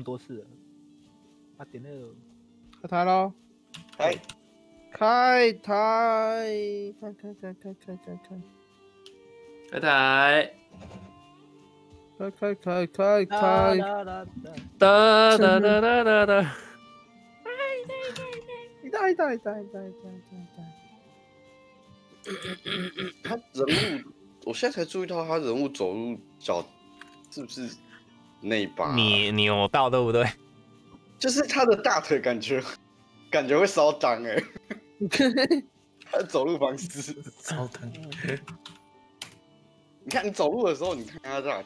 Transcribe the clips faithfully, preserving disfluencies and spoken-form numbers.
么多次了。八点六， 开台喽！ 开开台，开开开开开开开开台， 开开开开开， 哒哒哒哒哒哒哒哒。 一代一代一代一代一代一代。 他人物，我现在才注意到他人物走路脚是不是内八？ 你扭到对不对？ 就是他的大腿感觉感觉会烧裆哎，他的走路方式超疼。 你看你走路的时候，你看他大腿。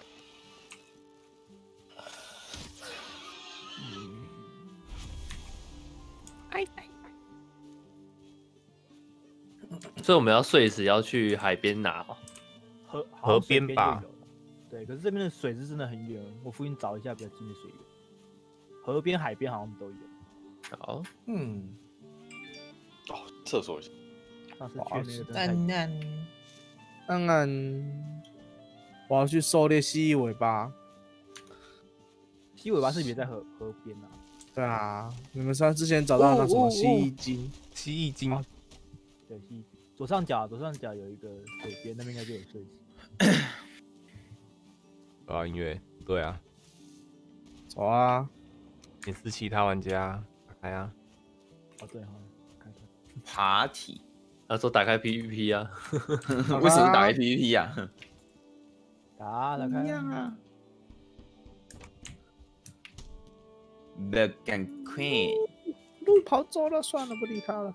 所以我们要睡时要去海边拿哦。 河河边吧。 对，可是这边的水是真的很远，我附近找一下比较近的水源。河边、海边好像都有。 好， 嗯， 哦，厕所。 上次去那个安安安安，我要去狩猎蜥蜴尾巴。 蜥蜴尾巴是别在河河边啊。 对啊，你们上之前找到那什么蜥蜴精？ 蜥蜴精。 对，蜥蜴左上角，左上角有一个水边，那边应该就有睡死。 啊，音乐，对啊， 走啊！ 你是其他玩家，打开啊！ 哦，对哈，看看。 爬体， 他说打开 P V P 啊， 为什么打开 P V P 啊？ 打打开。 一样啊。The Gun Queen， 路跑走了，算了，不理他了。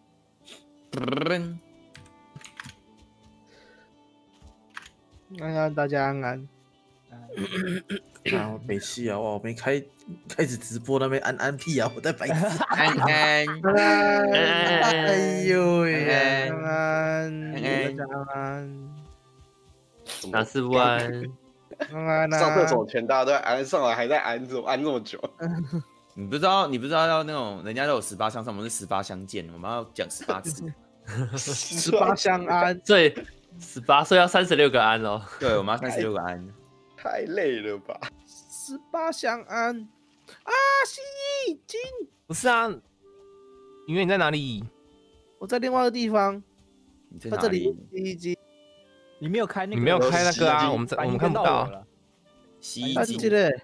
安安，大家安安。 啊，我没戏啊！哇，我没开开始直播那边安安屁啊！我在白痴。安安， 哎呦喂，安安， 安安， 大家安安。 哪次不安？ 安安啊！ 上厕所前大家都在安，上来还在安，怎么安这么久？ 你不知道，你不知道要那种人家都有十八相送，我们是十八相见，我们要讲十八次。 十八相安， 所以十八岁要三十六个安哦。 对，我们要三十六个安。 太累了吧！ 十八相安啊！蜥蜴精， 不是啊，音乐你在哪里？ 我在另外一个地方。 你在哪他这里里？ 蜥蜴精， 你没有开那个？ 你没有开那个啊，我们在我们看不到。 蜥蜴精。 他记得。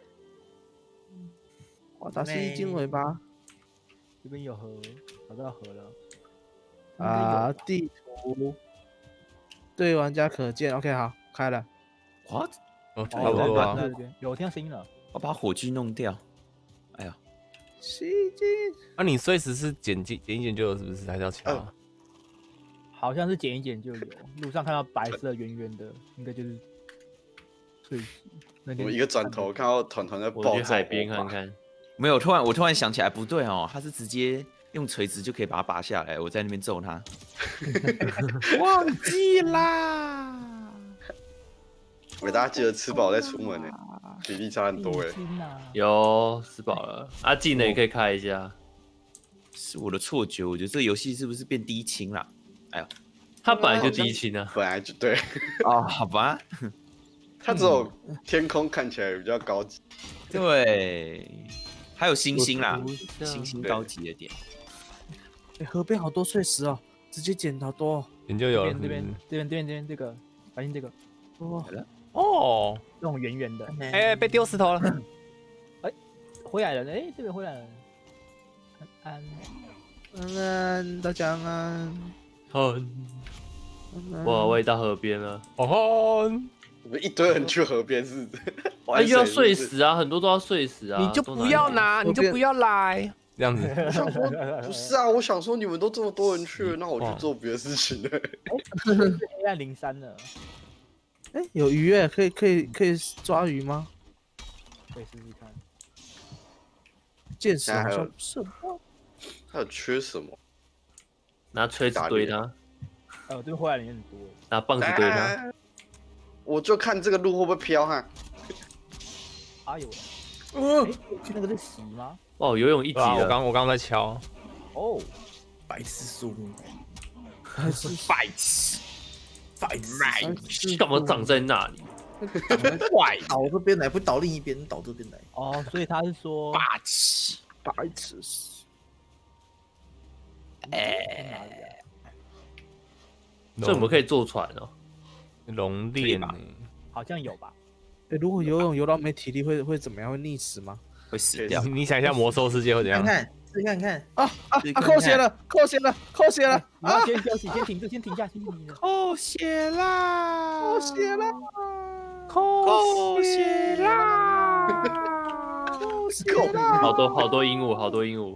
我打蜥蜴精尾巴。 这边有河，找到河了。 啊，地图对玩家可见。OK， 好，开了。 What？ 哦，差不多啊。 在这边有，我听到声音了。 我把火炬弄掉。哎呀， 蜥蜴精。 那你碎石是捡捡捡一捡就有，是不是？还是要敲？ 好像是捡一捡就有。路上看到白色圆圆的，应该就是碎石。 我一个转头看到团团在我爆去海边看看。 没有，突然我突然想起来，不对哦，他是直接用锤子就可以把它拔下来。我在那边揍他， 忘记啦。 喂，大家记得吃饱再出门呢，体力差很多哎。 有吃饱了，啊，技能也可以开一下。 是我的错觉，我觉得这个游戏是不是变低清了？哎呦， 它本来就低清啊， 本来就对。 哦，好吧， 它只有天空看起来比较高级。 对，还有星星啦，星星高级的点。 哎，河边好多碎石哦，直接捡好多哦。 捡就有了。 这边这边这边这边这个，发现这个。 哦哦， 那种圆圆的。 哎，被丢石头了。 哎，回来了，哎，这边回来了。安安安，大家安安。 很，哇，我也到河边了。 哦， 我们一堆人去河边是， 哎，又要碎石啊，很多都要碎石啊。 你就不要拿，你就不要来，这样子。 我想说，不是啊，我想说你们都这么多人去了，那我去做别的事情了。 黑暗零三了。 哎，有鱼耶，可以可以可以抓鱼吗？ 可以试试看。 剑石好像是。 还有缺什么？ 拿锤子怼他。 哦，这边回来人有点多。 拿棒子怼他。 我就看这个路会不会飘哈。 哎呦，嗯，那个是洗吗？ 哦，游泳一级了。 我刚我刚在敲。 哦， 白痴树木， 还是白痴，白痴， 干嘛长在那里？ 那个挡来怪倒这边来，不倒另一边，倒这边来。 哦，所以他是说霸气，白痴。 哎， 这我们可以坐船哦。 龙链呢？ 好像有吧？ 哎，如果游泳游到没体力会会怎么样？会溺死吗？ 会死掉。 你想一下魔兽世界会怎样？ 看看，试看看啊啊啊！扣血了，扣血了，扣血了！ 你要先休息，先停住，先停下，先停下。 扣血啦！ 扣血了， 扣血啦！ 扣血了！ 好多好多鹦鹉，好多鹦鹉。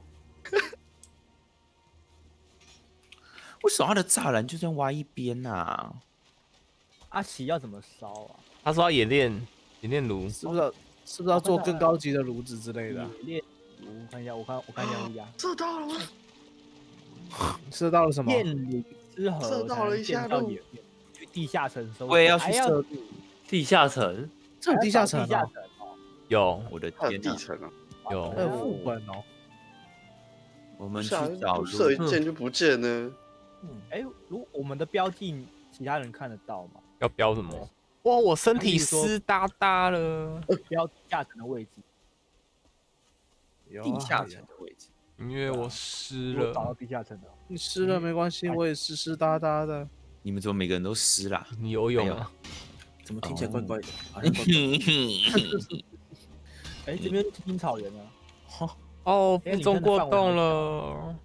为什么他的栅栏就这样挖一边呐？ 阿奇要怎么烧啊？ 他说要演练演练炉， 是不是要是不是要做更高级的炉子之类的啊？ 炼炉，我看一下，我看我看一下乌鸦。 射到了吗？ 射到了什么？ 炼炉之河射到了一下路去地下城收。 我也要去还要射地下城， 这有地下城哦， 地下城哦。 有我的还有天哪！ 地层啊！ 有还有副本哦。 我们去是啊找路。 射一箭就不见了。 哎，如果我们的标记，其他人看得到吗？ 要标什么？哇，我身体湿哒哒了， 标地下城的位置。 有啊地下层的位置。 因为我湿我找到了。 地下城的。 你湿了没关系，我也湿湿哒哒的。 你们怎么每个人都湿啦？ 你游泳啊？ 怎么听起来怪怪的？好像怪怪的哎，这边是青草原啊。 哦， 哎你负重过真的范围动很了。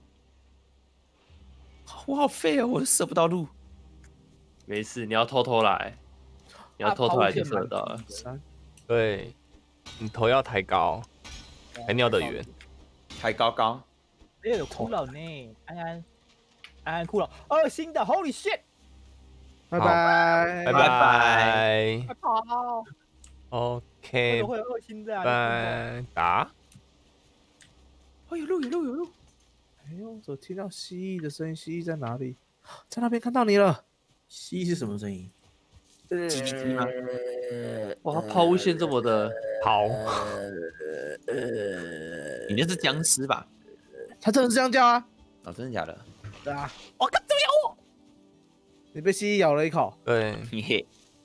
我好废哦，我射不到路。 没事，你要偷偷来，你要偷偷来就射得到了。 三， 对，你头要抬高，还尿得远。 抬高高。 哎，有骷髅呢，安安，安安骷髅，恶心的 ，Holy shit！ 拜拜拜拜拜。 快跑！为 OK， 什么会有恶心这样？ 拜打。 哦，有路有路有路。 哎呦，我听到蜥蜴的声音，蜥蜴在哪里？在那边看到你了。 蜥蜴是什么声音？ 叽叽叽吗？ 哇，它抛物线这么的好， 你那是僵尸吧？ 它真的是这样叫啊？ 哦，真的假的？ 对啊， 我靠，怎么咬我？ 你被蜥蜴咬了一口。 对， 嘿嘿，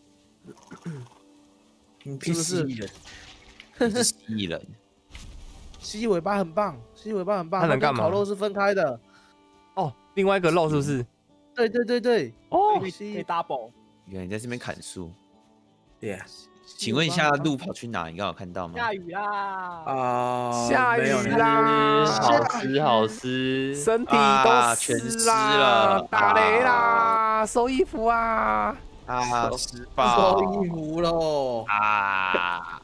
你变蜥蜴人， 你是蜥蜴人。 蜥蜴尾巴很棒，蜥蜴尾巴很棒，跟它能干嘛烤肉是分开的。 哦，另外一个肉是不是？ 对对对对， 哦可以可以 double。 原来你在这边砍树。 对呀。 请问一下，路跑去哪？你刚好看到吗？ 下雨啦！ 啊， 下雨没有啦， 好湿好湿， 身体都啊全湿湿啦， 了打雷啦，收衣服啊！ 啊，湿爆收衣服喽！ 啊！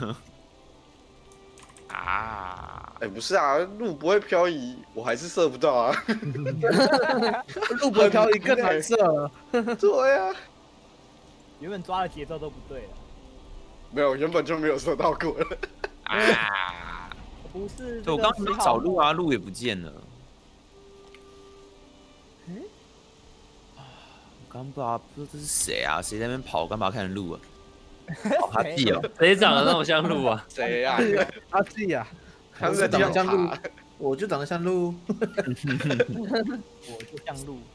啊！ 哎，不是啊，路不会漂移，我还是射不到啊。 路不漂移更难射了。 对啊， 原本抓的节奏都不对了。 没有，原本就没有射到过了。 啊！ 不是， 对，我刚刚没找路啊，路也不见了。 嗯， 我刚不知道不知道这是谁啊？谁在那边跑？我刚把他看成路啊。哦，他弟哦， 谁长得那么像鹿啊？ 谁呀？ 阿季呀， 他们在地上像路爬。， 我就长得像鹿。 我就像鹿。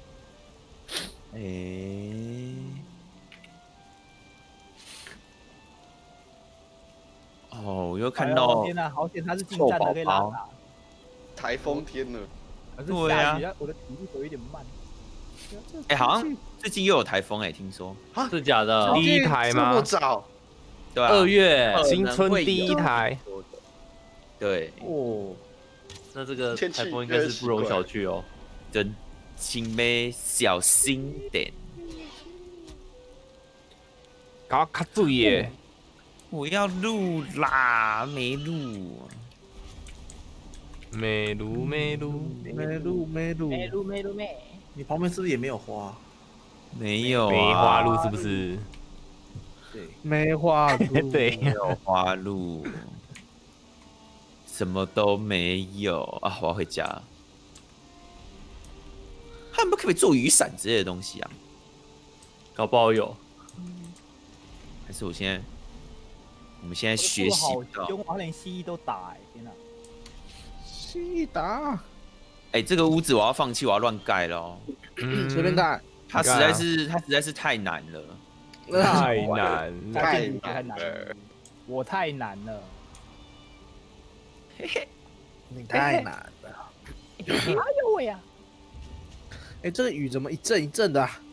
诶。哦，我又看哎呦到天哪，好险他是近臭战的， 宝可以拉宝。 打。 台风天了， 可是对啊下雨啊，我的体力有一点慢。 哎，好像最近又有台风哎，听说。 是假的？ 第一台这么吗？ 早？ 对啊。 二月， 新春第一台。 对， 哦， 那这个天气台风应该是不容小觑哦。 真请妹小心点。 搞卡注耶！ 我要录啦，没录。 美如美如， 没路没路， 没路没路没。 你旁边是不是也没有花？ 没有啊， 梅花鹿是不是？ 对， 梅花鹿。 对没有花鹿，什么都没有啊！我要回家。他们可不可以做雨伞之类的东西啊？ 搞不好有。 还是我现在，我们现在学习好到， 凶，好连蜥蜴都打哎！天哪！ 蜥蜴打， 哎，这个屋子我要放弃，我要乱盖了哦。 嗯随便盖。 它实在是，它实在是太难了。 太难了。 太太难难了了，我太难了。 你太难了。 哎呦喂呀！ 哎，这个雨怎么一阵一阵的啊？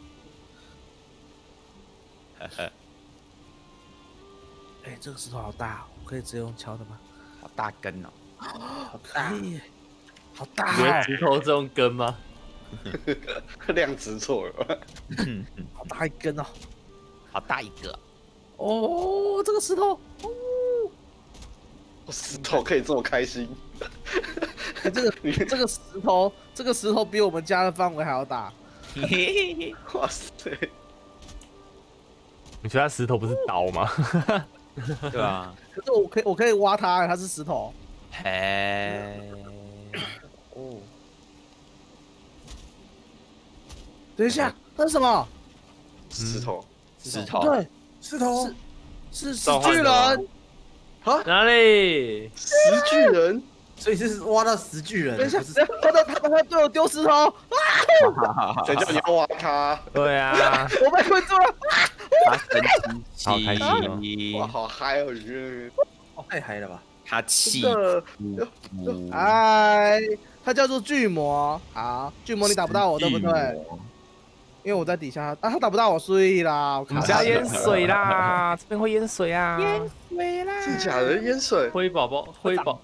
哎，这个石头好大，我可以直接用敲的吗？ 好大根哦， 好大，好大你的石头这种根吗？ 量词错了。 好大一根哦！ 好大一个。 哦，这个石头， 我石头可以这么开心？ 哎，这个这个石头，这个石头比我们家的范围还要大。 哇塞！ 你觉得它石头不是刀吗？ 对啊， 可是我可以，我可以挖它，它是石头。 嘿， 哦，等一下，那是什么？ 石头石头， 对， 石头是是召唤的巨人。 哪里？ 石巨人， 所以是挖到石巨人， 等一下， 不是等一下他在他他对我丢石头， 谁叫你要挖他？ 对啊， 我被困住了。 他生好开心气， 哇，好嗨哦！你觉得太嗨了吧？ 他气这个呼， 哎，它叫做巨魔。好，巨魔你打不到我，对不对？因为我在底下，啊，他打不到我，所以啦，我我们家淹水啦，这边会淹水啊。 淹水啦。 真假的淹水？ 灰宝宝，灰宝，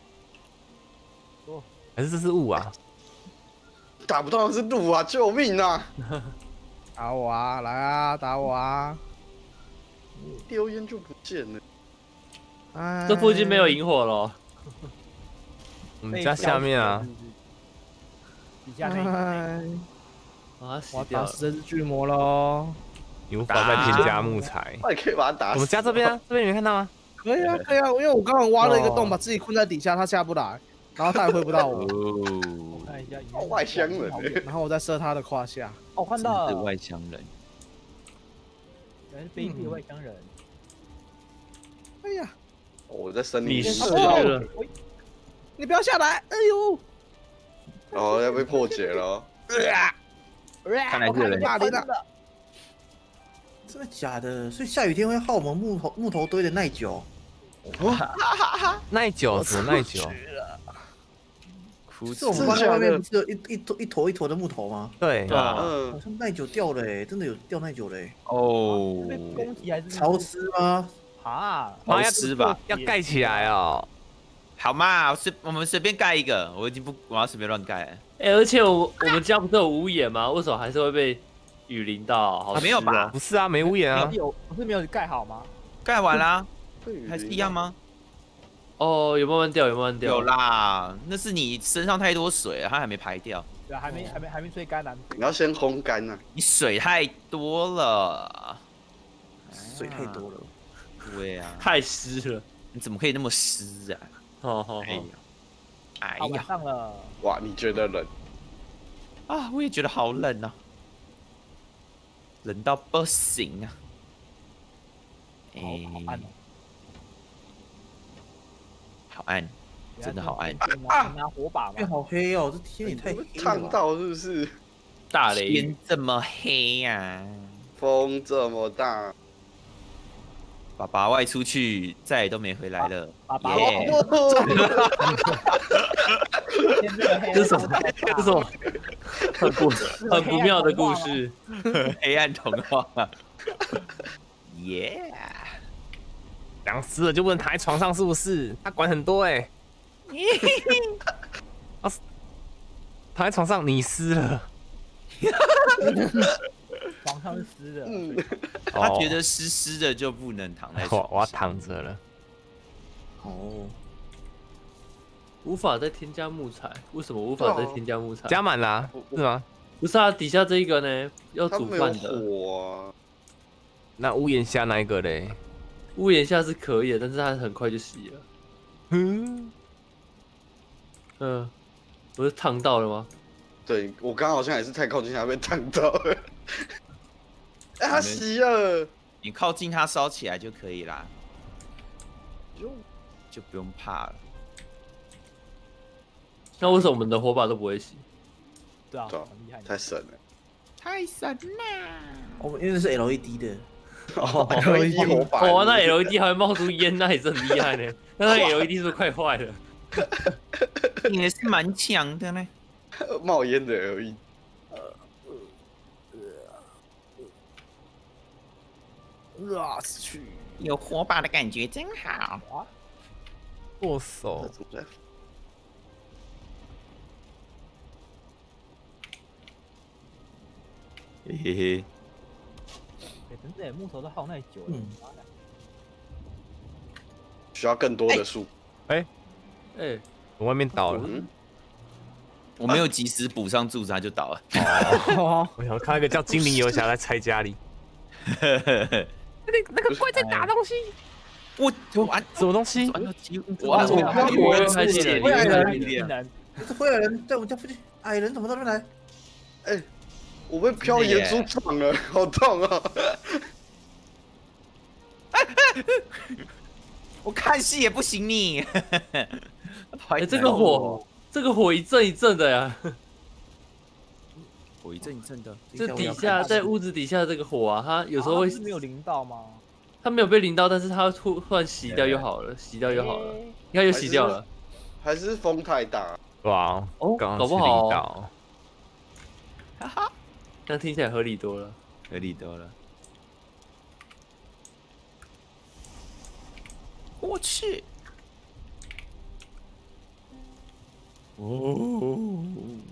还是这是雾啊？ 打不到的是路啊！救命啊！ 打我啊，来啊，打我啊！ 丢烟就不见了。 哎， 这附近没有萤火了。 我们家下面啊， 底下那一哎， 啊，死我要掉了。 打死这只巨魔喽！ 你无法再添加木材。 那你可以把它打死。 我们家这边啊，这边你没看到吗？ 可以啊，可以啊，因为我刚刚挖了一个洞，把自己困在底下，他下不来，然后他也回不到我， 哦， 看一下， 哦外乡人欸然后我再射他的胯下。 哦，看真到了， 是外乡人， 原来是卑鄙的外乡人。 哎呀， 哦我在森林里你是面， 了， 你不要下来！哎呦， 哦，要被破解了。 看来这个人大力的。 真的假的？所以下雨天会耗我们木头木头堆的耐久。 耐久什么耐久？ 哭是我泣们放在外面不是有一一坨一坨一坨的木头吗？ 对对啊， 好嗯， 像耐久掉了哎，真的有掉耐久嘞。 哦， 被攻击还是潮湿吗？ 啊？ 好妈呀吃吧？ 要盖起来哦。 好嘛，随我们随便盖一个，我已经不我要随便乱盖了。 哎，而且我我们家不是有屋檐吗？为什么还是会被雨淋到？好啊没有湿啊吧？ 不是啊，没屋檐啊。 有不是没有盖好吗？ 盖完啦，还是一样？吗？ 哦，有慢慢掉，有慢慢掉。 有啦，那是你身上太多水了，它还没排掉。 对啊，还没还没还没吹干呢。 你要先烘干呐。 你水太多了， 水太多了。 对啊， 太湿了。 你怎么可以那么湿啊？ 好好好哎呀，，哎啊，晚呀， 上了， 哇，你觉得冷？ 啊，我也觉得好冷啊，冷到不行啊！哎、 好好暗哦， 好暗，真的好暗， 拿拿火把天嘛。 好黑哦，这天也太黑了吧。 烫到是不是？ 大雷雨天这么黑呀、啊！ 风这么大， 爸爸外出去，再也都没回来了。 爸爸耶天这么黑， 这是什么？这是什么？很不很不妙的故事。 黑暗童话，耶！ 凉湿了就不能躺在床上，是不是？他管很多哎。啊，躺在床上你湿了。 床上是湿的。 嗯， 他觉得湿湿的就不能躺在我床我要上。 躺着了。 哦， 无法再添加木材，为什么无法再添加木材？ 加满啦，是吗？ 不是啊，底下这一个呢，要煮他没有饭的。 火啊。 那屋檐下那一个嘞？ 屋檐下是可以的，但是它很快就熄了。 嗯， 嗯，不是烫到了吗？ 对我刚好像也是太靠近它被烫到了。哎，它熄了。 你靠近它烧起来就可以啦，就不用怕了。 那为什么我们的火把都不会熄？ 对啊， 对啊很厉害。 太神了。 太神啦！ 我们因为是 L E D 的， 哦 ，L E D 火把， 哇，那 L E D 还会冒出烟，那也是很厉害呢。那那 L E D 是不是快坏了？ 也是蛮强的呢。 冒烟的 L E D。 啊，死去！ 有火把的感觉真好。 剁手， 嘿嘿嘿。 哎，真的，木头都耗太久了。 嗯需要更多的树。 哎， 哎， 从外面倒了。 嗯， 我没有及时补上柱子，它就倒了。 哦， 我想看那个叫精灵游侠在拆家里。那那个怪在打东西， 我我玩什么东西？ 我我我我又开心了， 我也又开心了。 竟然这是灰矮人在我们家附近，矮人怎么到这边来？ 哎，我被飘岩珠撞了，好痛啊！ 我看戏也不行你。 哎，这个火，这个火一阵一阵的呀。 火一阵一阵的。 这底下在屋子底下这个火啊，它有时候会是没有淋到吗？ 它没有被淋到，但是它突突然熄掉就好了，熄掉就好了。你看又熄掉了。 还是风太大。 哇， 哦， 刚刚搞不好是哦。哈哈，这样听起来合理多了。 合理多了。我去！哦，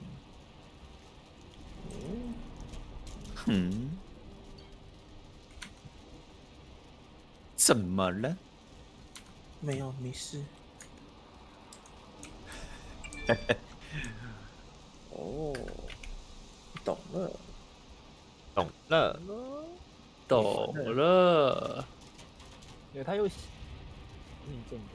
嗯，怎么了？ 没有，没事。哦，懂了， 懂了， 懂了。 对，他又嗯，正的。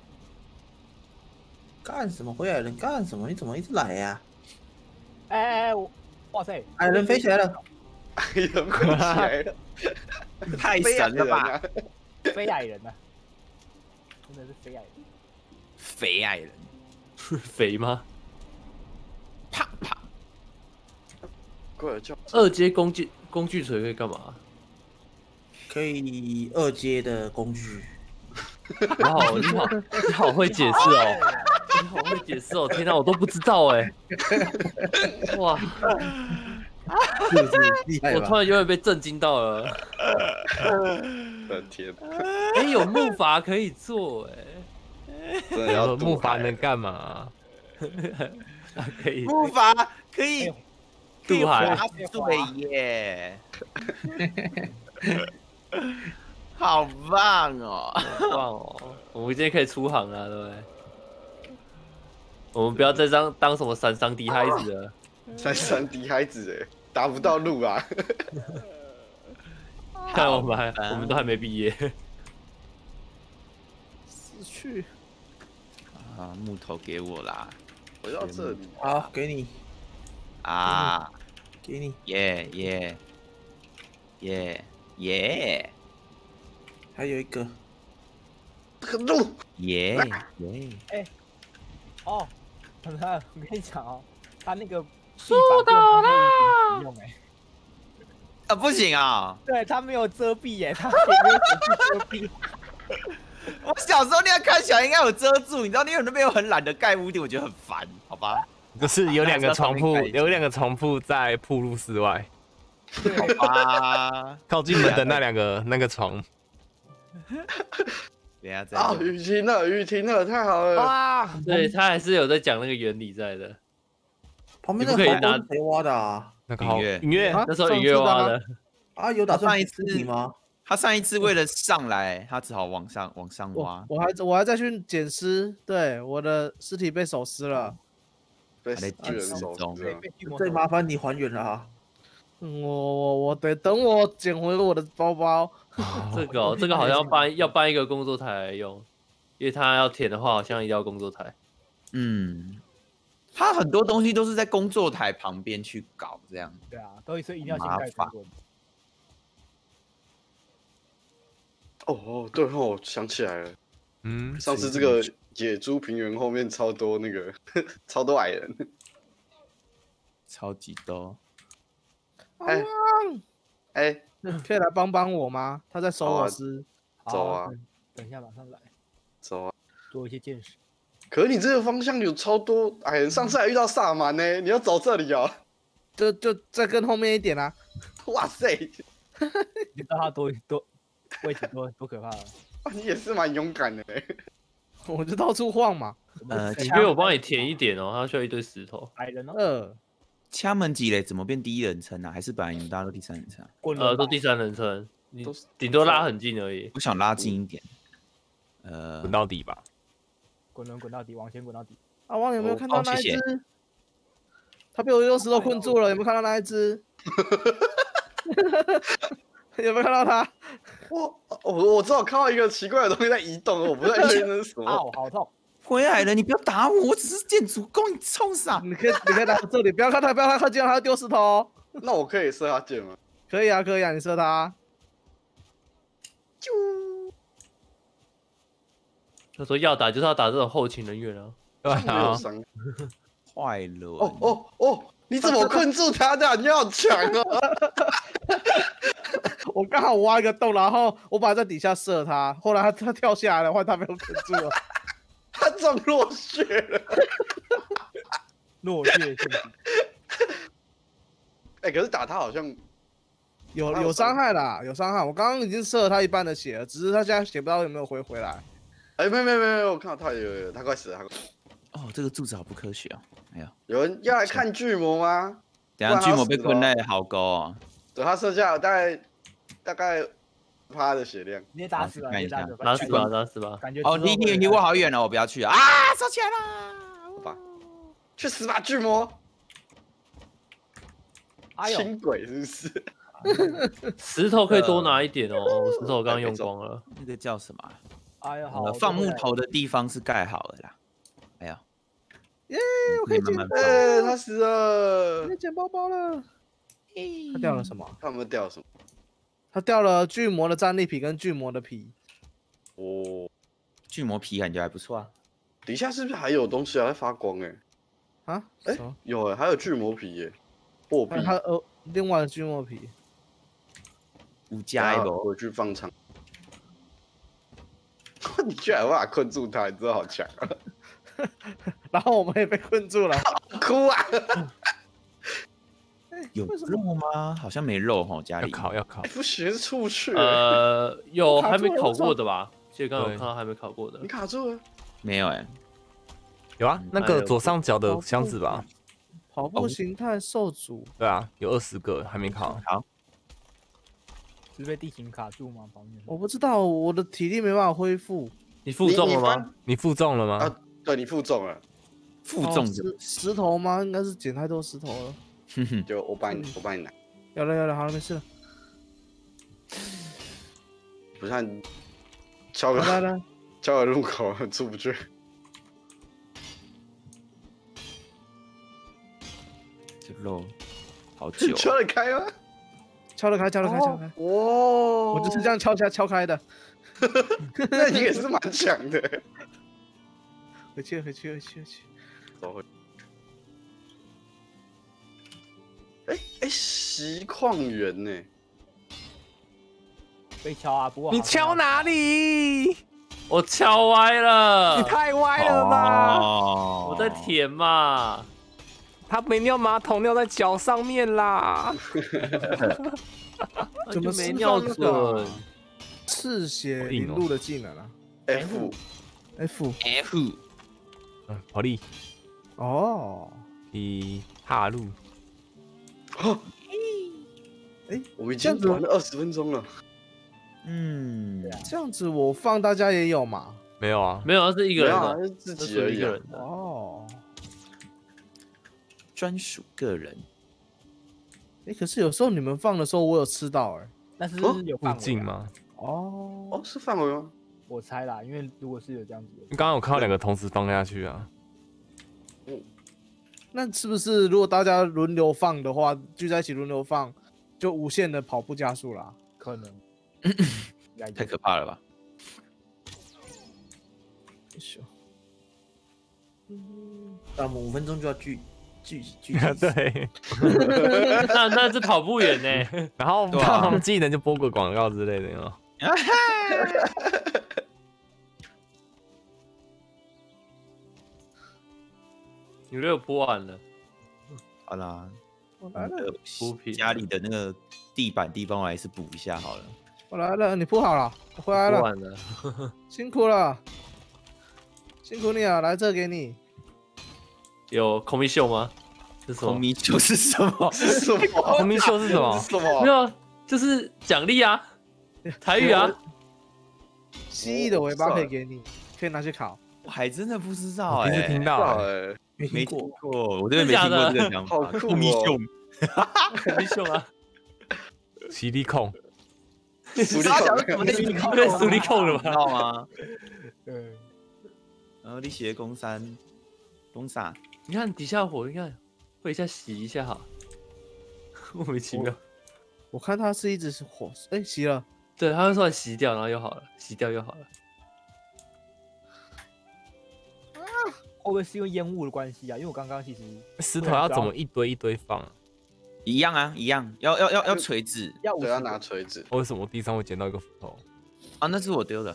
干什么？灰矮人干什么？你怎么一直来呀？ 哎哎哎，我，哇塞， 矮人飞起来了！ 矮人飞起来了， 太神了吧！ 飞矮人呐，真的是飞矮人。 肥矮人， 肥吗？ 啪啪！ 快点叫！ 二阶工具工具锤可以干嘛？ 可以二阶的工具。 你好，你好，你好会解释哦！你好会解释哦！天哪，我都不知道哎！哇， 是不是厉害我突吧？ 然有点被震惊到了。 我的天， 哎，有木筏可以做哎， 真的要木筏渡海能干嘛？ 可以木筏可以可以渡海划水耶！好棒哦！ 好棒哦！我们今天可以出航了，对不对？我们不要再当当什么闪伤敌孩子了。 山山敌孩子哎，打不到路啊！ 看我们还我们都还没毕业。 死去！ 啊，木头给我啦！ 回到这里， 好，给你， 啊， 给你， 耶耶耶耶还有一个。 这个路耶耶！ 哦，他我跟你讲哦，他那个收到了，用哎， 啊，不行啊！ 对他没有遮蔽耶，他没有遮蔽。 我小时候那样看起来应该有遮住，你知道，因为那边有很懒得盖屋顶，我觉得很烦，好吧？ 就是有两个床铺， 还是要上面盖有两个床铺在铺路室外， 好吧。 靠近门的那两个那个床。 等下再啊，雨停了，雨停了，太好了！ 啊！ 对他还是有在讲那个原理在的。 旁边那个壕你不可以拿沟是谁挖的啊？ 那个好音乐音乐啊那时候音乐挖的， 啊，有打算上一次补尸体吗？ 他上一次为了上来，他只好往上往上挖我。我还我还在去捡尸，对，我的尸体被手撕了。 被还在巨人手计时中撕了被巨魔最麻烦你还原了啊！嗯我我我得等我捡回了我的包包。 这个哦这个好像要搬要搬一个工作台来用，因为他要填的话，好像一定要工作台。 嗯，他很多东西都是在工作台旁边去搞，这样。 对啊，都是一定要先盖工作的。 哦哦，对哦，我想起来了， 嗯， 上次这个野猪平原后面超多那个超多矮人， 超级多。 哎哎， 可以来帮帮我吗？他在收我丝。 走啊好等等一下，马上来走啊！ 做一些见识。 可是你这个方向有超多矮人，上次还遇到萨满呢，你要走这里哦。 就就再跟后面一点啊！ 哇塞， 你知道他多多位置多多可怕了。 你也是蛮勇敢的欸。 我就到处晃嘛。 呃， 等一请下我帮你填一点哦，他需要一堆石头。 矮人哦， 二， 掐门级嘞，怎么变第一人称啊？还是本来你们大家都第三人称啊？ 呃， 滚轮吧都第三人称，你都是顶多拉很近而已。 我想拉近一点。呃滚，到底吧。 滚轮滚到底，往前滚到底。 阿汪有没有看到哦谢谢那一只？他被我用石头困住了，有没有看到那一只？有没有看到他？ 我我我只有看到一个奇怪的东西在移动，我不太确定那是什么。 啊，好痛！ 灰矮人，你不要打我，我只是建主攻，你冲啥？ 你可以你可以来这里，不要看他，不要看他，这样他丢石头哦。 那我可以射他箭吗？ 可以啊，可以啊，你射他。 他说要打就是要打这种后勤人员啊。 对没有啊， 伤。 坏了！ 哦哦哦！你怎么困住他的？你好强哦！ 我刚好挖一个洞，然后我把在底下射他，后来他他跳下来了，换他被我困住了。 他中落血了。 落血陷阱。 哎，可是打他好像有他有有伤害啦，有伤害。我刚刚已经射了他一半的血了，只是他现在血不知道有没有回回来。 哎，没没没没，我看到他有有，他快死了，他快死了。 哦，这个柱子好不科学哦！哎呀， 有人要来看巨魔吗？ 等一下巨魔被困在壕沟哦。 对，他剩下大概大概趴的血量。 直接打死了， 好看一下直接打死了， 打死吧，打死吧。 感觉哦，离你离我好远哦，我不要去啊！啊，烧起来啦！ 好吧，去死吧，巨魔！ 哎呦， 轻轨是不是？ 石头可以多拿一点哦，我石头刚刚用光了。 那个叫什么啊？ 哎呦，好呃，放木头的地方是盖好了啦。哎呀， 耶，我可以慢慢放。 哎，他死了可以。捡包包了。他掉了什么？ 他们掉什么？ 他掉了巨魔的战利品跟巨魔的皮。 哦， 巨魔皮感觉还不错啊。 底下是不是还有东西啊？在发光哎。 啊？ 哎什么？ 有哎，还有巨魔皮耶，货币还。有他呃，另外的巨魔皮。 五加一不？ 回去放场。你居然有办法困住他，你真的好强啊！ 然后我们也被困住了。 哭啊！ 有肉吗？好像没肉哈，家要里。 烤要烤。 不行，是出不去。 呃，有卡还没烤住了我操过的吧？记得刚刚有对看到还没烤过的你。卡住了。 没有哎。 有啊，那个左上角的箱子吧？ 跑步形态受阻。 对啊，有二十个还没烤。 好， 是被地形卡住吗？旁边我不知道，我的体力没办法恢复。 你负重了吗？ 你翻你负重了吗？ 啊对你负重了， 哦负重的。 石石头吗？应该是捡太多石头了。 哼哼， 就我帮你，我帮你拿。 有了有了，好了，没事了。 不是你敲个来来来， 敲个入口出不去。 这肉好久。 敲得开吗？ 敲得开，敲得开，敲得开。 哇！我我就是这样敲敲敲开的。 那你也是蛮强的。 回去回去回去回去。 走回。哎哎，锡矿源呢？ 被敲啊！不过你敲哪里？ 我敲歪了你，太歪了吧！ 哦我在舔嘛。 他没尿马桶，尿在脚上面啦。 怎么释就没尿放那个准啊？赤血好硬哦领路的技能啊 F ，F。 F。 嗯，好力， 哦， 一踏入。 我们已这样子经玩了二十分钟了。 嗯， 这样子我放大家也有嘛？ 没有啊， 没有，他是一个人没有啊的， 是自这属于己而已啊。 一个人的。 哦， 专属个人。 哎，可是有时候你们放的时候，我有吃到哎。 但是哦有附范围啊？ 近吗？ 哦哦，，是范围吗？ 我猜啦，因为如果是有这样子的， 你刚刚有看到两个同时放下去啊？ 那是不是如果大家轮流放的话，聚在一起轮流放，就无限的跑步加速啦？ 可能太可怕了吧？ 嗯，那我们五分钟就要聚巨巨对， 那那是跑不远呢。 然后对啊他们技能就播个广告之类的哦。 你六播完了， 好啦， 我来了， 呃补品家里的那个地板地方我还是补一下好了。 我来了，你铺好了，我回来了， 播完了。 辛苦了，辛苦你了，来这给你。 有空明秀吗？是什么空？迷球是什么？ 是什么？ 空明秀是什么？ 什么？ 没有啊，就是奖励啊，台语啊。 蜥蜴的尾巴可以给你，可以拿去烤。 我还真的不知道我哎、 第一次听到、欸。 哎， 没没听听过。 过，我真的没听过这个讲法。 好酷哦空迷秀， 空明秀啊， 犀利控， 苏力控， 对，苏力控了你知吧？ 道吗？ 对， 然后你写公三，公啥？ 你看底下火，你看会一下洗一下哈，莫名其妙。 我看它是一直是火，哎，熄了。 对，它会突然洗掉，然后又好了，洗掉又好了。 会不会是因为烟雾的关系啊？因为我刚刚其实石头要怎么一堆一堆放、啊？ 一样啊，一样，要要要要锤子要五十对，要拿锤子。 为什么地上会捡到一个斧头？ 啊，那是我丢的。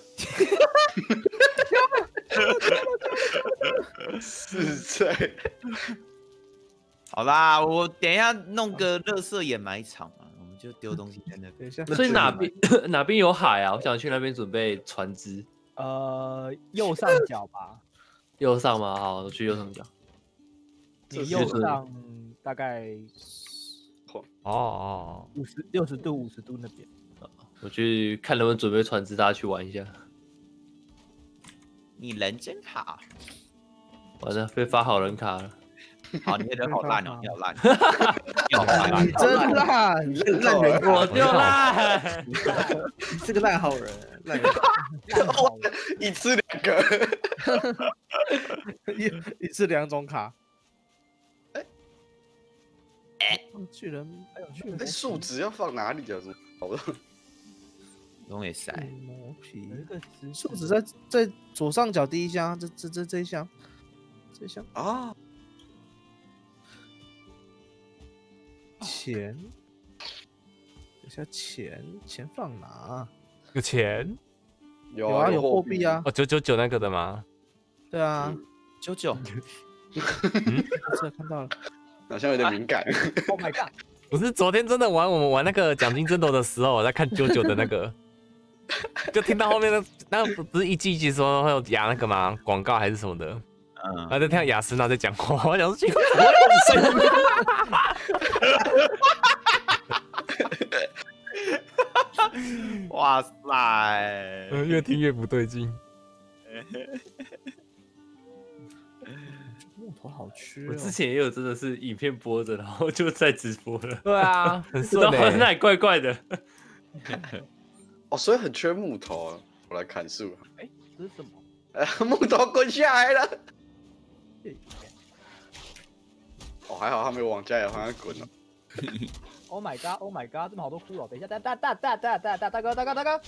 是在好啦，我等一下弄个垃圾掩埋场嘛，我们就丢东西在那边。 等一下， 所以哪边哪边有海啊？我想去那边准备船只。 呃右上角吧， 右上吗？好，我去右上角。 你右上大概哦哦， 五十六十度五十度那边。 我去看能不能准备船只，大家去玩一下。 你人真好， 完了，被发好人卡了。 好，你的人好烂哦，你好烂，你好烂你，真烂， 烂人卡， 我丢烂， 你是个烂好人，烂人卡。 一次两个。 一一次两种卡。 哎， 巨人，哎呦，巨人哎，树脂要放哪里啊？怎么搞的？ 龙也塞， 磨皮有，一个石树脂在在左上角第一箱，这这这这一箱，这一箱啊， 钱，等一下钱钱放哪？ 有钱有有啊，有货币啊， 哦，九九九那个的吗？ 对啊， 嗯九九， 这看到了， 好像有点敏感。 ，Oh my god！ 不是昨天真的玩我们玩那个奖金争夺的时候，我在看九九的那个，就听到后面的那个不是一季一季说会有牙那个吗？广告还是什么的， 嗯然，后就听到雅诗娜在讲话，我想说奇怪， 哇塞， 呃越听越不对劲。 木头好缺我哦。 之前也有真的是影片播着，然后就在直播了， 对啊，很然顺后欸那也怪怪的。 哦，所以很缺木头啊。我来砍树。 这是什么？ 呃，木头滚下来了。哦，还好他没有往家里方向滚哦。 Oh my god! Oh my god! 这么好多骷髅！等一下，大大大大大大大大哥大哥大哥，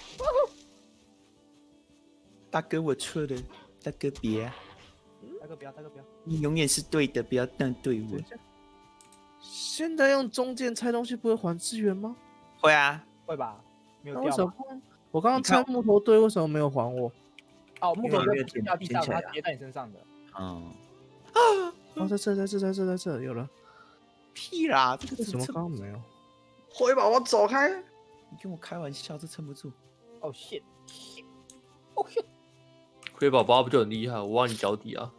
大哥我错了，大哥别啊， 大哥不要，大哥不要。 你永远是对的，不要这样对我。 现在用中剑拆东西不会还资源吗？ 会啊， 会吧？没有那为什么掉吗？ 不？我刚刚拆木头堆，为什么没有还我？ 哦，木头因为是掉地上， 捡起来啊它叠在你身上的。 嗯， 哦，在这，在这，在这，在这，有了。 屁啦，这个为什么撑刚刚没有？ 灰宝宝走开！ 你跟我开玩笑，这撑不住。 哦 shit！哦 shit！ 灰宝宝不就很厉害？我挖你脚底啊！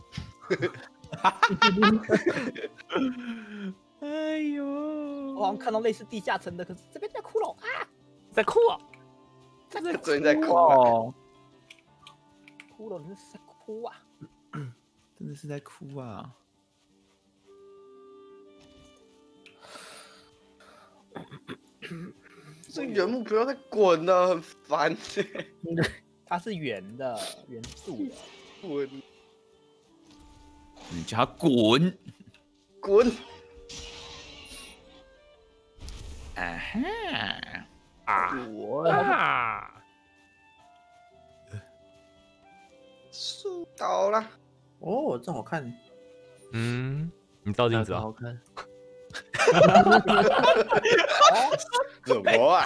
哎呦， 我好像看到类似地下层的，可是这边叫骷髅啊！ 在哭啊！ 最近在哭啊。 哦， 骷髅，你是在哭啊？ 真的是在哭啊！ 这原木不要再滚了，很烦。 它是圆的，圆柱的。 滚你叫他滚！ 滚！ 啊哈！ 我啊！ 树倒了。 哦，这好看。 嗯， 你照镜子啊哪个好？看。 什么啊？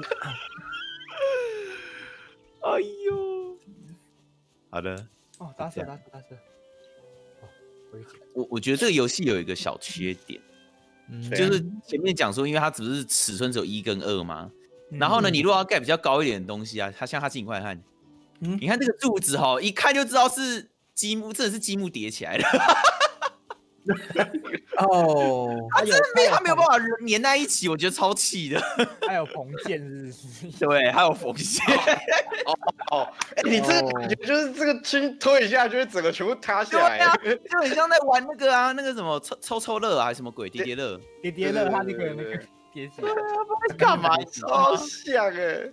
哎呦，好的， 哦，打死了打死了打死了。哦，我一起来。 我我觉得这个游戏有一个小缺点， 嗯就是前面讲说，因为它只是尺寸只有一跟二嘛， 嗯然后呢，你如果要盖比较高一点的东西啊，它像它进快看， 嗯你看这个柱子哈，一看就知道是积木，真的是积木叠起来的， 哦， 它真的没它没有办法粘在一起，我觉得超气的。 还有蓬剑是不是？ 对，还有缝线， 哦，哎，你这个感觉就是这个轻推一下，就会整个全部塌下来。 对啊，就很像在玩那个啊，那个什么抽抽抽乐啊，还是什么鬼叠叠乐， 叠叠乐，他那个那对对对个叠起来。 干嘛？ 超像哎！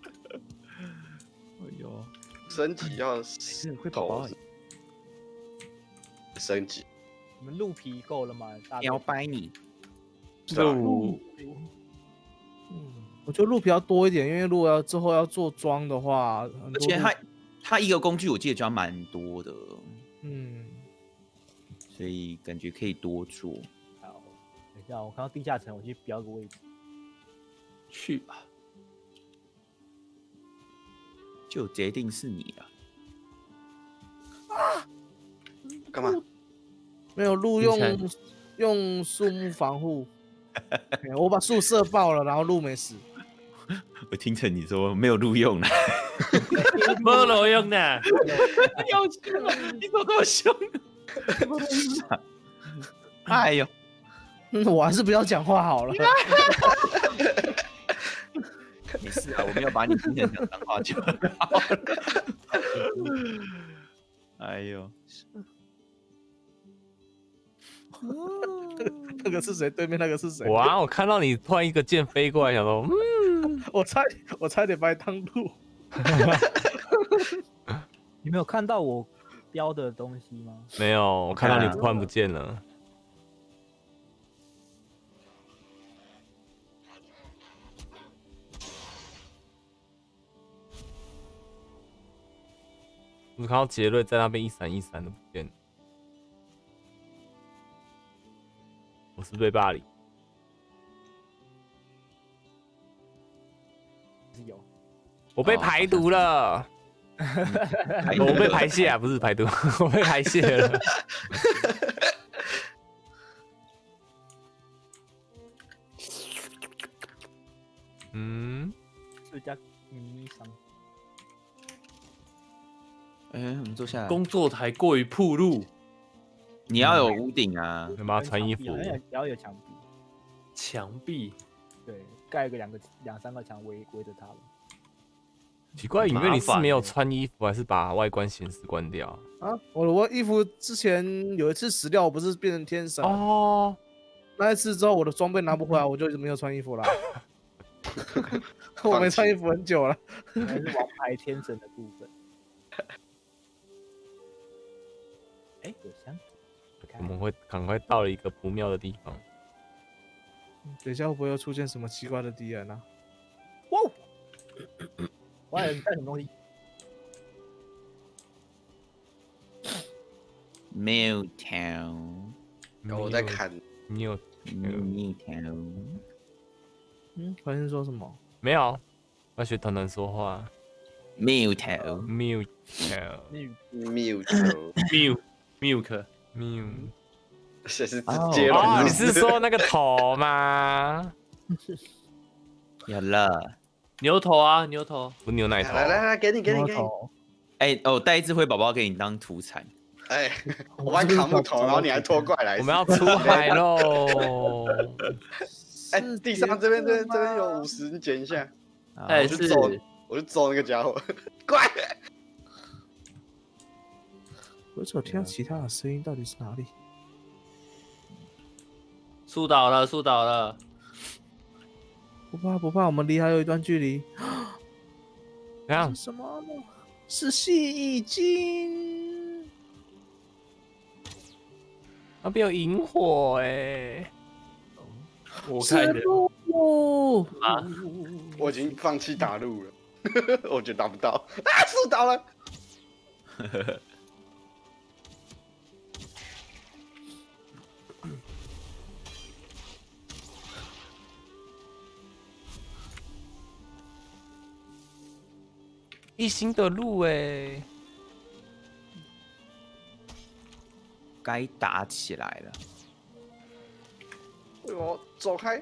哎呦， 升级要会宝宝升级， 你们鹿皮够了吗？大要掰你， 鹿， 我觉得鹿皮要多一点，因为如果要之后要做装的话，很多鹿而且它它一个工具我记得就要蛮多的， 嗯， 所以感觉可以多做。 好，等一下，我看到地下城，我去标个位置。 去吧，就决定是你了。 干嘛？ 没有鹿用听用树木防护，我把树射爆了，然后鹿没死。 我听成你说没有录用了， 没有用的。 要凶啊！你怎么这么凶？哎呦， 嗯我还是不要讲话好了。 没事啊，我没有把你听成讲脏话就好了。哎呦， 那个是谁？对面那个是谁？ 哇！我看到你突然一个箭飞过来，想说，嗯， 我差我差点把你当鹿。 你没有看到我标的东西吗？ 没有，我看到你突然不见了。我看到杰瑞在那边一闪一闪的不见了，我是不是被霸凌？ 是有。 我被排毒了，我被排泄啊，不是排毒，我被排泄了。嗯， 是加迷商。 哎，我们坐下来。 工作台过于暴露， 你要有屋顶啊， 干嘛穿衣服？ 好像也要有墙壁。 墙壁对，盖个两个两三个墙围围着它了。 奇怪，因为你是没有穿衣服，还是把外观显示关掉？ 啊，我我衣服之前有一次死掉，我不是变成天神？ 哦， 那一次之后，我的装备拿不回来，我就没有穿衣服了。我没穿衣服很久了。 还是王牌天神的部分。哎，有箱。 我们会赶快到了一个不妙的地方。 等一下会不会又出现什么奇怪的敌人啊？ 哇！我还有带什么东西？ Mill Town， 然后我在看， 你有 Mill Town， 嗯，发现说什么？ 没有？要学团团说话。 Mill Town， Milk mute， milk milk milk。 这是接哦， 龙， 你是说那个头吗？ 有了。 牛头啊牛头， 不是牛奶头。 来来来，给你给你给你， 哎哦，带一只灰宝宝给你当土产。 哎，我帮你扛木头，然后你还拖过来， 我们要出海喽！ 哎，地上这边这边这边有五十，你捡一下。 哎我就是揍，我就揍那个家伙，怪。 我只有听到其他的声音，到底是哪里？ 树倒了树倒了， 不怕不怕，我们离还有一段距离。 怎样？ 什么呢？是蜥蜴精。 那边有萤火哎！ 我看的哦， 啊， 我已经放弃打路了，我觉得打不到啊，树倒了。 一心的路哎， 该打起来了。 哎呦，走开！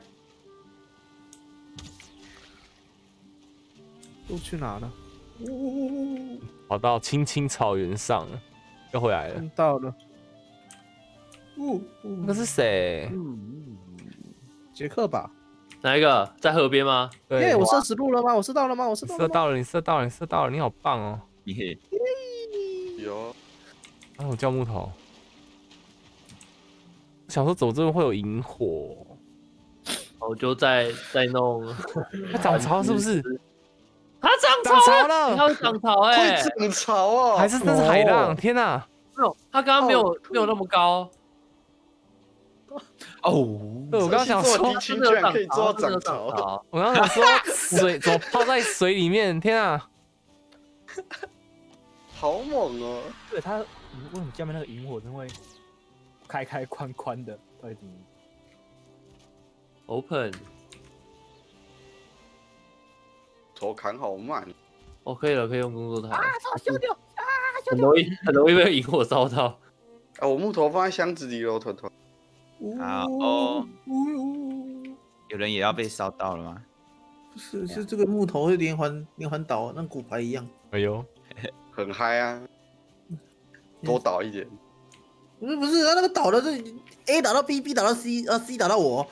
路去哪了？ 跑到青青草原上了，又回来了。 看到了。 那个是谁？ 杰克吧？ 哪一个？在河边吗？ 对， 耶，我射死路了吗？我射到了吗？我射到了吗？ 你射到了，你射到了，你射到了，你好棒哦！ 耶， 有， 啊，我叫木头。我想说，怎么这边会有萤火？ 我就在在弄。 它涨潮是不是？ 它涨涨潮了，它了， 会涨潮哎、 会涨潮哦！ 还是那是海浪？ 哦天哪！ 没有，它刚刚没有、没有那么高。 哦， 对，我刚刚想说， 这么低清居然可以做到涨潮， 潮。 我刚刚想说，水怎么泡在水里面？天啊！ 好猛哦！ 对它，嗯为什么下面那个萤火灯会开开宽宽的？到底怎么？ Open， 头砍好慢， 哦，可以了，可以用工作台。 啊，操，修掉！啊，修很掉！ 容易很容易被萤火烧到。 啊，我木头放在箱子里了，团团。 好哦，有人也要被烧到了吗？ 不是，是这个木头会连环连环倒，像骨牌一样。 哎呦， 很嗨啊！多倒一点， 不是不是，他那个倒的是 A 打到 B，B 打到 C， 呃 C 打到我。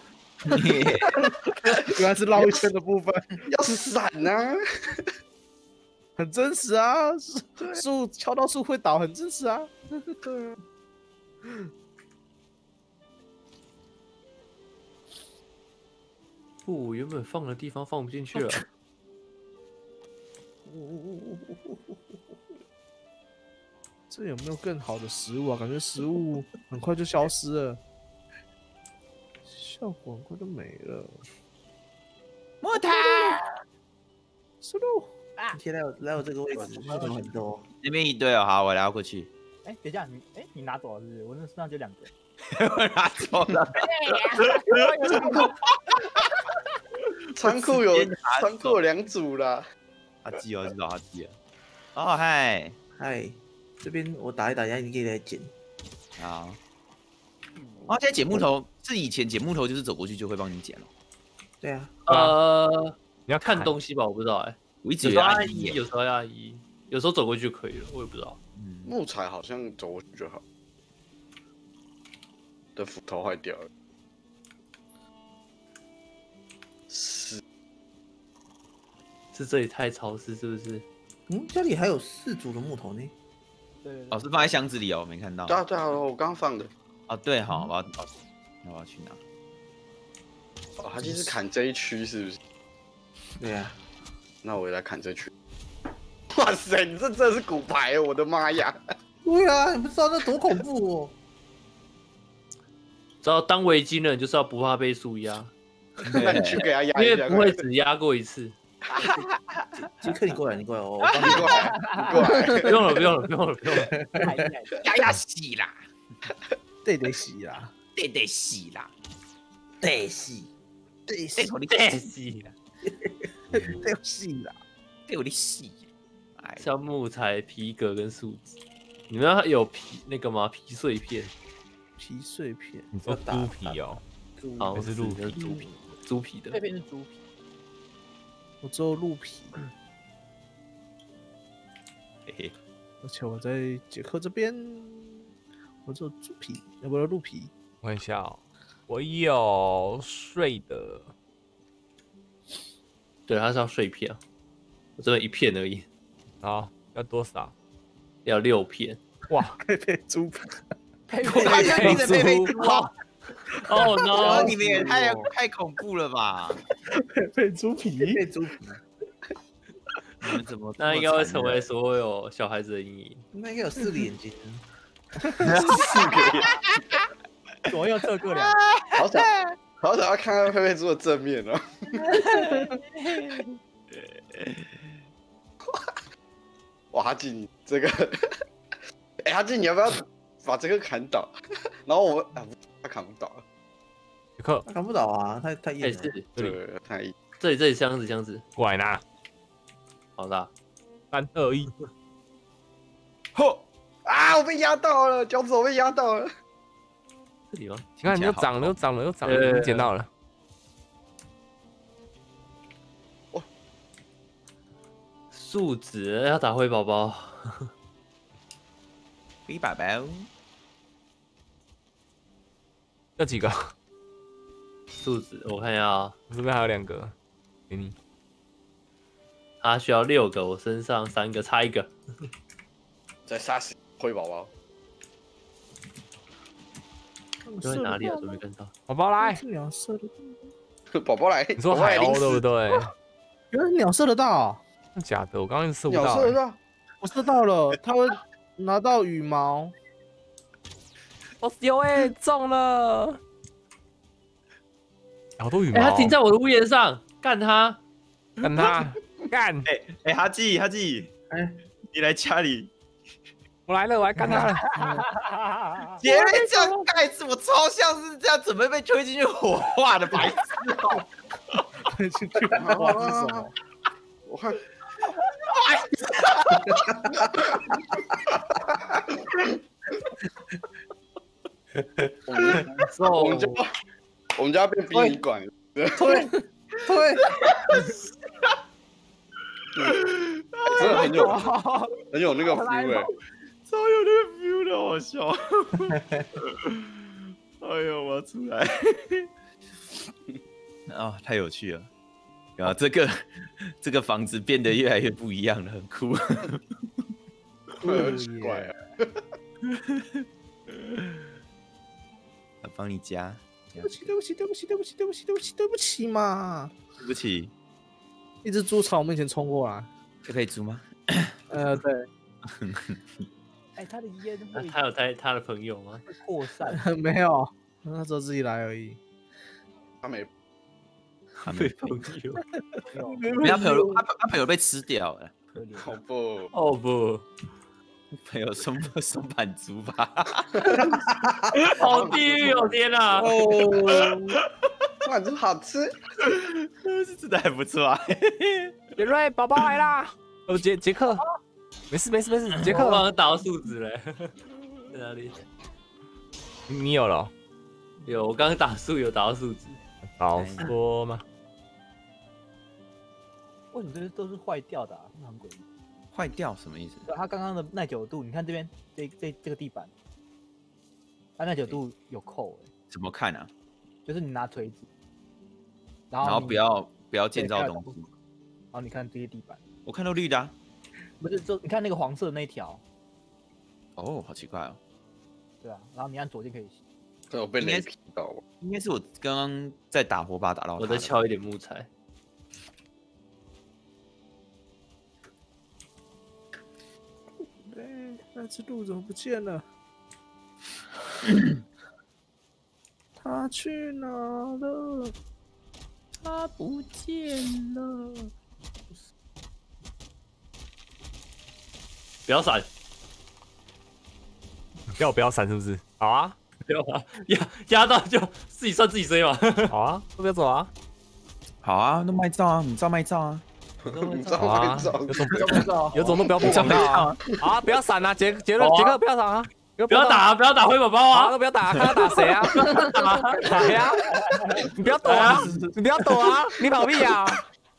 原来是绕一圈的部分， 要闪啊！ 很真实啊！树树敲到树会倒，很真实啊。对啊。 不，我原本放的地方放不进去了。 这有没有更好的食物啊？感觉食物很快就消失了，效果很快就没了。 木头思路现在来我来我这个位置，为什么很多？ 那边一堆哦，好，我来过去。 哎，等一下，你哎，你拿走了是不是？我那身上就两个。 我拿走了。 仓库有仓库有两组啦。 好记哦，知道好记了。哦嗨， 嗨，这边我打一打，然后你可以来捡。 好。哦，现在捡木头是以前捡木头就是走过去就会帮你捡了。 对啊， 呃， 你要看东西吧，我不知道哎、 我一直以有时候按为按一一，有时候按一，有时候走过去就可以了，我也不知道。 嗯， 木材好像走过去就好。的斧头坏掉了。是是这里太潮湿是不是？ 嗯，家里还有四组的木头呢。 对对对哦，是放在箱子里哦，没看到。 对啊对啊，我刚放的。 哦，对哈，我要哦，那我要去拿。 哦，他就是砍这一区是不是？ 对啊， 那我也来砍这区。哇塞，你这真的是骨牌哦！我的妈呀！ 对啊，你不知道那多恐怖哦。 只要当围巾人就是要不怕被树压， 那你去给他压因一下。 为不会只压过一次。 杰克，你过来，你过来，我你过来，你过来。 不用了，不用了，不用了，不用了。 太厉害了呀呀洗啦， 得得洗啦， 得得洗啦， 得洗， 得得洗， 头你太得细了， 得洗啦。 得我的洗。哎， 像木材、皮革跟树脂。你们要有皮那个吗？皮碎片， 皮碎片， 你说猪皮哦？ 猪好像还是鹿是猪皮，猪皮的这。边是猪皮， 我只有鹿皮， 嘿嘿， 而且我在杰克这边，我只有猪皮，要不要鹿皮？ 我看一下哦，我有睡的， 对，它是要碎片啊，我这边一片而已， 好，要多少？ 要六片。 哇， 配配猪皮， 配我发现你的佩佩猪啊！ 哦哦， no！ 你们也太太恐怖了吧！ 配配猪皮， 配猪皮， 你们怎么这么那应该会残成为忍所有小孩子的阴影。 那应该有四个眼睛。 四个人， 左右侧各两。 好想好想要看看佩佩猪的正面哦。哇，哈基，你这个，哎、欸，哈基，你要不要把这个砍倒？然后我们啊，他砍不倒了， 杰克他看不到啊，太太哎， 硬了。 是这里对，太这里这里箱子箱子， 过来拿， 好的。 三二一， 嚯！ 啊！我被压到了，脚趾头被压到了。 这里吗？ 你看又涨了又涨了又涨了，已经捡到了。 树脂要打灰宝宝。 灰宝宝， 要几个？ 树脂，我看一下啊， 我这边还有两个，给你。 他需要六个，我身上三个，差一个。 再杀死灰宝宝。 在哪里啊？都没看到。 宝宝来， 是鸟射的， 宝宝来， 你说海鸥对不对？ 原来鸟射得到， 真假的？我刚刚一直射不鸟到、欸。 射得到， 我射到了，它会拿到羽毛。 哦，有哎、欸，中了！好多羽毛、 哎、他停在我的屋檐上，干他！ 干他！干！ 哎哎，哈记哈记，哎，你来家里。 我来了，我来干他了！ 前面这样盖子，我超像是这样准备被推进去火化的白痴哦。 推进去哇是什么？ 我看。我们我们家我们家变殡仪馆， 推推， 真的很有很有那个 feel 哎。 超有那个 feel 的，好笑。哎呦，我要出来！啊、哦，太有趣了！然后这个这个房子变得越来越不一样了，很酷。 很奇怪啊！ 我帮你加。 对不起，对不起，对不起，对不起，对不起，对不起，对不起嘛！ 对不起， 一只猪朝我面前冲过来。 这可以租吗？ 呃，对。 哎，他的烟会那他有带他的朋友吗？ 会扩散。 没有，他只有自己来而已。 他没对朋友。 他朋友他他朋友被吃掉了。 可怜。 好不？ 哦不， 朋友松松板猪吧？ 好地狱哦！天哪！ 哦， 哇，这好吃。 是真的还不错啊。 杰瑞，宝宝来啦！哦，杰杰克，没事没事没事，杰克， 我刚刚打到树脂嘞，在哪里？ 你有了、哦？ 有，我刚刚打树有打到树脂。 早说嘛！ 为什么这些都是坏掉的、啊？那很诡异。 坏掉什么意思？ 对，它刚刚的耐久度，你看这边这这这个地板，它耐久度有扣哎、 怎么看啊？ 就是你拿锤子，然后你然后不要不要建造东西。 然后你看这些地板， 我看到绿的、啊。 不是就你看那个黄色的那一条， 哦，好奇怪哦。 对啊，然后你按左键可以洗。 这我被雷劈到， 应该是我刚刚在打火把打到他的。 我再敲一点木材。 哎，那只鹿怎么不见了？它去哪了？ 他不见了。 不要闪！ 要我不要闪是不是？好啊， 不要啊！压压到就自己算自己衰嘛。 好啊，都不要走啊！ 好啊，那卖照啊，你照卖照啊。 你知道好啊， 吗？你知道有种不知道， 有种都不要播广告啊！好啊，不要闪啊，杰杰瑞杰克不要闪啊！ 不要打，不要打灰宝宝啊！ 啊！ 都不要打，看他打谁啊？打谁啊？你不要躲啊！你不要躲啊！你跑屁啊！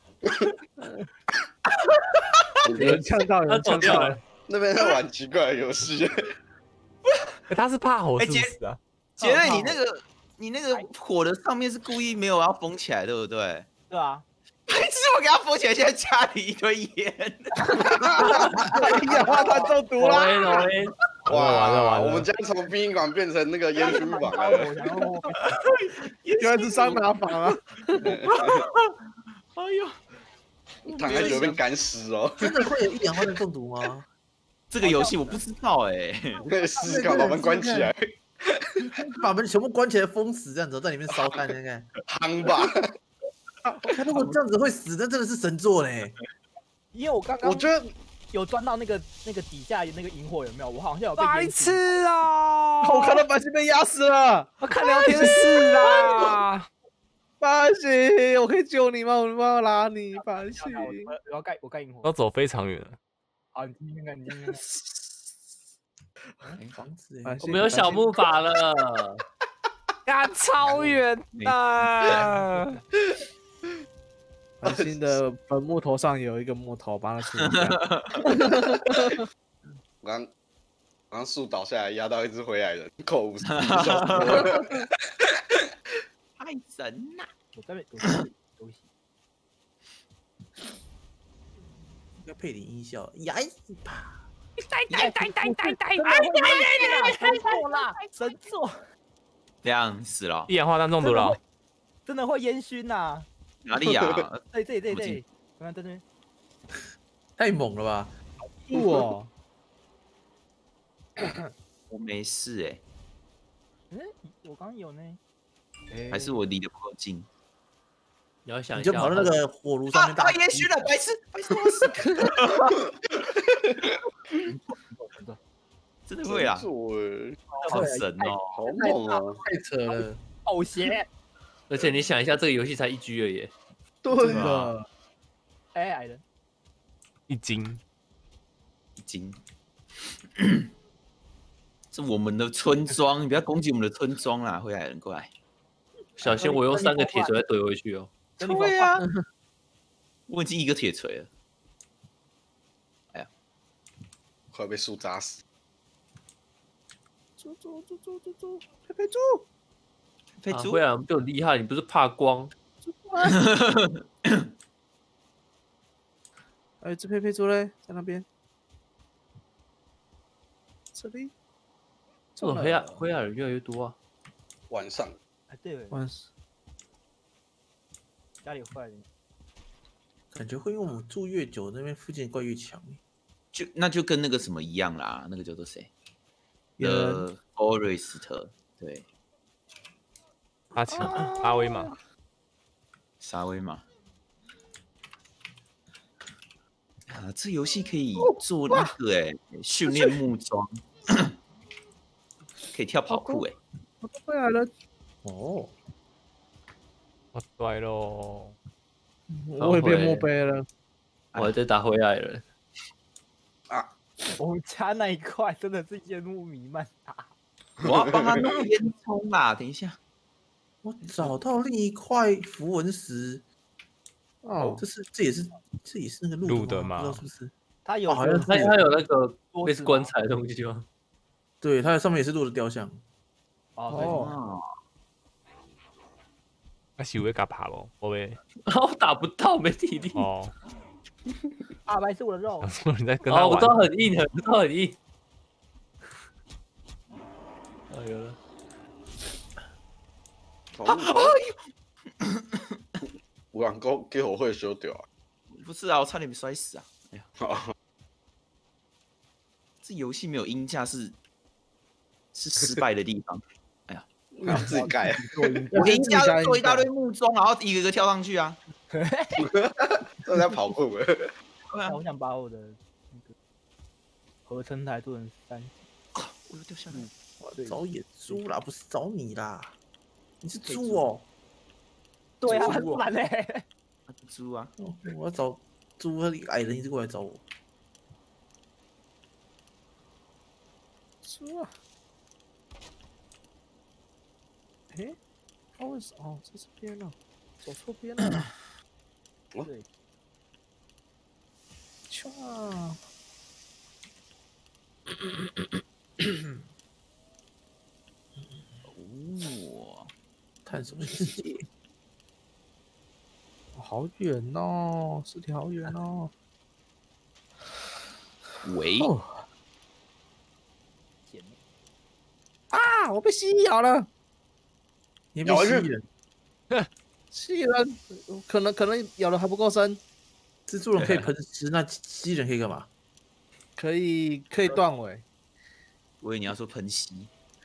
有人呛到，有他人呛到。 走掉了。 那边在玩奇怪的游戏。 欸他是怕火是不哎杰是啊？ 杰瑞，你那个你那个火的上面是故意没有要封起来，对不对？ 对啊， 白痴，我给他封起来，现在家里一堆烟。 哎呀，他中毒了！ 喂喂， 哇， 完了完了我们家从殡仪馆变成那个烟熏房了。 然后原来是桑拿房啊！ 哎呦， 躺在酒变干尸哦。 真的会有一氧化碳中毒吗？ 这个游戏我不知道哎、 那个试试看，把门关起来， 把门全部关起来封死，这样子在里面烧炭，看看。 夯吧。 他如果这样子会死，那真的是神作嘞！ 因为我刚刚我觉得有钻到那个那个底下那个萤火有没有？我好像有被白淹死痴啊！ 我看到白星被压死了， 我看聊天室啊！ 白星，我可以救你吗？我帮我拉你，白星。 我我要盖我盖萤火要，走非常远了。 好，你听听看，你听听看。 哎房子哎哎， 我们有小木筏了， 干超远的。 繁星的坟墓头上有一个木头，帮他处理掉。 我刚我刚树倒下来压到一只灰矮人，扣五十， 太神了！ 我在那边，我在那边休息。 要配点音效，呀一啪！ 呆呆呆呆呆呆！哎呀呀呀！神作啦，神作， 这样死了， 一氧化碳中毒了。 真的会烟熏呐！ 哪里呀？ 对对对不近对，刚刚在那边。 太猛了吧！ 酷哦！ 我没事哎， 嗯，我刚刚有呢。 还是我离得不够近。 你要想你一下， 就跑到那个火炉上面打啊！烟熏了，白痴，白痴，我死！真的会啊， 做哎， 好神哦！ 好猛啊！ 太扯了。 呕血。 而且你想一下，这个游戏才一 G 而已。 对啊的， 哎，矮人， 一斤， 已经。是我们的村庄，你不要攻击我们的村庄啦！灰矮人过来。 小心我用三个铁锤再怼回去哦。 对啊，我已经一个铁锤了。 快被树扎死！ 猪猪猪猪猪猪，佩佩猪， 啊， 飞猪会啊，就很厉害，你不是怕光？ 哎，这佩佩猪嘞，在那边，这里。 这种黑暗灰矮人越来越多啊。 晚上哎，对， 晚家里有坏人。 感觉会因为我们住越久，那边附近怪越强。 就那就跟那个什么一样啦，那个叫做谁？ 人呃，欧瑞斯特，对， 阿强阿威嘛， 沙威玛。啊，这游戏可以做那个哎、训练木桩，可以跳跑酷哎、 我都会来了， 哦， 好帅喽！ 我也变墓碑了。 我还在打灰矮人。 我们家那一块真的是烟雾弥漫啊！ 我要帮他弄烟囱啦，等一下。 我找到另一块符文石。 哦， 这是这也是这也是那个录的吗吗？不知道是不是？ 它有哦好像是他他有那个类桌子吗似棺材的东西吗？ 对，它上面也是鹿的雕像。 哦，对哦， 那是会甲爬咯，我呗。 我打不到，没体力。 哦， 大白是我的肉然。后你在跟他哦，我玩知道很硬，我知道很硬。哦，有了。 有人讲给我会修掉啊！ 不是啊，我差点被摔死啊！哎呀， 好这游戏没有音架是是失败的地方。 然后自己盖， 我音架做一大堆木桩，然后一个一个跳上去啊。 这在跑酷哎！ 对啊， 我想把我的那个合成台做成三级。 我又掉下来。 我找野猪啦，不是找你啦。你是猪哦？ 对啊， 猪很烦嘞。 啊猪啊！ 哦我要找猪，矮人一直过来找我。 猪啊！诶，他为什哦，在这边呢？走错边了。 对， 唰！ 哦， 探索世界。 好远哦，尸体好远哦。 喂， 哦啊！我被蜥蜴咬了。 你被吸人， 蜥蜴人可能可能咬的还不够深， 蜘蛛人可以喷湿，那蜥蜴人可以干嘛？ 可以可以断尾。 我以为你要说喷吸。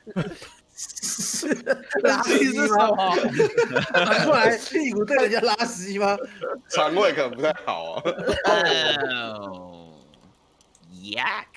拉稀是什么？反过来屁股对人家拉稀吗？ 肠胃可能不太好啊。 哦，yak。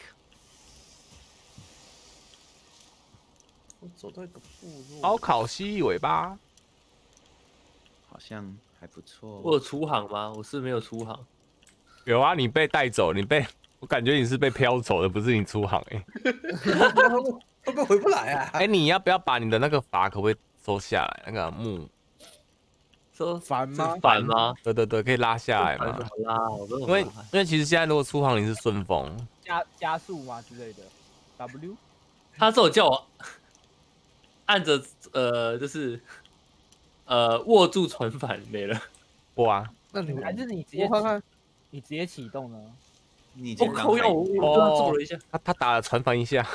我走到一个部落， 烧烤蜥蜴尾巴， 好像还不错。 我有出航吗？我是没有出航。 有啊，你被带走，你被我感觉你是被飘走的，不是你出航哎、 会不会回不来啊？ 哎、你要不要把你的那个筏可不可以收下来？那个木， 说烦吗？ 反吗？ 对对对，可以拉下来反怎嘛？ 么拉？我真的因为因为其实现在如果出航你是顺风， 加加速嘛之类的。W 他只有叫我按着呃，就是呃握住船帆没了。 哇， 那你还是你直接我看看， 你直接启动呢？ 我你今天靠要我我对他做了一下， 他他打了船帆一下，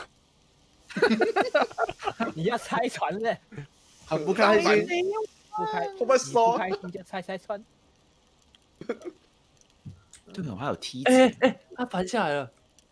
你要拆船嘞？ 很不开心。 不开， 会不会你收不开心就拆拆船。 对，我还有梯哎子， 哎，他反下来了，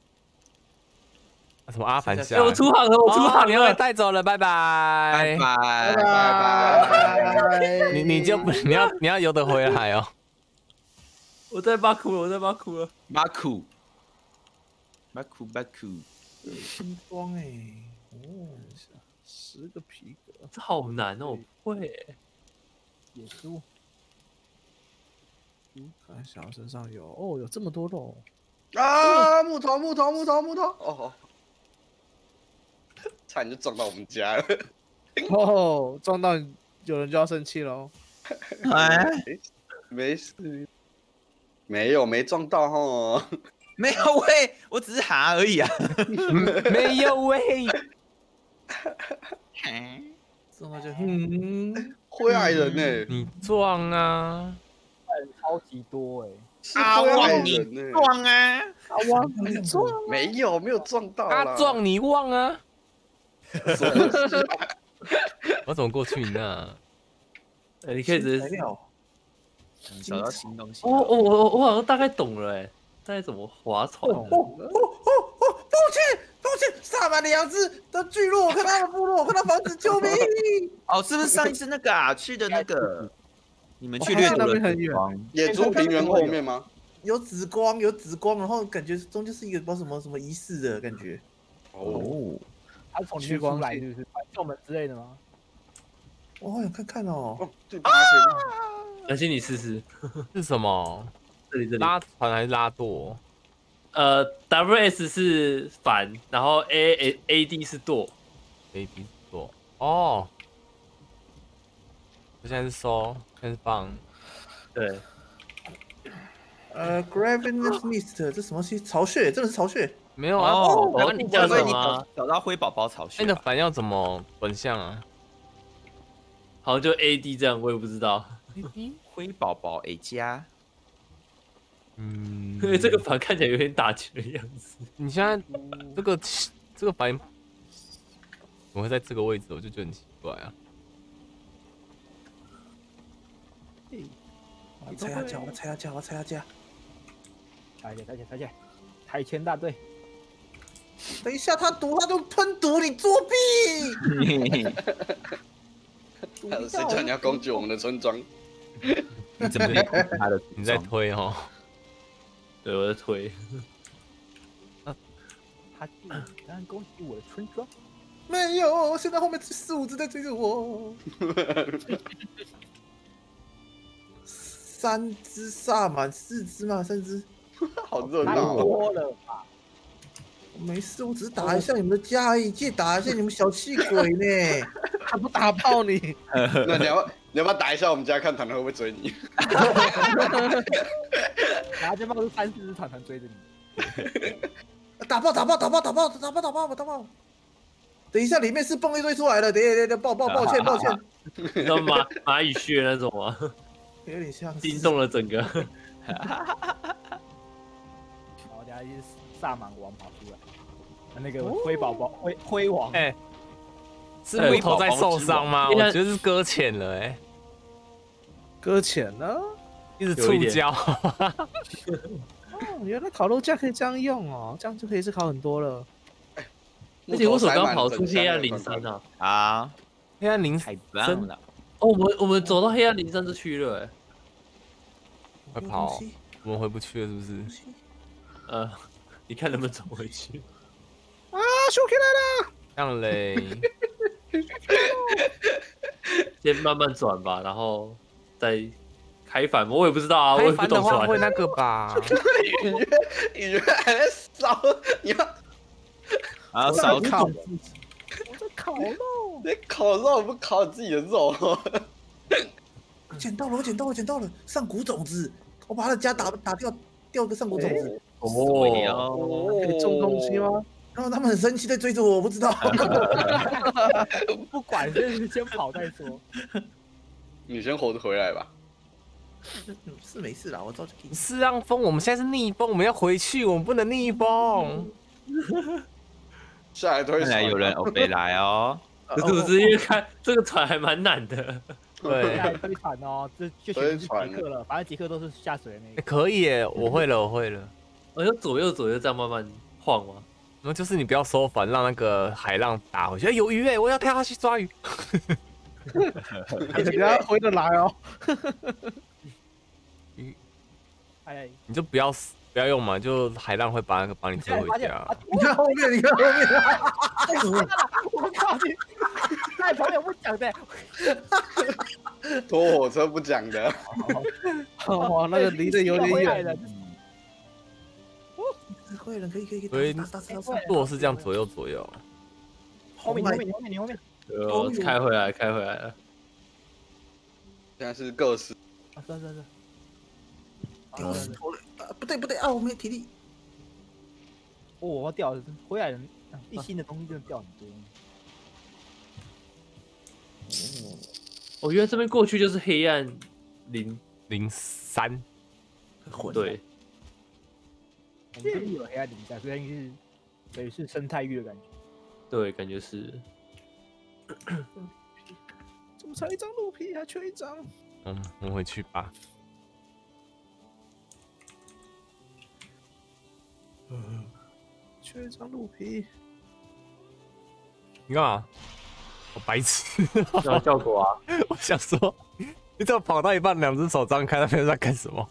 什么阿凡下哎， 来？ 我出航了，我出哦航你要被了。 带走了，拜拜。 拜拜拜拜。 你你就不你要你要游得回来哦。 我在巴库了，我在巴库了。 马库，马库马库， 星光哎，哦， 十个皮革， 这好难哦，我不会欸。 野猪， 看一下我身上有，哦，有这么多肉。 啊！木头木头木头木头，哦哦，差点就撞到我们家了。 哦，撞到有人就要生气喽。 哎， 没事，没有没撞到哈。 没有喂，我只是哈而已啊。 没有喂， 撞到就嗯， 会爱人呢、 你撞啊！ 超级多哎。 是会爱人呢、 撞啊！ 啊哇，你撞没有没有撞到啦他撞你忘啊！ 什么东西啊我怎么过去那？ 哎，你可以直接。 材料， 找到新东西。 哦哦我我好像大概懂了哎，大概怎么划船哦哦哦哦！抱歉抱歉，萨满的羊子的聚落，我看他们部落，我看到房子，救命！ 哦，是不是上一次那个啊？去的那个，你们去哦好像掠夺的那边很远地方野猪平原后面吗？ 有紫光，有紫光，然后感觉中间是一个不知道什么什么仪式的感觉。 哦， 哦， 他是从里面出来是不是？救门之类的吗？ 我好想看看哦。 哦，对，八千。 南希你试试， 是什么？ 这里这里。 拉船还是拉舵？ 呃，W S 是反，然后 A A A D 是舵。 A B 舵哦。我现在是收，现在是放。 对， 呃 ，Gravinus Mist，这什么东西？巢穴，真的是巢穴。 没有啊。 哦， 我要你叫所以你什么啊找找到灰宝宝巢穴吧。 那个反要怎么转向啊？ 好像就 A D 这样，我也不知道。 灰宝宝 A 加， 嗯， 因为这个反看起来有点打拳的样子。 你现在这个这个反应怎么会在这个位置？我就觉得很奇怪啊。 我猜下架，我猜下架，我猜下架。 抬起来，抬起来，抬起来！台前大队， 等一下，他毒，他就吞毒，你作弊！ 谁叫你要攻击我们的村庄？ 你怎么可以攻击他的？ 你在推哦。 对，我在推。 他竟然攻击我的村庄！ 没有，现在后面四五只在追着我。三只萨满，四只嘛，三只。 太好热闹、哦。 多了吧？ 没事，我只是打一下你们的家而已，借打一下你们小气鬼呢。 他不打爆你。 那你要你要不要打一下我们家，看团团会不会追你？ 然后就冒出三四只团团追着你。 打爆，打爆，打爆，打爆，打爆，打爆，打爆！等一下，里面是蹦一堆出来了，等一下，等一下，抱抱，抱歉，抱歉， 你知道蚂蚂蚁穴那种吗？ 有点像是惊动了整个。 然后等下就是萨满王跑出来，那个灰宝宝灰灰王， 哎、是木头在受伤吗？ 哎我觉得是搁浅了、哎， 搁浅呢？ 一直触礁。 哦，原来烤肉架可以这样用哦，这样就可以是烤很多了。 而且为什么刚跑出黑暗灵山呢？ 啊？ 啊， 黑暗灵太棒了！ 哦，我们我们走到黑暗灵山这区了，哎， 快跑，我们回不去了，是不是？ 呃，你看能不能走回去？ 啊，修起来了！ 这样嘞， 先慢慢转吧，然后再开反，我也不知道啊，我也不开帆的懂船。 话会那个吧？ 隐约隐约 S 烧，你要然后烧烤， 烤， 我在烤肉。 你烤肉不烤自己的肉？ 我捡到了，我捡到了，我捡到了上古种子，我把他的家打打掉，掉个上古种子， 对哦， 哦， 可以种东西吗？ 然后他们很生气在追着我，我不知道。 不管，就是先跑再说。 你先活着回来吧。 是没事啦，我早就给你。 是让风，我们现在是逆风，我们要回去，我们不能逆风。 下来推船， 看来有人欧北来哦。 可是不是因为看这个船还蛮难的。 对， 下一推船哦，这就全是杰克了，反正杰克都是下水的那个。 可以耶，我会了，我会了。 我就左右左右这样慢慢晃吗？ 然后就是你不要收帆，让那个海浪打回去。哎，有鱼哎，我要跳下去抓鱼。 人家回得来哦。 哎， 你就不要不要用嘛，就海浪会把那个把你推回家。 你看后面，你看后面， 我靠你！那朋友不讲的， 拖火车不讲的。 哇，那个离得有点远。 会了，可以可以可以。 所以打打打打打。 做是这样左右左右。 后面，后面，你后面，你后面。 呃，开回来，开回来了。 现在是各式。 啊，是是是。 掉石头了，啊不对不对啊，我没体力。 哦，我要掉了，回来人一新的东西真的掉很多。 哦，原来这边过去就是黑暗零零三， 混对， 我们这里有黑暗零在，所以是等于是生态域的感觉。 对，感觉是。 怎么才一张鹿皮，还缺一张？ 嗯，我们回去吧。 嗯，缺一张鹿皮。 你干嘛？我白痴。 那效果啊！ 我想说，你怎么跑到一半，两只手张开，那边在干什么？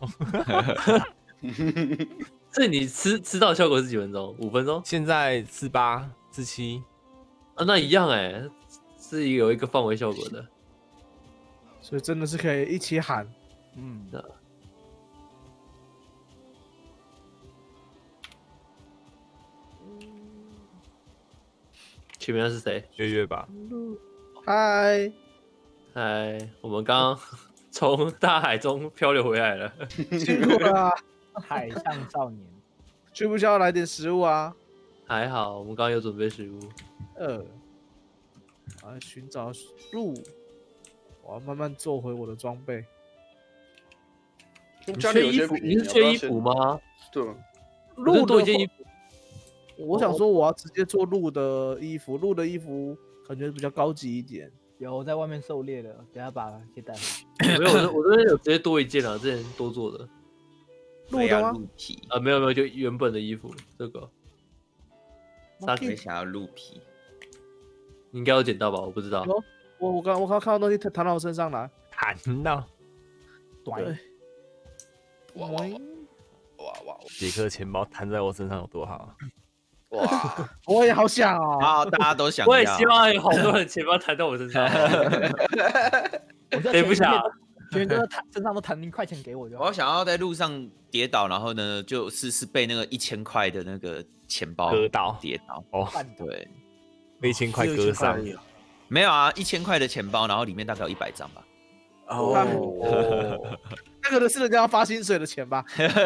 所以你吃吃到的效果是几分钟？五分钟？ 现在四八四七啊，那一样哎，是有一个范围效果的。 所以真的是可以一起喊。 嗯， 前面是谁？ 月月吧。 嗨， 嗨，我们刚刚从大海中漂流回来了。 辛苦了啊， 海上少年。 需不需要来点食物啊？ 还好，我们刚刚有准备食物。 呃，来寻找路，我要慢慢做回我的装备。 你家里缺衣服？ 有些皮你是缺衣服？吗？ 对， 不是多一件衣服。 我想说，我要直接做鹿的衣服，鹿的衣服感觉比较高级一点。 有我在外面狩猎的，等下把先带回来。 没有，我这我这边有直接多一件啊，之前多做的。 鹿的吗？ 鹿皮， 啊，没有没有，就原本的衣服这个。 我也想要鹿皮。 你应该有捡到吧？我不知道。 有我我刚我刚看到东西弹弹到我身上来， 弹到短对， 哇哇哇哇杰克钱包弹在我身上有多好？ 哇哇！ 我也好想哦。 啊，大家都想我也要希望有好多人钱包弹到我身上。谁不想？ 全都弹身上都弹一块钱给我就好。 我想要在路上跌倒，然后呢，就是是被那个一千块的那个钱包割到跌倒。 哦， 对， 被一千块割伤。 没有啊，一千块的钱包，然后里面大概有一百张吧。 哦，那个是人家要发薪水的钱吧？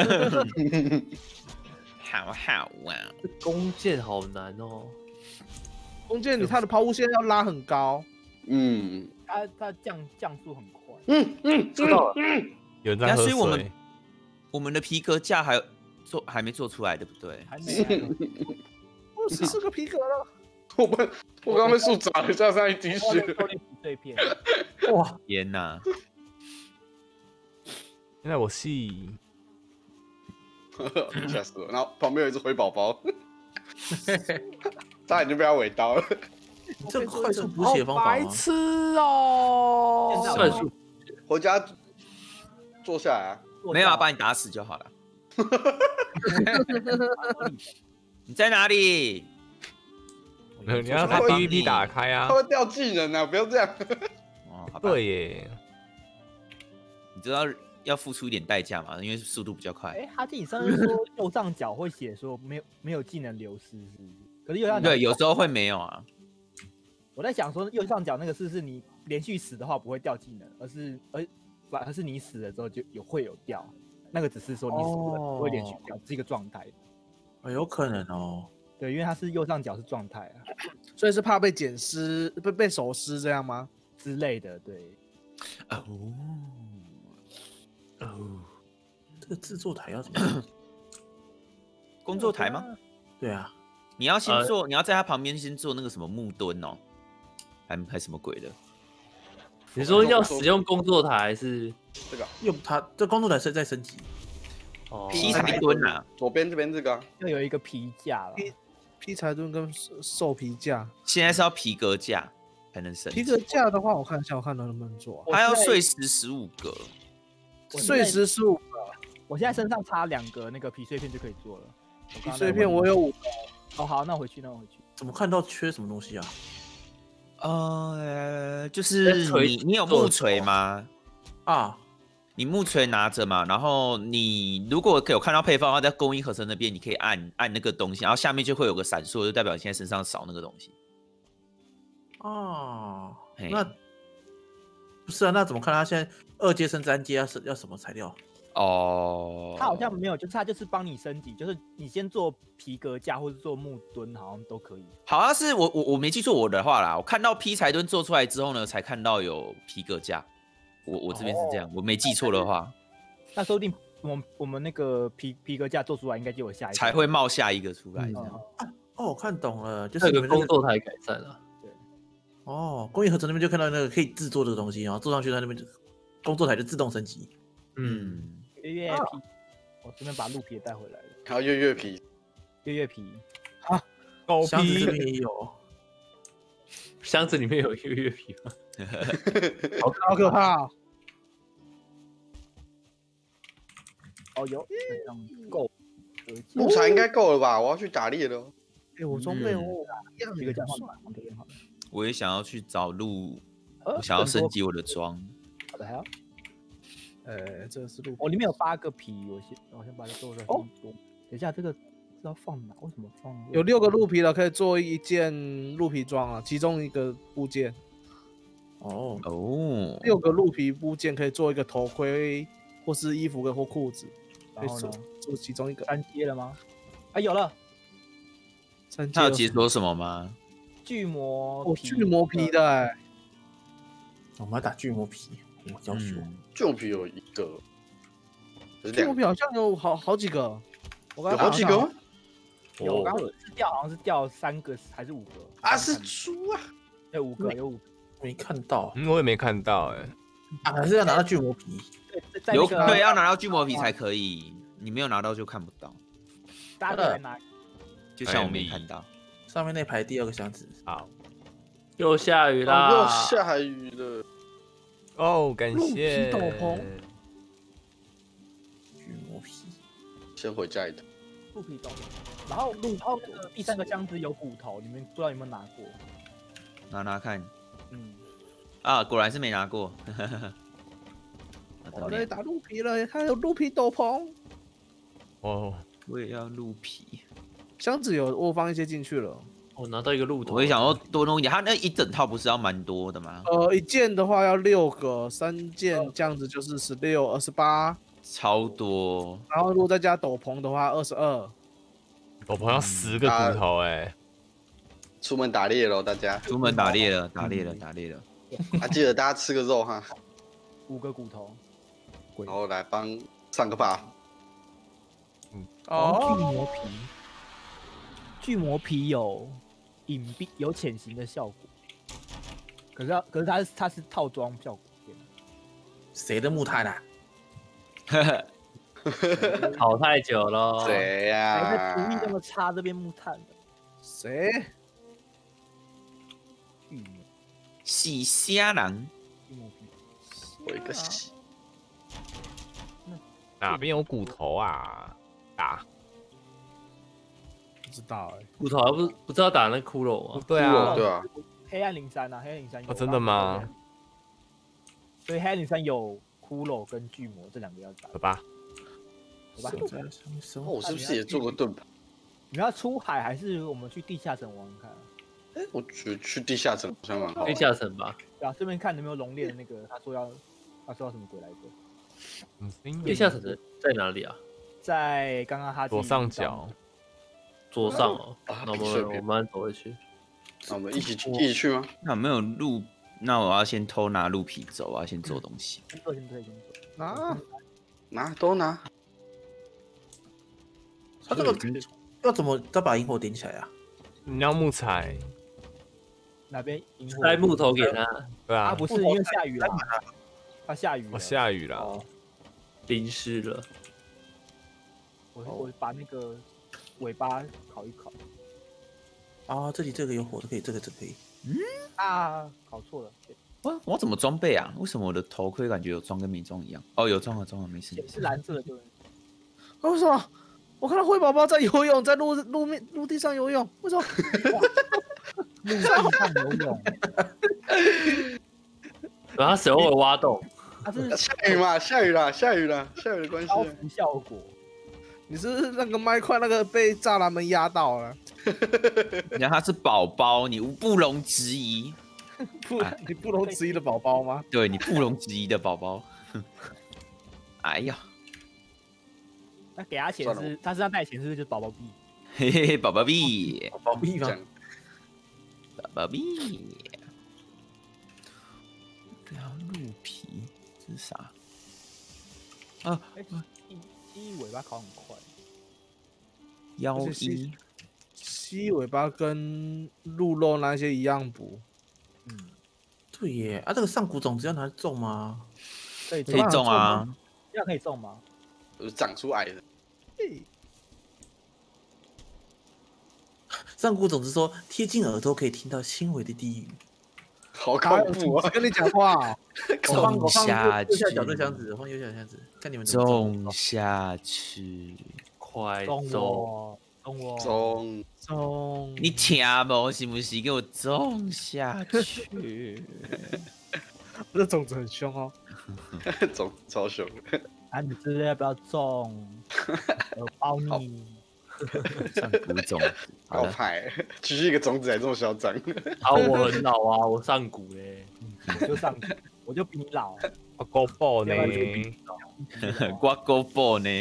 好好玩， 这弓箭好难哦。 弓箭你它的抛物线要拉很高， 嗯它它降降速很快。 嗯嗯， 知道了。 有人在喝所以我们水。 我们的皮革架还有做还没做出来，对不对？ 还没啊。 我十四个皮革了。 我被我刚被树砸了，加上一滴血。 玻璃碎片。 哇， 天哪！ 现在我细， 吓死我！然后旁边有一只灰宝宝，差点就被他尾刀了。 你这快速补血方法吗？ 白痴哦！ 算数。 回家坐下来啊！ 没有啊，把你打死就好了。你在哪里？ 你要他 P V P 打开啊他！会掉技能啊！不要这样。 哦，好吧。 对耶， 你知道要付出一点代价嘛，因为速度比较快。 哎，哈基，你上次说右上角会写说没有没有技能流失，是不是？可是右上角对，有时候会没有啊。 我在想说，右上角那个是是你连续死的话不会掉技能，而是而反而是你死了之后就有会有掉，那个只是说你死了不会连续掉，是一个状态。 哦，有可能哦。 对，因为它是右上角是状态啊， 所以是怕被捡尸、被被手尸这样吗？ 之类的，对。 哦哦，这个制作台要怎么？ 工作台吗？ 对啊， 你要先做，呃、你要在他旁边先做那个什么木墩哦，还还什么鬼的？ 你说要使用工作台还是这个？ 用它这工作台是在升级。 哦，劈柴墩啊， 左边这边这个、啊、 要有一个皮架了。 劈劈柴墩跟兽皮架， 现在是要皮革架才能升级。 皮革架的话，我看一下，我看能不能做、啊。 它要碎石十五个， 碎石十五个。 我现在身上插两个那个皮碎片就可以做了。 皮碎片我有五个。 哦，好，那我回去，那我回去。 怎么看到缺什么东西啊？ 呃，就是你你有木锤吗？ 啊， 你木锤拿着嘛，然后你如果有看到配方的话，在供应合成那边，你可以按按那个东西，然后下面就会有个闪烁，就代表你现在身上少那个东西。 哦，那不是啊？那怎么看他现在二阶升三阶要要什么材料？ 哦， 他好像没有，就是他就是帮你升级，就是你先做皮革架或者做木墩，好像都可以。 好像是我我我没记错我的话啦，我看到劈柴墩做出来之后呢，才看到有皮革架。我我这边是这样，哦、我没记错的话， 那说不定我们我们那个皮皮革架做出来，应该就有下一个才会冒下一个出来。这样、 嗯、哦，我看懂了，就是你们、那个、工作台改善了。 对， 哦，工艺合成那边就看到那个可以制作这个东西，然后做上去，它那边就工作台就自动升级。 嗯， 月月皮，我这边把鹿皮也带回来了。 还有月月皮， 月月皮啊， 狗皮箱子这边也有， 箱子里面有月月皮吗？ 好好可怕、哦！ 哦，有，够， 木材应该够了吧？我要去打猎了。 哎、欸，我装备我一样一个交换吧，这边好了。 我也想要去找路，我想要升级我的装。 好的，还有。 呃，这个是鹿， 我、哦、里面有八个皮，我先我先把它做成。哦，等一下，这个是要放哪？为什么放？ 有六个鹿皮了，可以做一件鹿皮装啊，其中一个部件。 哦哦， 六个鹿皮部件可以做一个头盔，或是衣服跟或裤子。 然后呢， 做其中一个。 三阶了吗？啊，有了。 三阶。 他有解锁什么吗？ 巨魔哦，巨魔皮的、欸。 我们要打巨魔皮。我要求巨魔皮有一个， 巨魔皮好像有好好几个，我刚有好几个吗？ 有，我刚刚掉好像是掉三个还是五个啊？是猪啊！ 有五个，有五个， 没看到， 嗯，我也没看到哎、 欸，啊，还是要拿到巨魔皮， 对， 有对，要拿到巨魔皮才可以，你没有拿到就看不到。 大家来拿， 就像我没看到， 上面那排第二个箱子， 好，又下雨啦， 又下雨了。 哦，感谢。 鹿皮斗篷， 巨魔皮， 先回家一趟。 鹿皮斗篷，然后鹿，然后那个第三个箱子有骨头，你们不知道有没有拿过？ 拿拿看。 嗯， 啊，果然是没拿过。 我在打鹿皮了，它有鹿皮斗篷。 哦， 我也要鹿皮。 箱子有我放一些进去了。 我拿到一个鹿头， 我也想要多弄一点。它那一整套不是要蛮多的吗？ 呃，一件的话要六个，三件这样子就是十六、二十八， 超多。 然后如果再加斗篷的话，二十二。 斗篷要十个骨头哎、欸！ 出门打猎喽，大家！ 出门打猎了，打猎了，打猎了。 啊，记得大家吃个肉哈。 五个骨头， 然后来帮上个 buff。 嗯，哦，巨魔皮，巨魔皮有。隐蔽有潜行的效果，可是它可是它是它是套装效果。 谁的木炭啊？ 跑太久了。 谁呀？ 谁在厨艺这么差？这边木炭的谁？ 巨魔喜虾郎。 巨魔皮， 我一个喜。 哪边有骨头啊？打。 不知道哎、欸， 骨头还不不知道打那骷髅啊？ 对啊， 对啊。 黑暗灵山啊，黑暗灵山有。 哦，真的吗？ 所以黑暗灵山有骷髅跟巨魔这两个要打， 好吧？ 好吧？ 手在双手哦，我是不是也做过盾牌？ 你要出海还是我们去地下城玩玩看？ 哎，我觉得去地下城好像蛮好玩地。下城吧， 对啊，顺便看有没有龙猎的那个，他说要他说要什么鬼来着？ 嗯， 地下城在哪里啊？ 在刚刚他左上角， 左上哦， 啊那我比顺便们我们慢慢走回去。 那我们一起去，一起去吗？ 那有没有鹿？那我要先偷拿鹿皮走，我要先做东西。 先做先做先做。 拿拿都拿。 他这个要怎么再把萤火点起来啊？ 你要木材， 哪边萤火？ 塞木头给他， 对啊， 啊，不是因为下雨了，它下雨了。 我下雨了， 哦，淋湿了。 我我把那个尾巴烤一烤。 啊，这里这个有火，这可以，这个这个可以。 啊，烤错了， 我我怎么装备啊？为什么我的头盔感觉有装跟没装一样？哦，有装了，装了，没事。没事是蓝色的就。 啊为什么？我看到灰宝宝在游泳，在陆陆面陆地上游泳，为什么？ 陆地上游泳， 然后他手会挖洞， 它是下雨嘛，下雨啦，下雨啦，下雨的关系啊。 高幅效果。 你是不是那个麦块那个被栅栏门压到了？ 你看他是宝宝，你不容置疑。 不，你不容置疑的宝宝吗？ 对你不容置疑的宝宝。哎呀， 那给他钱算是，他身上带钱是不是就是宝宝币？ 嘿嘿嘿，宝宝币， 宝币吗？ 这样宝宝币。对啊，鹿皮这是啥？啊， 哎，鸡鸡尾巴烤很快。 腰而且是衣。 鸡尾巴跟鹿肉那些一样补。 嗯， 对耶，啊，这个上古种子要拿来种吗？ 可以可以种啊， 这样可以种吗？ 有长出来的。 上古种子说，贴近耳朵可以听到轻微的低语。 好哪有恐怖啊！ 跟你讲话哦？ 我放我放种下右右下角去这箱子，我放右下角箱子，看你们怎么种。 种下去。 快种走！ 我，种我， 中中你听不是不是？给我种下去！ 我的种子很凶哦。 中超凶， 啊，你知道要不要种？我包你。 上古种子，好了， 高派，继续一个种子还这么嚣张。 啊，我很老啊，我上古嘞。 我就上，我就比你老。 我够爆呢， 刮勾爆呢？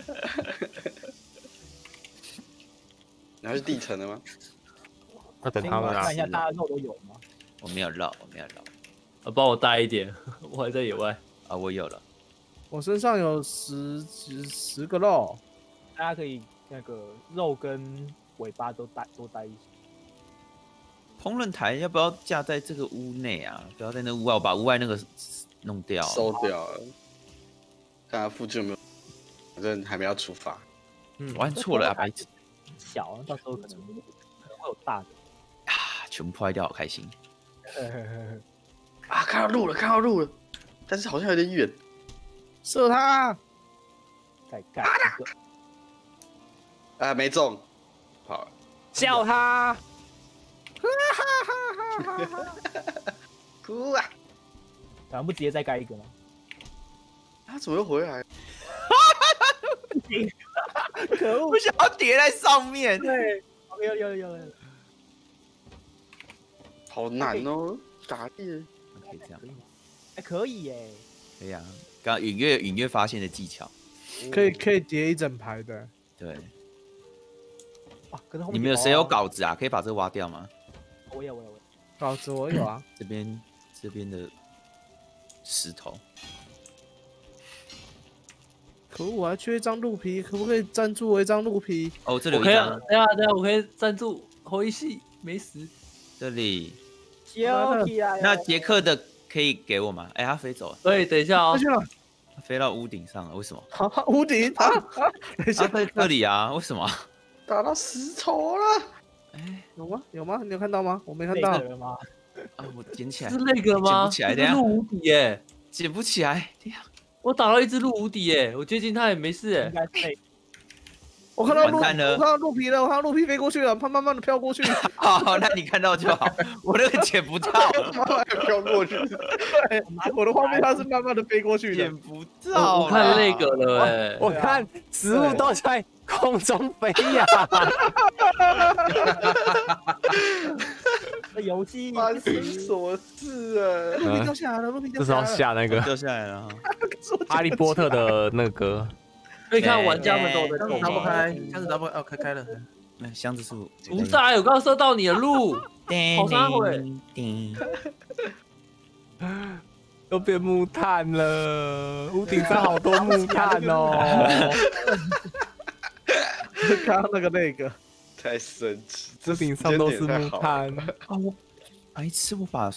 你要去地层了吗？ 要等他们啊看一。下大家肉都有吗？ 我没有绕，我没有绕啊，帮我带一点，我还在野外。 啊，我有了。 我身上有十十十个肉， 大家可以那个肉跟尾巴都带多带一些。 烹饪台要不要架在这个屋内啊？不要在那屋外，我把屋外那个弄掉。 收掉了，看看附近有没有，反正还没要出发。 嗯，玩错了啊，白痴小，到时候可能可能会有大的。 啊！全部破坏掉，好开心。 啊，看到路了，看到路了，但是好像有点远。 射他！ 再盖一个。 啊，没中，跑了。 叫他， 哭啊！ 咱们不直接再盖一个吗？ 他怎么又回来？ 可恶！ 不想要叠在上面。 对，有有有有。 好难哦，打猎。 可以这样， 哎，可以耶。 可以啊。刚刚隐约隐约发现的技巧， 可以可以叠一整排的。 对。 哇，可是后面你们有谁有？稿子啊？可以把这个挖掉吗？ 我有我有我有。 稿子我有啊， 这边这边的石头， 可恶，我还缺一张鹿皮，可不可以赞助我一张鹿皮？ 哦，这里我可以啊， 有一张， 等一下等一下，我可以赞助侯一系，没死。 这里。 揪起来。 那杰克的可以给我吗？哎，他飞走了， 对，等一下哦过去。了， 他飞到屋顶上了，为什么？ 好，屋顶啊啊！等一他下， 在这里啊？为什么？ 打到石头了。 哎， 有吗？有吗？你有看到吗？我没看那到个。人吗？ 啊，我捡起来是，那个吗？ 捡不起来等一下这是鹿无敌耶！ 捡不起来。等一下我打到一只鹿无敌耶，我接近它也没事应耶。 该是那我看到鹿，我完蛋了看到鹿皮了，我看到鹿皮飞过去了，它慢慢的飘过去。 好，那你看到就好，我那个捡不到， 慢慢飘过去。 对，我的画面它是慢慢的飞过去的捡。不到。 我看那个了哎， 我看食物都在空中飞呀。 这游戏发生什么事啊？ 鹿皮掉下来了，鹿皮掉这是要下来了。 下那个掉下来了哈。 哈利波特的那个， 可以看玩家们都有在箱子动吗？ 打不开，箱子打不开，哦，开开了。 那箱子是我不是啊，有刚刚射到你的路，好三回。 叮都变木炭了，屋顶上好多木炭哦。 刚刚那个那个， 太神奇， 屋顶上都是木炭。 啊我白痴，我把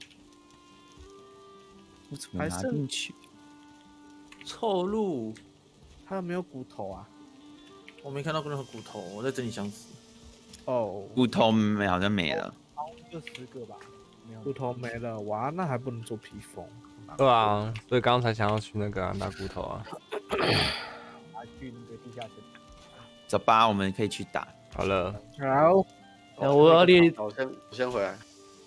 我怎么拿还剩进去？ 臭鹿， 它没有骨头啊。 我没看到任何骨头，我在整理箱子。 哦， 骨头没好像没了。 好像就十个吧，没有。 骨头没了，哇，那还不能做披风。 对啊，所以刚才想要去那个啊拿骨头啊。 拿去那个地下城。 走吧，我们可以去打。 好了， 好， 我要练， 好，我先我先回来。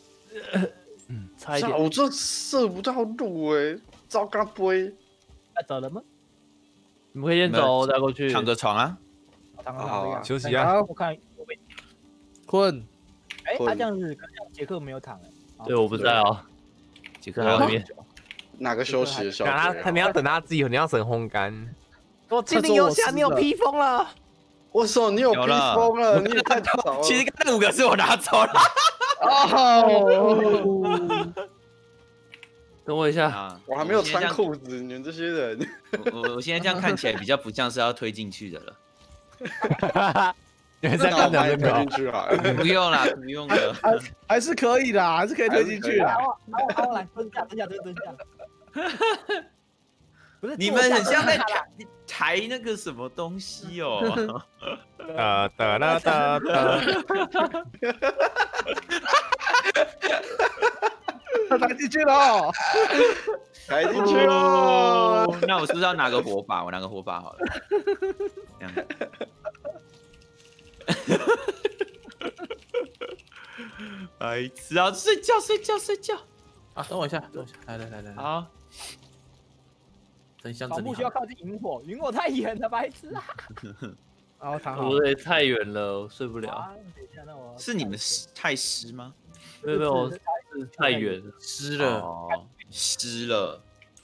差一点。 我这射不到路哎，糟糕杯。 要走了吗？ 你们可以先走，我再过去。 躺个床啊！ 当好啊然休息啊。 好， 我看我被， 困。 哎， 困他这样子，可能杰克没有躺哎。 对，我不在哦。 杰克还有在外面。 哪个休息的效果他他你要等他自己，你要省烘干。我精灵他说我游侠， 湿的你有披风了。 我手你有披有了风了，你也太早了。 其实刚才五个是我拿走了。 哦， 等我一下， 啊， 我还没有穿现在这样裤子，你们这些人。 我我我现在这样看起来比较不像是要推进去的了。 你还在那我把你推看讲这个进去好了。 不用啦，不用了。 还是可以的，还是可以推进去的。 好，好，好，来蹲下，蹲下，蹲蹲下。不是， 你们很像在抬抬那个什么东西哦。 哒哒哒哒哒。 他抬进去了， 抬进去喽！ 那我是不是要拿个火把？我拿个火把好了。这样。白痴啊！睡觉，睡觉，睡觉。 啊，等我一下，等我一下，来来来来来， 好， 等箱草整理好。 木需要靠近萤火，萤火太远了，白痴啊！ 然后躺好。 我也太远了，我睡不了。 啊，等一下，那我是你们太湿吗？ 没有没有，是太远了。 湿了， 哦，湿了。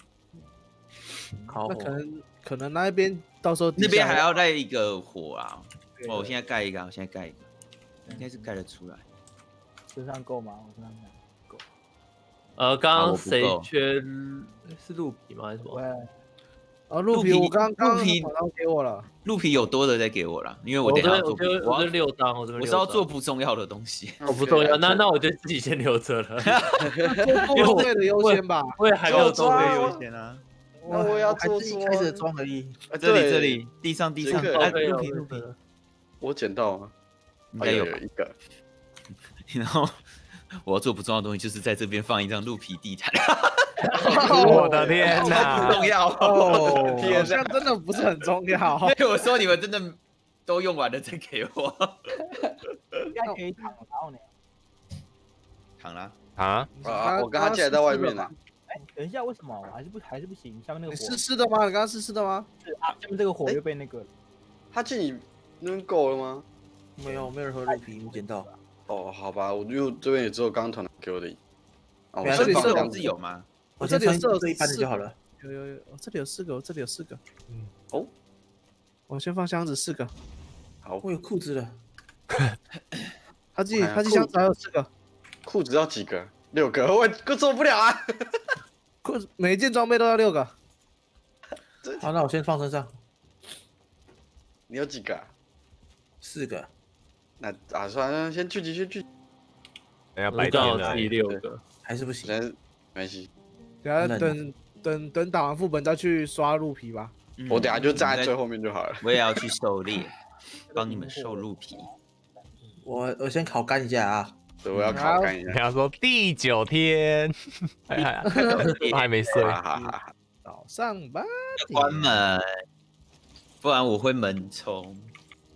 烤火。 那可能可能那边到时候那边还要带一个火啊！ 对哦，我现在盖一个，我现在盖一个，应该是盖得出来。 身上够吗？我身上够。 呃，刚刚啊我不够谁缺？是鹿皮吗？还是什么？ 喂， 哦，鹿皮鹿皮我刚刚鹿皮马上给我了。 鹿皮有多的再给我了，因为我我这等一下要做不， 边我这边我这我要六张，我这边我是要六张做不重要的东西。 我不重要，那那我就自己先留着了。 做作业的优先吧。 我也还没有做做抓优先啊！ 那我也要还做做是一开始的装而已。 啊这里对这里，地上地上， 杰克哎， OK， 鹿皮 OK， 鹿皮， 我捡到吗？ 应该有吧。 有一个。 然后我要做不重要的东西，就是在这边放一张鹿皮地毯。 我的天不哪！ 重要哦， 天好像真的不是很重要。 所以我说你们真的都用完了再给我。 应该可以躺，然后呢？ 躺啦， 啊， 啊，我跟他进来在外面呢。 哎，等一下，为什么还是不还是不行？下面那个你火是湿的吗？你刚刚是湿的吗？ 是啊，下面这个火又被那个他进你那边够了吗？ 没有，没有任何鹿皮，没捡到。 哦，好吧，我因为这边也只有刚刚团给我的。啊，我没有先这里是不放箱子是有吗？ 我这里有先穿射这一般的就好了。 有有有，我这里有四个，我这里有四个。 嗯，哦， 我先放箱子四个。 好， 我有裤子了， 他自己哎呀他自己箱子还有四个。 裤子要几个？六个，我我做不了啊。 裤子每一件装备都要六个。 好，那我先放身上你有几个啊？ 四个。 那啊，算了，先聚集，先聚集。 等下白我刚天了好自。己六个。 还是不行。 现在没关系， 等下冷等等等打完副本再去刷鹿皮吧。 嗯我等下就站在最后面就好了。 我也要去狩猎，帮你们狩鹿皮。 我我先烤干一下啊。 对，我要考干一下。 人家说第九天，还还都还没睡。 哈哈哈哈！ 早上八点。 关门，不然我会闷冲。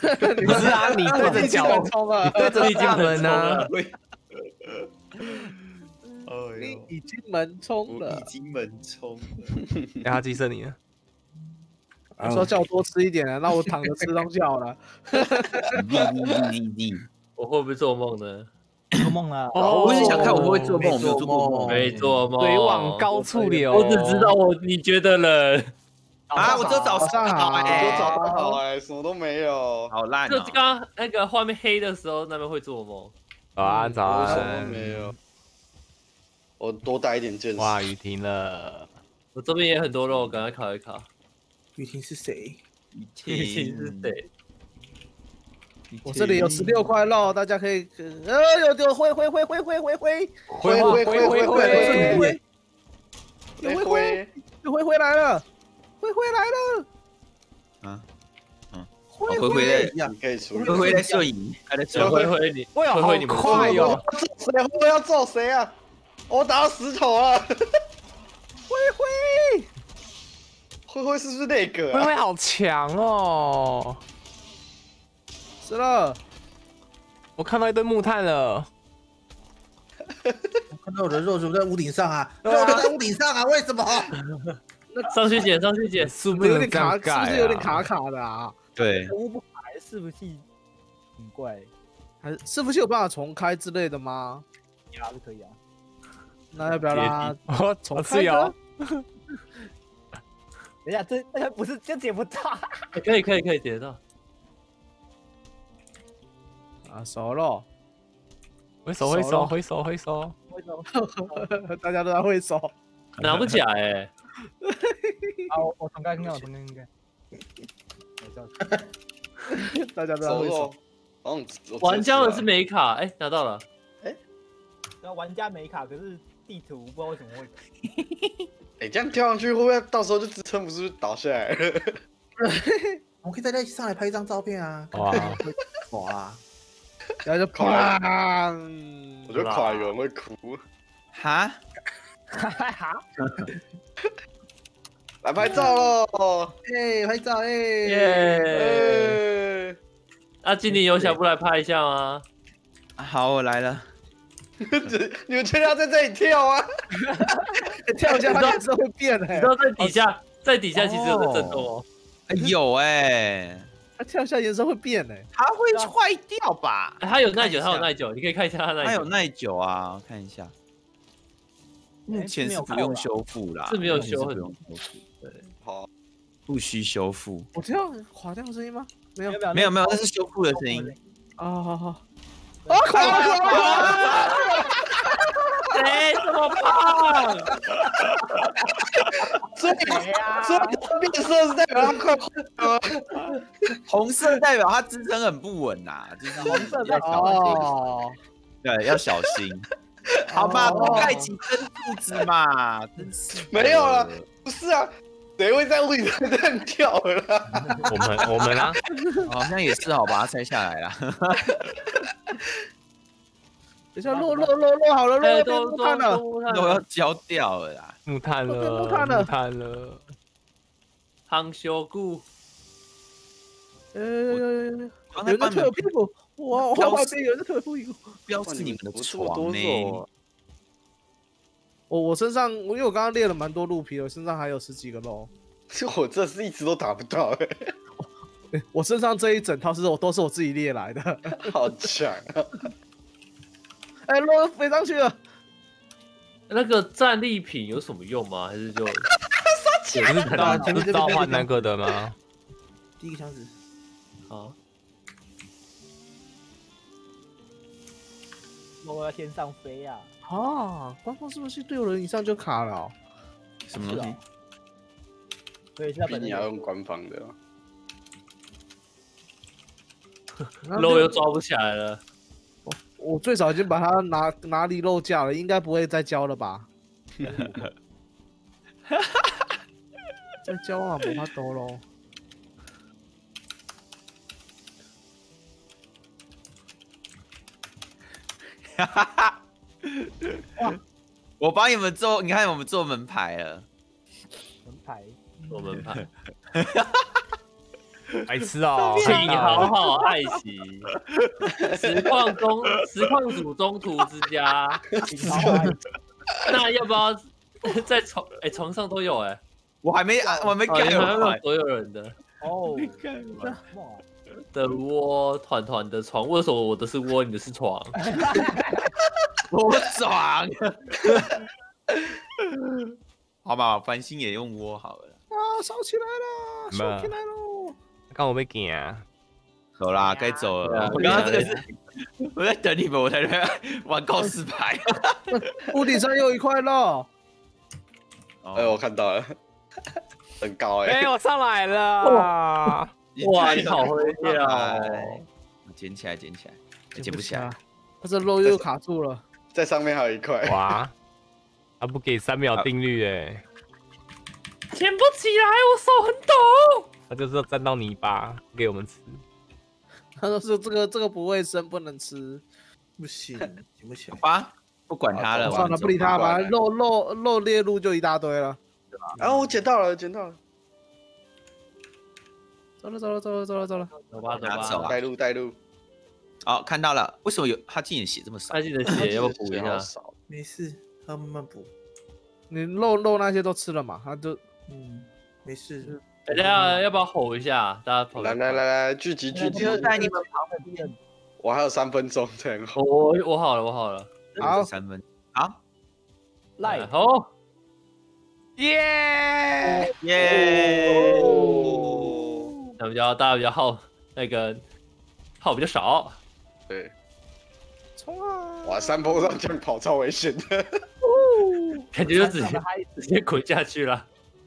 不是啊，你对着脚冲了， 对着大门呢。 你已经门冲了， 已经门冲了。 然后鸡舍你呢？ 他说叫我多吃一点了，那我躺着吃东西好了。 我会不会做梦呢？ 做梦啊！ 哦，我也想看我会不会做梦，我没有做过梦。 没做梦， 水往高处流。 我只知道我，你觉得冷啊，我只有早上好我哎， 找不好哎，什么都没有。 好烂就哦。 刚刚那个画面黑的时候，那边会做梦。 早安，早我什么都安。 没有。我多带一点见识。 哇，雨停了。 我这边也很多肉，赶快烤一烤。 雨婷是谁？ 雨雨婷是谁？ 我这里有十六块肉，大家可以，呃，有有灰灰灰灰灰灰灰灰灰灰灰灰灰， 灰有灰灰， 有灰灰来了，灰灰来了， 啊，嗯， 灰灰灰在， 你可以处理。 灰灰在摄影，他在摄影。 灰灰你， 喂，好灰灰你们快哟！ 谁会要揍谁啊？我打到石头啊！ 灰灰， 灰灰是不是那个啊？ 灰灰好强哦！ 死了， 我看到一堆木炭了。 我看到我的肉就在屋顶上啊， 对啊肉就在屋顶上啊，为什么？ 上去捡，上去捡。 是不有点是这样卡，是不盖啊？ 是有点卡卡的啊？ 对， 服务不来，伺服器很怪， 还是伺服器有办法重开之类的吗？ 压是可以啊。 那要不要让它我重开呢我是有。 等一下，这那个不是这捡不到， 可以可以可以捡到。 啊？熟了， 挥手挥手了手挥手挥手。 为什么？ 大家都在会手。 拿不起来哎。 啊，我我重开看看，我重开看看。我叫大家都在会手。 好像玩家的是美卡，哎，拿到了。 那玩家没卡，可是地图不知道为什么会。 哎，这样跳上去会不会到时候就支撑不住倒下来？ 我们可以大家一起上来拍一张照片啊！ 哇， 哇， 然后就快砰！ 我觉得垮有人会哭。 哈， 哈哈， 来拍照喽！ 哎，拍照哎！ 耶！ 哎， 那今年有想不来拍一下吗？ 好，我来了。 你们确定要在这里跳啊？ 跳一下，它颜色会变哎你知。道在底下，在底下其实有在震动哦。 哎有哎， 它跳一下颜色会变哎。 它会坏掉吧？ 它有耐久，它有耐久，你可以看一下它耐久。 它有耐久啊，我看一下。目前是不用修复啦， 是没有修目前是不用修复，对， 好， 不需修复。 我听到垮掉的声音吗？没有。 没有没有，那是修复的声音。 啊，好好。啊，垮了垮了！ 谁这么胖？ 所以所以变色是代表它快坏了。 红色代表它支撑很不稳呐，就是红色要小心， 哦， 对，要小心。好吧，多盖几根柱子嘛，真是的没有了，不是啊，谁会在屋顶上这样跳了啦？ 我们我们啊， 好像也是，好把它拆下来啦。 等一下，落落落落好了，落哎， 那边都都木炭了。 都都要焦掉了啦。 木炭我变了， 木炭了木炭了。 汤修固， 呃，有刚才人在推帮你们我屁股，哇，我后边有人在推我屁股。 标是你们的我这么多床呢肉啊。 我我身上，因为我刚刚练了蛮多鹿皮的，我身上还有十几个肉。 就我这是一直都打不到，哎， 我身上这一整套是我都是我自己猎来的。 好强啊！ 哎，肉飞上去了。 那个战利品有什么用吗？还是就不是召不是召唤那个的吗？ 第一个箱子， 好？ 我在天上飞啊！ 啊，官方是不是六人以上就卡了哦？ 什么东西？ 所以是他比本人你要用官方的， 肉又抓不起来了。 我最少已经把它拿拿离肉架了，应该不会再交了吧？再交啊，没法兜喽。 我帮你们做，你看我们做门牌了。 门牌， 做门牌， 白痴哦！ 请好好爱惜。实况中，实况组中途之家，那要不要在床？哎，床上都有哎。 我还没啊，我还没哦盖你们还有完。 所有人的哦， 的窝团团的床，为什么我的是窝，你的是床？ 我爽。好吧，繁星也用窝好了。 啊，烧起来了，烧起来喽！ 刚我被惊啊！ 走啦，该走对啊了。我刚刚这个是我在等你们，我才能玩告示牌。 屋顶上又一块肉， 哎，我看到了，很高哎。 哎，我上来了！ 哇，你好会跳！ 捡起来，捡起来，捡不起来。 它这肉又卡住了。 在上面还有一块。 哇，他不给三秒定律哎， 捡不起来，我手很抖。 他就是要沾到泥巴不给我们吃。 他说是这个这个不卫生，不能吃。 不行，捡不起来。 吧，不管他了， 算了，不理他吧。肉肉肉猎入就一大堆了。 然后我捡到了，捡到了。 走了走了走了走了走了。 走吧走吧， 拿走啊带路带路。 哦，看到了，为什么有他竟然血这么少他？记得血要不要补一下？ 少。 没事，他慢慢补， 你肉肉那些都吃了嘛？他就嗯，没事。 大家要不要吼一下？大家跑来来来来，聚集聚集！ 就带你们我还有三分钟才能好。 我我好了，我好了。 好三分。好， 赖好， 耶！ 耶！ 那比较大家比较好那个号比较少。 对， 冲啊！ 哇，山坡上这样跑超危险的。 感觉就直接直接滚下去了。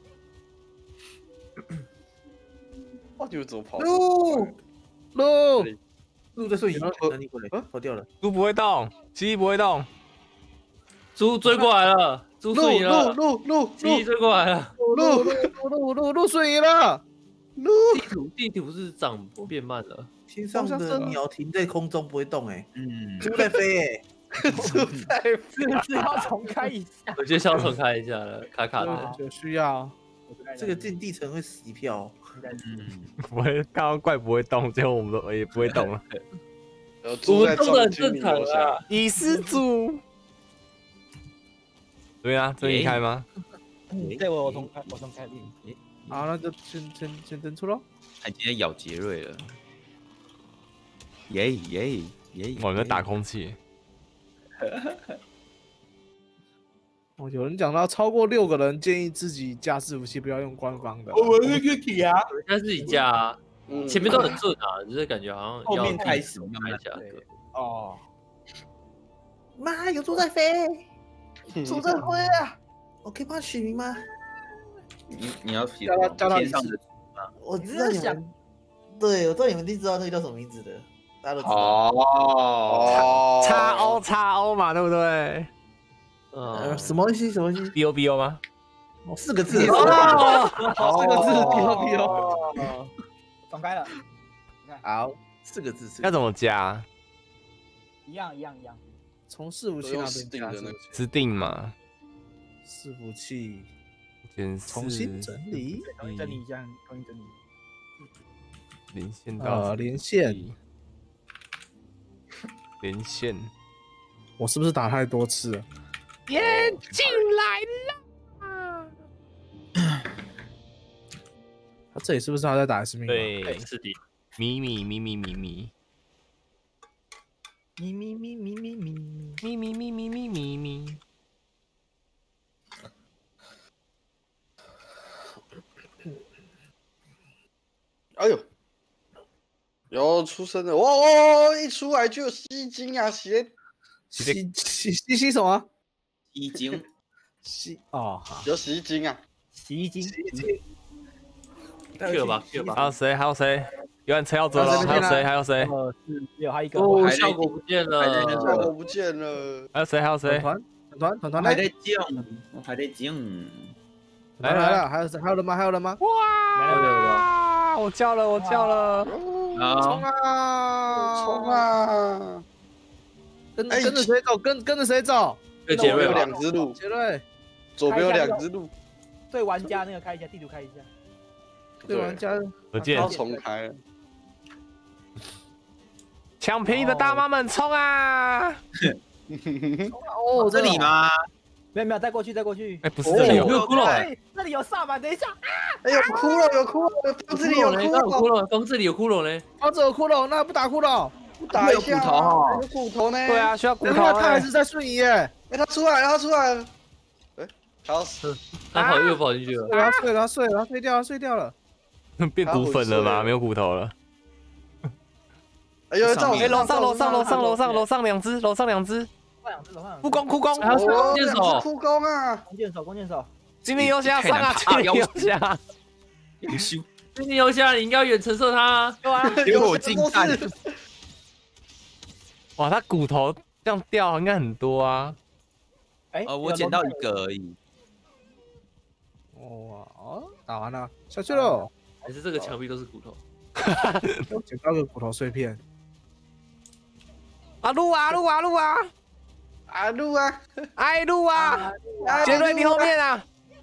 到底怎么跑？ 路路路在瞬移， 然哪里过来？跑掉了。 猪不会动，蜥蜴不会动。 猪追过来了，猪路瞬移了， 路路路蜥蜴追过来了。 路路路路路瞬移了。路地图地图是长变慢了。 天上的鸟停在空中不会动，哎， 嗯， 猪在飞，哎， 住在是不是要重开一下？ 我觉得要重开一下了，卡卡的。 有需要。 这个进地层会死一票。 嗯， 不会，刚刚怪不会动，最后我们都也不会动了。 有我猪在们动的很中正常啊。 遗失猪。对啊，这里开吗？ 对，我我重开，我重开。 好，那就先先先登出喽。 他今天咬杰瑞了。耶耶耶！ 我们在打空气。 哦，有人讲到超过六个人，建议自己架伺服器，不要用官方的。 我们是 K 啊， 应该自己架啊， 嗯前面都很顺啊，只是感觉好像后要面开始慢慢慢一下。 对哦， 妈，有猪在飞，猪在飞啊！我可以帮他取名吗？ 你你要写叫他叫他天上的我知道你们，对我知道你们一定知道那个叫什么名字的，大家都知道。 哦， 叉 O 叉 O 嘛，对不对呃， 嗯， 什么东西？什么东西？ ？B O B O 吗？ 哦，四个字。 哦，四个字，皮哦皮哦。 哦，重开了， 好，四个字。四个字要怎么加？ 一样一样一样。 从伺服器那边加的那个。 指定嘛？ 伺服器检视重新整理， 重新整理一下，重新整理。 连线到呃，连线。 连线。 我是不是打太多次了？ 耶，进来了！ 他这里是不是他在打 S 密码？ 对， 是的。 咪咪咪咪咪咪咪咪咪咪咪咪咪咪咪咪咪咪咪。 哎呦，有出生了！哇哇！一出来就有吸金啊，血吸吸吸吸什么？ 已经吸哦，好， 有洗衣精啊！ 洗衣精， Q 吧 Q 吧。 还有谁？还有谁？有人车要走了， 还有谁还有谁？还有谁？ 二四六，还有一个。 哦， 还在效果不见效了。 果不见了。 还有谁？还有谁？ 团团团团还嘞， 在静，我还在静。 来来了，还有谁？还有人吗？还有人吗？ 没有了。 哇！我叫了，我叫了。 冲啊！ 冲！啊！ 跟哎跟着谁走？跟跟着谁走？ 跟杰瑞有吧。 两只路， 杰瑞， 左边有两只路。 对玩家那个开一下，地图开一下。 对玩家何健要重开了。 抢便宜的大妈们冲啊！ 哦， 这里？吗？ 没有没有，再过去再过去。 哎，不是这里有没有， 有骷髅？ 哎，那里有萨满，等一下。 哎，有骷髅，有骷髅，房子里有骷有骷髅， 髅，房子里有骷髅嘞。 房子有骷髅，那不打骷髅？ 不打一下啊有骨头哦有骨头呢？ 对，啊，需要骨等一头哎。 下他还是在瞬移耶， 哎，他出来了，他出来了。哎，他死， 他跑又跑进去了。 他睡了，他睡了，他睡掉了，睡掉了。 变骨粉了吗？没有骨头了。 哎呦，在我哎， 身楼上楼上楼上楼上楼上， 上两只，楼上两只， 换两只，换两只。 护工护工， 还有哦， 弓箭手两只哭弓啊！ 弓箭手，弓箭手。 精灵游侠上啊，精灵游侠， 优秀， 今天游侠，你应该远承受他。 对啊， 结果我进蛋。 哇，他骨头这样掉应该很多啊。 哎， 呃，我捡到一个而已。 哇哦，打完了，下去喽。 还是这个墙壁都是骨头？ 捡到个骨头碎片。 啊，路啊路啊路啊， 啊，路啊， 哎路啊， 啊杰瑞你后面啊，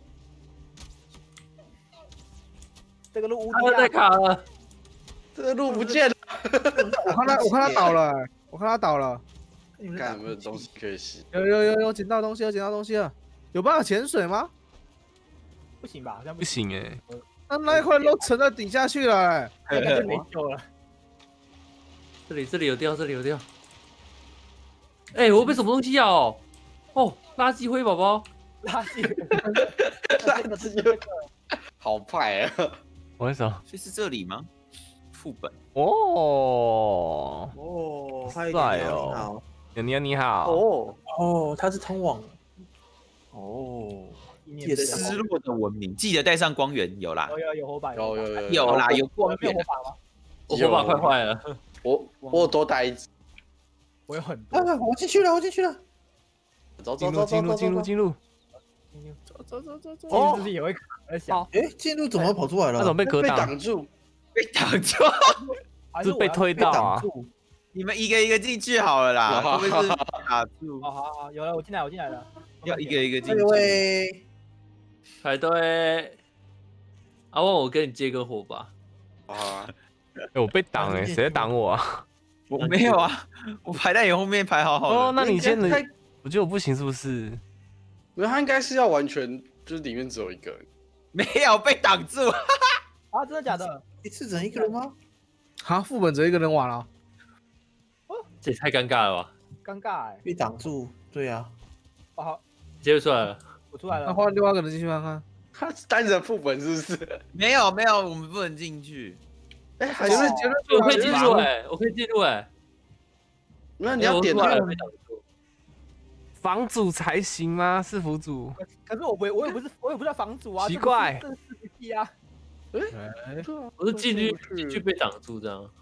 这个路无他在敌啊！ 卡了。 这个路不见了。 我看他，我看他倒了，我看他倒了。 看有没有东西可以洗？ 有有有有，捡到东西了，捡到东西了。有办法潜水吗？ 不行吧？好像不行哎， 那那一块肉沉到底下去了，哎， 应该就没救了。 这里这里有掉，这里有掉。哎，我被什么东西咬？哦，垃圾灰宝宝。 垃圾， 垃圾好派啊！ 我为什么？ 所以是这里吗？副本。 哦， 哦， 帅帅哦哦！ 牛牛你好， 哦哦，它是通往哦， 也是失落的文明，记得带上光源，有啦， 有有有火把， 有有有有啦，有光源没有火。把吗？ 我火把快坏了。 我我有多带一只。 我有很多。 啊，我进去了，我进去了。 走进走走走入进入走进入走。 进入， 走走走走走。 哦，自己也会卡，在想， 哎，进入怎么跑出来了？ 那怎么被格被挡？ 挡住。 被挡住， 还我要是被推被挡到啊？ 住？ 你们一个一个进去好了啦，会不会是卡住？ 哦，好好，有了，我进来，我进来了。 要一个一个进哎去。 呦喂！ 排队。阿旺，我跟你借根火把。 啊， 哎，我被挡哎，谁在挡我啊？ 我没有啊，我排在你后面排好好的。 哦，那你先他能，我觉得我不行是不是？ 没有，他应该是要完全就是里面只有一个人。 没有被挡住。 啊，真的假的？ 一次整一个人吗？ 好，副本只有一个人玩了。 这也太尴尬了吧？ 尴尬哎。 被挡住，对啊。 哦，好， 接不出来了。 我出来了。 那换另外一个人进去看看。 他是单人副本是不是？ 没有没有，我们不能进去。 哎，还结是论结论， 我可以进入哎，我可以进入哎。 那你要点那个我出来了被挡住。 房主才行吗？是府主？ 可是我不，我也不是，我也不是房主啊。 奇怪这个是这个是 P 啊。 我是进去进去被挡住这样。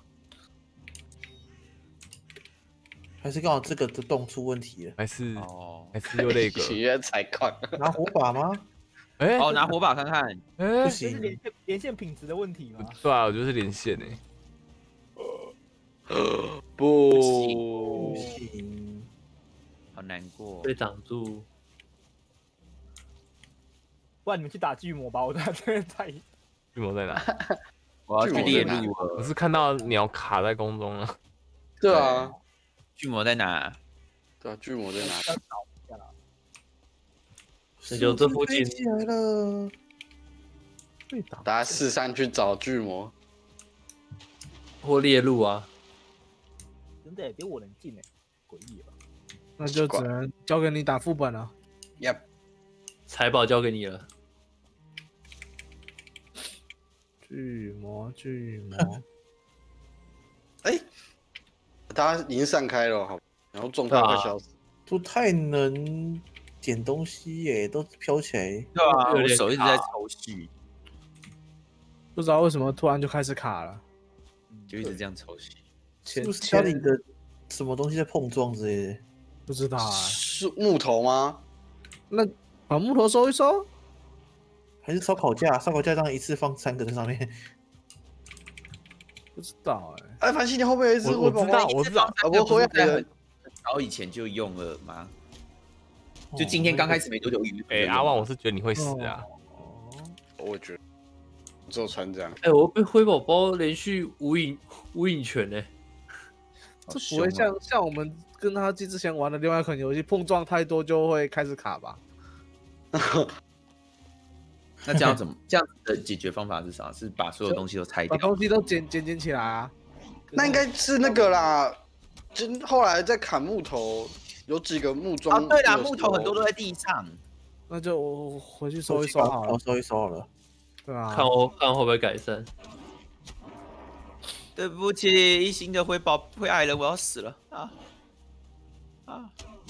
还是刚好这个的洞出问题了？ 还是哦还是有那个？ 起源采矿。 拿火把吗？ 哎哦，拿火把看看。 哎不， 这是行， 连线连线品质的问题吗？ 对啊，我觉得是连线哎。 不不行。 好难过。 被挡住。 不然你们去打巨魔吧，我在这边在。 巨魔在哪？ 我要去猎鹿我了。 是看到鸟卡在空中了。 对啊， 巨魔在哪？ 对啊，巨魔在哪里？ 那就这附近飞起来了。被挡。 大家四散去找巨魔。 或猎鹿啊。 真的比我能进哎，诡异了。 那就只能交给你打副本了。 Yep， 财宝交给你了。 巨魔，巨魔。 哎，他已经散开了，好，然后状态快消失。 不太能捡东西耶，都飘起来。 对啊，我有点手一直在抽蓄， 不知道为什么突然就开始卡了。 就一直这样抽蓄。 是不是家里的什么东西在碰撞之类的？ 不知道啊。 树木头吗？ 那把木头收一收。 还是烧烤架？烧烤架这样一次放三个在上面。 不知道哎、 哎，凡西，你后面有一只我我知道，我知道。 啊，我回来了在很。早以前就用了吗？就今天刚开始没多久， 哎，阿旺，我是觉得你会死啊。 哦， 我觉得只有穿这样。 哎、我被灰宝宝连续无影无影拳呢、 这不会像像我们跟他之前玩的另外一款游戏，碰撞太多就会开始卡吧？ 那这样怎么？这样子的解决方法是啥？是把所有东西都拆掉？ 把东西都捡捡捡起来啊！ 那应该是那个啦，就后来在砍木头，有几个木桩。 啊，对啦，木头很多都在地上。 那就我回去收一收好了我。收一收好了。 对啊， 看我看会不会改善。 对不起，一星的灰宝灰矮人，我要死了啊啊！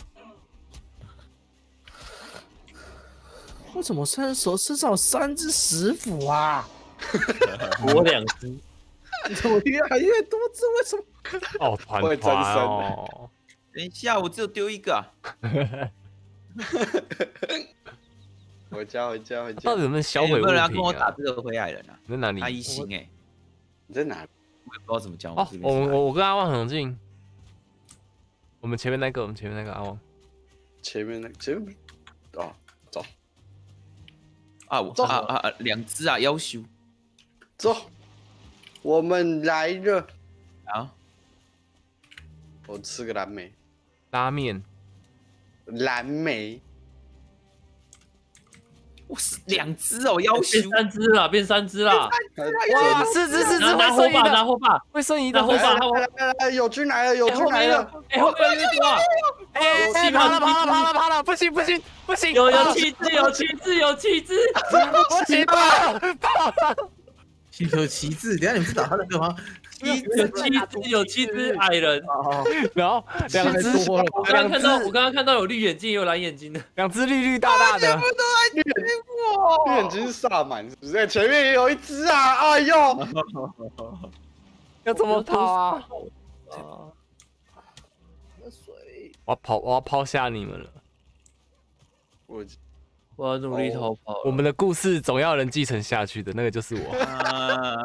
为什么身手身上有三只石斧啊？ 我两只， 怎么越来越多只？为什么？ 哦，团会增团生哦， 等一下，我只有丢一个、啊。 回家回家回家到底。有没有销哎有毁物没有人要跟我品啊？ 打这个灰矮人啊？ 你在哪里他？一星哎、 你在哪？ 我也不知道怎么讲。 哦这，边我是哪里我我跟阿旺很近。我们前面那个，我们前面那个阿旺。 前面那前面哦，走啊，我走啊啊啊，两只啊，要求走，我们来了。 啊， 我吃个蓝莓， 拉面， 蓝莓。 我是两只哦，要求变三只啦，变三只啦！ 哇，四只四只拿拿火把， 会瞬移的， 拿火把， 会瞬移的， 拿火把， 来拿火把！ 来来来，友军来了，友哎， 军来了后面有，。哎，后面有一个啊！ 哎有气泡哎，跑了跑了跑了跑了，不行不行不行， 有有气质，有气质，有气质！ 不行跑跑了， 有旗帜，等一下你们是打他那个吗？ 有气质，有气质，矮人。 哦， 然后两只多了吧我刚刚看到，我刚刚看到有绿眼睛，也有蓝眼睛的。 两只绿绿大大的， 眼睛是萨满是不是？前面也有一只啊！哎呦， 要怎么跑啊？ 啊！ 水我要跑，我要抛下你们了。 我我要努力逃跑。 我们的故事总要人继承下去的，那个就是我。 啊，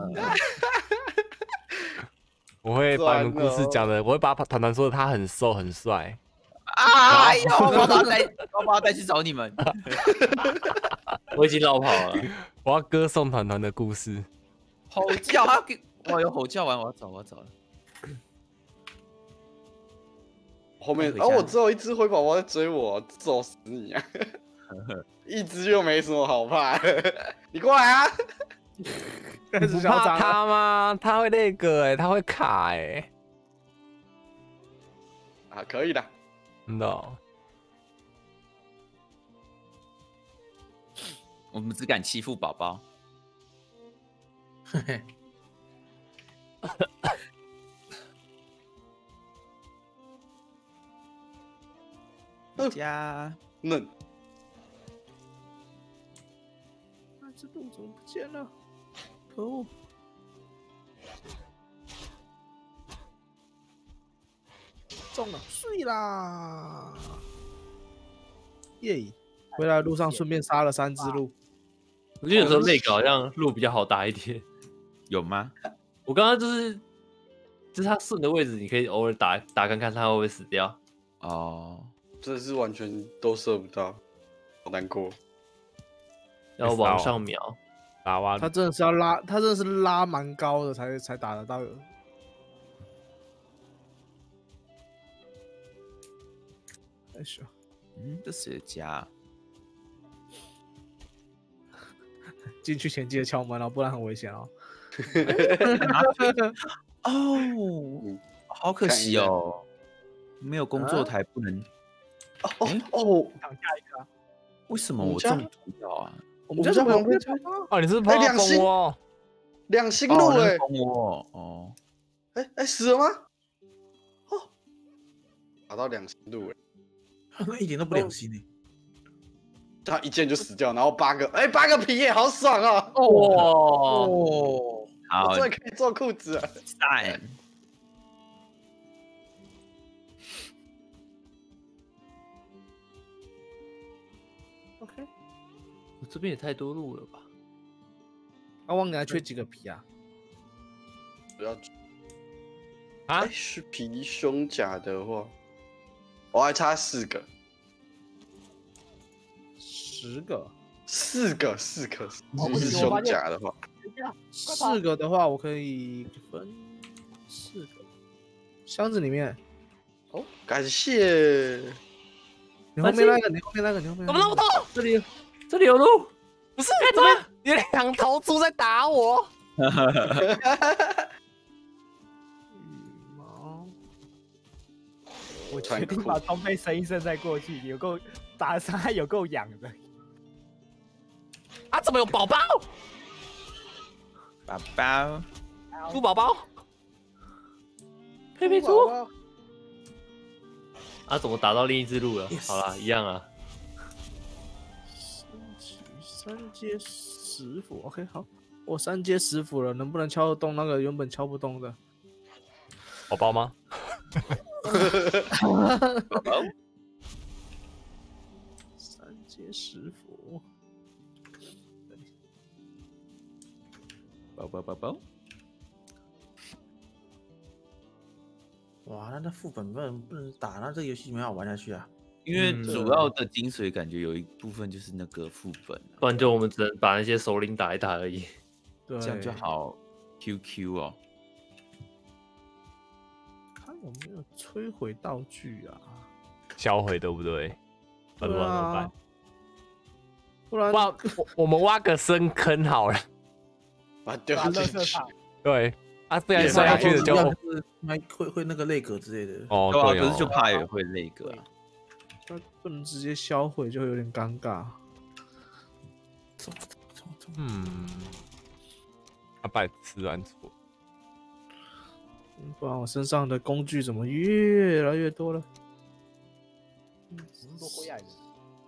我会把你们故事讲的，我会把团团说的他很瘦很帅。 哎呦，我要把他带，我要把他带去找你们。 我已经绕跑了。 我要歌颂团团的故事。 吼叫，他给我有吼叫完，我要走，我要走了。 后面回家哦，我只有一只灰宝宝在追我，揍死你啊！一只又没什么好怕的，你过来啊！ 开你不怕始嚣张了。 他吗？他会那个哎、他会卡哎、 啊，可以的。 真的、哦。 我们只敢欺负宝宝。 嘿嘿， 家嫩， 那只鹿怎么不见了？可恶！中了，睡啦！耶！回来的路上顺便杀了三只鹿。 我觉得有时候那个好像路比较好打一点。 有吗？ 我刚刚就是，就是他顺的位置，你可以偶尔打打看看他会不会死掉。 哦， 真的是完全都射不到，好难过。 然后往上瞄， 打蛙他真的是要拉，他真的是拉蛮高的才才打得到的。哎呦， 嗯，这谁的家？ 进去前记得敲门哦，不然很危险哦。 哦，好可惜哦，没有工作台不能。 哦哦， 挡下一个啊， 为什么我们家我这么重要啊？ 我们家怎么有被敲吗？ 哦，你是不是碰到蜂窝？ 两星路哎、欸， 哦哦， 哎哎死了吗？哦，打到两星路哎、欸， 那一点都不良心呢。 他一剑就死掉，然后八个哎、八个皮耶，好爽啊！ 哇！ 哦， 好我，终于可以做裤子了。 赞。 OK， 我这边也太多路了吧？ 阿旺，你还缺几个皮啊？ 不要啊哎，是皮胸甲的话，我还差四个。 十个。 四个，四个， 哦如是胸甲的话， 四个的话，我可以分四个箱子里面。 哦，感谢。 你后面那个，你后面那个，你后面那个。 怎么那么多？ 这里这里有路， 不是，怎么有两头猪在打我？ 羽毛， 我决定把装备升一升再过去，有够打的伤害有够痒的。 啊，怎么有宝宝？ 宝宝， 猪宝宝？ 佩佩猪。啊，怎么打到另一只路了？ Yes 好啦，一样啊。 三阶十斧 ，OK， 好，我三阶十斧了，能不能敲得动那个原本敲不动的？ 宝宝吗？ 宝宝， 三阶十斧， 宝宝，宝宝。 哇，那那副本不能不能打，那这个游戏没法玩下去啊。 因为嗯主要的精髓感觉有一部分就是那个副本啊， 不然就我们只能把那些首领打一打而已。 对， 这样就。好 Q Q 哦。 看有没有摧毁道具啊？ 销毁对不对？不然怎么对啊办？ 不然挖我我们挖个深坑好了。 把它丢垃进去。 圾场， 对，啊，不然摔下去的就就是会会会那个泪格之类的。 哦， 对啊， 对可是就哦， 怕也会那个啊。 那不能直接销毁，就会有点尴尬。 走走走走， 嗯，阿拜吃完错， 嗯不然我身上的工具怎么越来越多了？ 那么多灰矮人，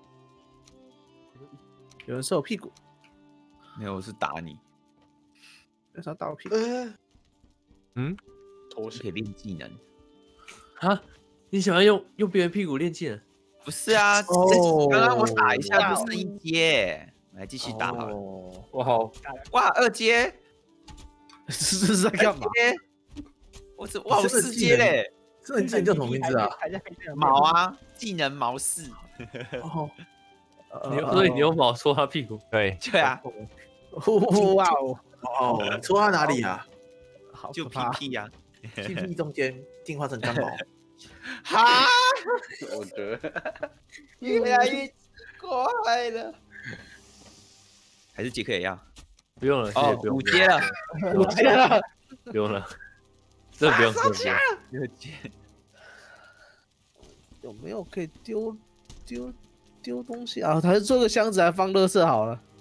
有人射我屁股， 没有，我是打你， 为啥打我屁股？ 呃， 嗯， 脱可以练技能。 啊，你喜欢用用别人屁股练技能？ 不是啊， 哦刚刚我打一下就剩一阶，来继续打好了。 哦， 哇好， 哇，二阶， 这是在干嘛？ 阶，我只哇我四阶嘞， 这个技能叫什么名字啊？ 还在还在毛啊，技能毛四， 哦， 你用所以你用毛戳他屁股， 对， 对啊， 哇哦， 哦，你戳他哪里啊？ 就好可怕！ 屁屁呀， 屁屁中间进化成钢毛。 哈， 我觉得越来越奇怪了。还是杰克也要？ 不用了，谢谢哦， 不用五阶了， 我天啊！ 不用了，这不用，这不用。 六阶， 有没有可以丢丢丢东西啊？还是做个箱子来放垃圾好了。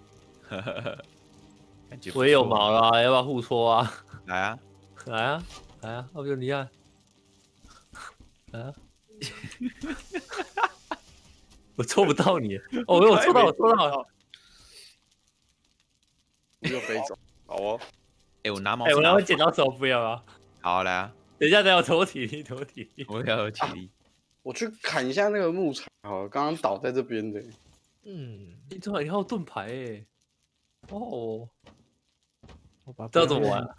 感觉不我也有错毛了啊，要不要互戳啊？ 来啊， 来啊，来啊，要不就你啊，来啊！我戳不到你，哦，我戳到，我戳到了。 又飞走。好哦， 哎，我拿毛哎， 是拿我拿会剪刀手，不要啊！ 好来啊， 等一下，等我投体力，投体力。 我要有体力。 我去砍一下那个木材。好，刚刚倒在这边的。 嗯， 你这你还有盾牌哎！哦， 我把这要怎么玩？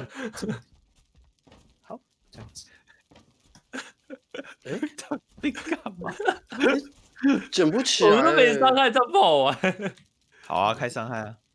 好，这样子。 哎，你干嘛？ 捡不起来。 我们都没伤害，这样不好玩。 好啊，开伤害啊！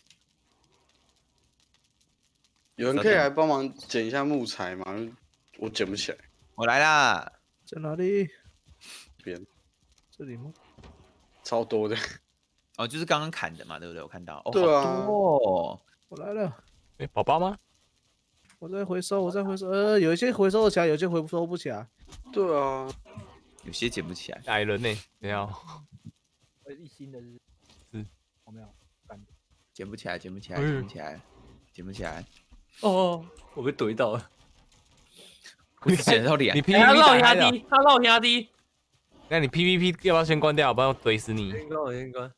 有人可以来帮忙捡一下木材吗？我捡不起来。 我来啦！ 在哪里？ 这边这里吗？ 超多的。 哦，就是刚刚砍的嘛，对不对？我看到。哦， 对啊好多哦。 我来了， 哎，宝宝吗？ 我在回收，我在回收。呃，有一些回收得起来，有些回收不起来。 对啊， 有些捡不起来。 矮人呢？没有， 呃一星的是是， 我没有感觉。 捡不起来，捡不起来， 嗯捡不起来，捡不起来。 哦，我被怼到了。 我只捡到脸你。P 哎 V 他 P 绕打开了， 压低，他绕压低。 那你 P V P 要不要先关掉？不然我怼死你。 先关，我先关。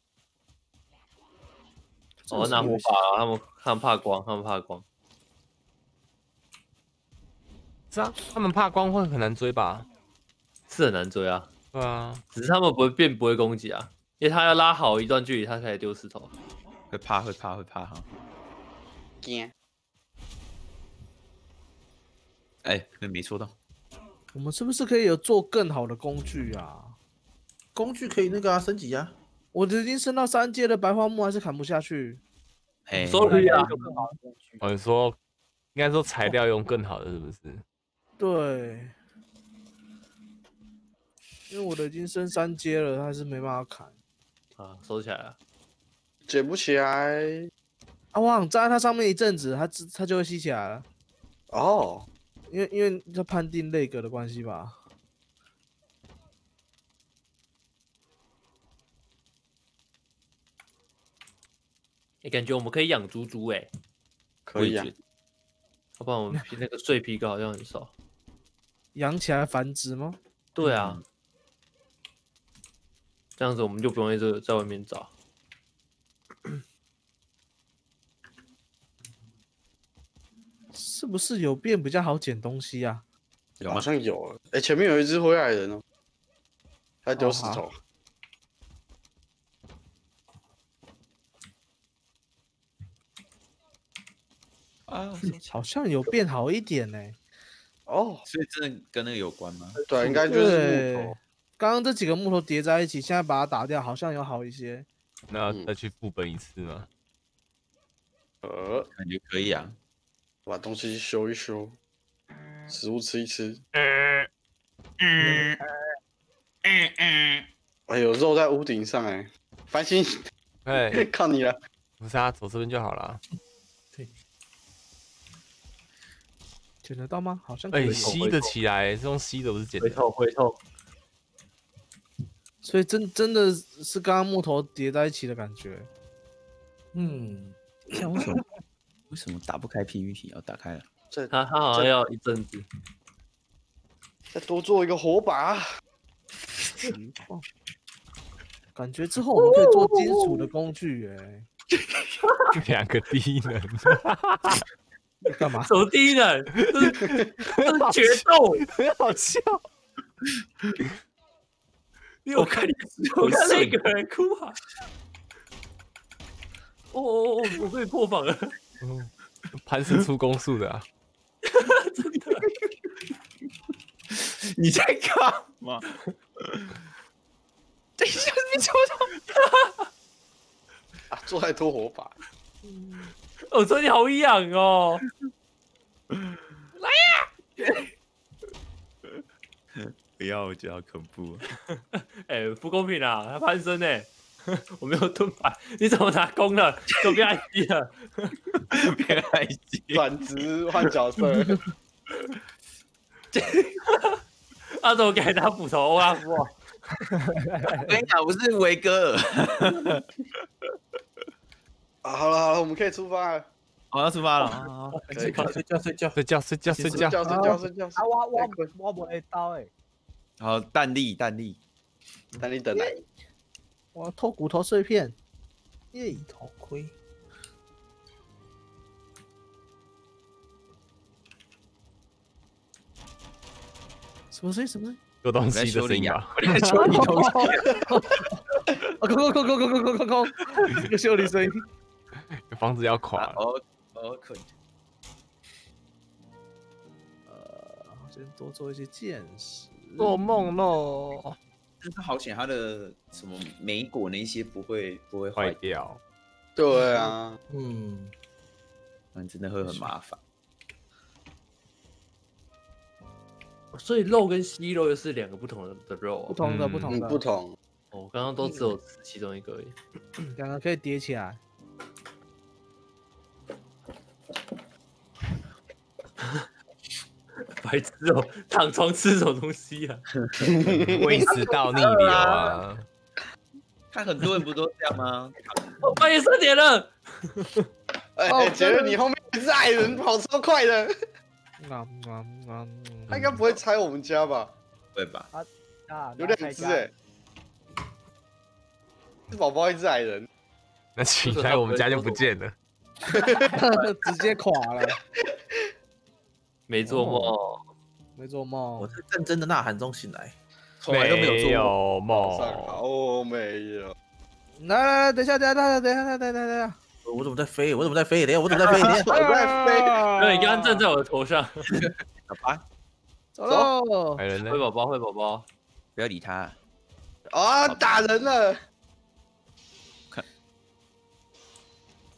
这我拿魔个是游戏法啊，他们他们怕光，他们怕光。 是啊，他们怕光会很难追吧？ 是很难追啊， 对啊， 只是他们不会变，不会攻击啊，因为他要拉好一段距离，他才丢石头。 会怕，会怕，会怕哈。 惊。 哎，没没戳到。 我们是不是可以有做更好的工具啊？ 工具可以那个啊，升级啊。 我已经升到三阶的白花木还是砍不下去。 嘿， Sorry 啊， 有更好的工具。 我是说，应该说材料用更好的，是不是？ 对，因为我的已经升三阶了，他还是没办法砍。 啊，收起来了。 捡不起来。 啊，我想站在它上面一阵子，它自它就会吸起来了。 哦， 因为因为它判定类格的关系吧。 哎，感觉我们可以养猪猪哎， 可以啊我也觉。得要不然我们皮那个碎皮膏好像很少。 养起来繁殖吗？ 对啊，这样子我们就不用一直在外面找。 是不是有变比较好捡东西啊？ 好有吗？ 像有了。哎，前面有一只灰矮人哦，他丢石哦头。 啊， 好像有变好一点呢、 哦， 所以真的跟那个有关吗？ 对，应该就是木对头。， 刚刚这几个木头叠在一起，现在把它打掉，好像有好一些。 那嗯再去副本一次吗？ 呃， 感觉可以啊。 把东西修一修，食物吃一吃。 嗯嗯嗯， 哎呦，肉在屋顶上哎，繁星哎， 靠你了。 不是啊，走这边就好了。 捡得到吗？好像可哎， 以。 吸得起来，是用吸的，不是捡的。 回头回头， 所以真真的是刚刚木头叠在一起的感觉。 嗯， 像为什么为什么打不开 P V P？要打开了。 再他他好像要一阵子。 再多做一个火把。 感觉之后我们可以做金属的工具哎、 两个低能， 干嘛？ 什么第一人？这是这是决斗！ 很好笑。 你有看我看那个人哭啊！哦哦哦！我被破防了， 嗯潘是出攻速的啊。 真的。 你在干嘛？等一下，你抽到？ 啊，做太多火把。 我说你好痒哦！ 不要，我觉得好恐怖。 哎、不公平啊！他攀升呢，我没有盾牌，你怎么拿弓了？怎么变 I G 了？ 变爱机， 转职换角色。 他怎么给他斧头欧拉夫啊？ 我跟你讲，我是维格尔。 啊，好了好了，我们可以出发了。 我要出发了。好好好可以可以睡觉睡觉。 睡觉睡觉睡觉。 睡觉睡觉睡觉。 啊，我太困我我不会刀哎， 好，弹力弹力。 等你等来。 我要偷骨头碎片。耶！ 头盔。 什么声音？什么声音？ 有东我在西的声音修理呀吧？ 我在修理东西。 啊！空空空空空空空空空！一个修理声音。 房子要垮了。 哦哦，可以。 呃，先多做一些见识。 做梦喽， 但是好险，它的什么莓果那些不会不会坏坏掉， 掉。 对啊， 嗯， 不然真的会很麻烦。 所以肉跟息肉又是两个不同的的肉、哦。 不同的嗯嗯， 不同的， 不同。 哦，我刚刚都只有吃其中一个而已。 两个可以叠起来。 白痴哦，躺床吃什么东西啊？ 胃食道逆流啊！ 看很多人不都这样吗？ 哦，半夜三点了。 哎、 哦欸，觉得你后面有一只矮人跑超快的， 啊啊啊！ 他应该不会拆我们家吧？ 对吧？ 啊， 有两只哎、是宝宝一只矮人， 那起来我们家就不见了。 直接垮了。 没做梦， 没做梦我。在战争的呐喊中醒来。 从来都没有做过。 有早上梦。 好没有。 来来来，等一下，等一下，等一下，等一下，等一下，等一下。 我怎么在飞？我怎么在飞？等一下，我怎么在飞？等一下， 我在飞， 对，你刚刚站在我的头上。 好吧， 走喽！ 矮人呢灰？宝宝，灰宝宝， 不要理他。 啊，打人了！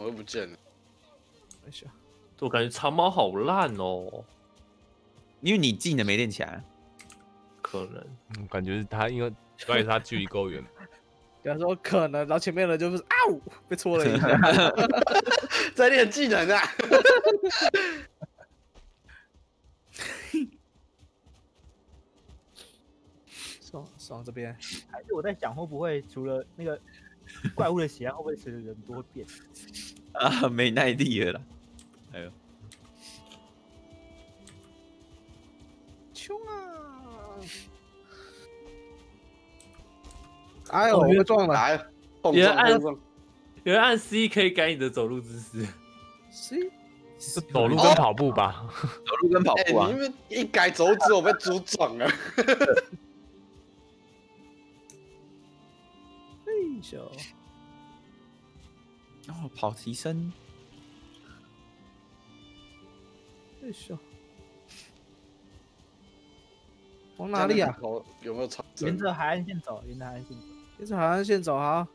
么会不见了？ 等一下， 我感觉长矛好烂哦， 因为你技能没练起来。 可能嗯感觉是他，因为主要是他距离够远。 假如说可能，然后前面的人就是啊呜被戳了一下， 在练技能啊！ 爽爽这边， 还是我在想，会不会除了那个怪物的血量，会不会随着人多会变？ 啊，没耐力了啦。哎呦， 冲啊！哎呦，我被撞了。 来，碰别按撞碰撞。 有人按 C 可以改你的走路姿势。 C 就走路跟跑步吧。 走路跟跑哎， 步啊你。们一改走指，我被猪撞了。 哎呦， 哦，跑提升。 哎呦，往哪里啊？ 有没有超？ 沿着海岸线走，沿着海岸线走。 沿着海岸线走哈。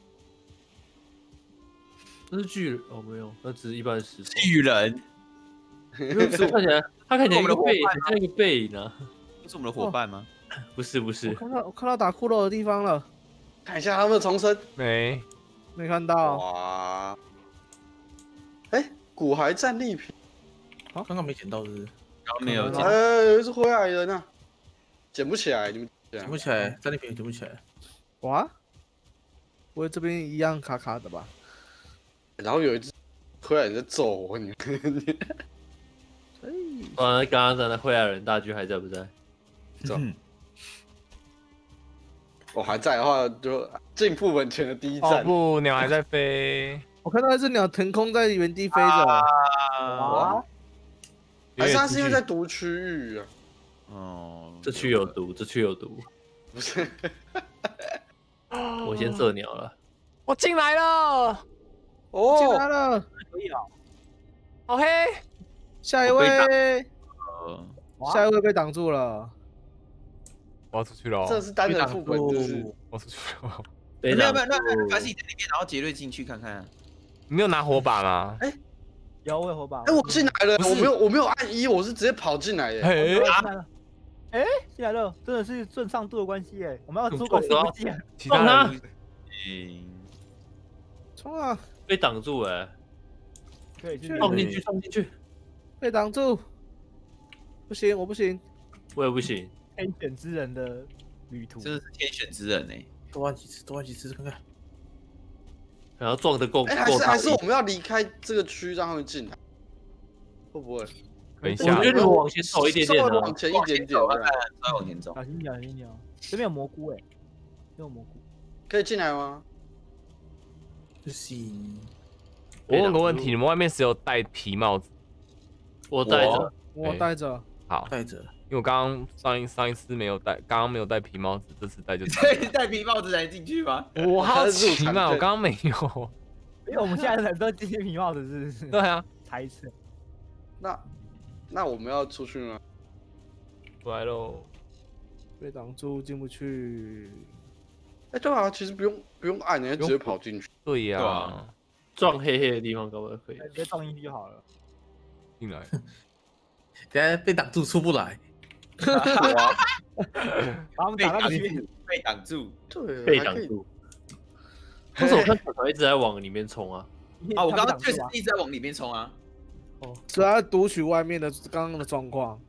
那是巨人哦，没有，那只是一般的石头。 巨人， 看起来，他看起来一个背， 我们的伙伴很像一个背影啊。 不是我们的伙伴吗？ 不是不我是， 看到我看到打骷髅的地方了， 看一下他们的重生。 没， 没看到。 哇！哎，骨骸战利品。 刚刚没捡到，是不是？ 然后没有捡可能啊哎，有一只灰矮人啊，捡不起来，你们捡捡不起来，战利品捡不起来。 哇，我这边一样卡卡的吧？ 然后有一只灰矮人在揍我，你哎， 啊，刚刚在那灰矮人大军还在不在？ 走。 嗯我还在的话，就进副本前的第一哦站。 不，鸟还在飞。 我看到一只鸟腾空在原地飞着。 啊， 哇， 还是他是因为在毒区域啊？ 哦， 这区有毒，这区有毒。 不是， 我先射鸟了。 我进来了， 进来哦， 了， 可以了。 好黑。 下一我被位， 呃哇下一位被挡住了。 我要出去了。 这是单人副本，就是我出去了。 没没有没有，那那反正你在那边，然后杰瑞进去看看啊。 你没有拿火把吗？ 有我有火把。 哎，我进来了， 不是我没有我没有按一，我是直接跑进来耶。 嘿进，来了。哎，进来了，真的是顺畅度的关系耶。我们要出个什么技？ 其他人嗯， 冲啊！ 被挡住哎， 可以去撞进去，撞进去， 被挡住，不行，我不行。 我也不行。 天选之人的旅途。 真的是天选之人呢。 多按几次，多按几次看看。 然后撞的够哎，还够大力是还是我。们要离开这个区，让他们进来，会不会？ 等一下我觉，得我往前走一点点啊稍微往。前一点点， 再这样往前走。 小心点，小心点哦。这边有蘑菇哎，这边有蘑菇。 可以进来吗？ 不行， 我问个问题，你们外面谁有戴皮帽子？ 我带着， 我带着。 好， 带着。 因为我刚刚上一上一次没有戴，刚刚没有戴皮帽子，这次戴就戴。 对，戴皮帽子才进去吗？ 我好他是奇嘛， 入场券我刚刚没有。 因为我们现在的人都金皮帽子，是不是？ 对啊， 猜测。 那那我们要出去吗？ 来喽。 被挡住进不去。 哎，对啊，其实不用不用按，你直接跑进去。 对呀对啊， 撞黑黑的地方搞不好可以。 直接撞进去就好了。 进来。 等下被挡住出不来。 哇， 把我们被挡打到里面。 住，被挡住。 对， 被还可以。 挡住。但是我看小乔一直在往里面冲啊。 啊，我刚刚确他被挡住啊实一直在往里面冲啊。 主要读取外面的刚刚的状况。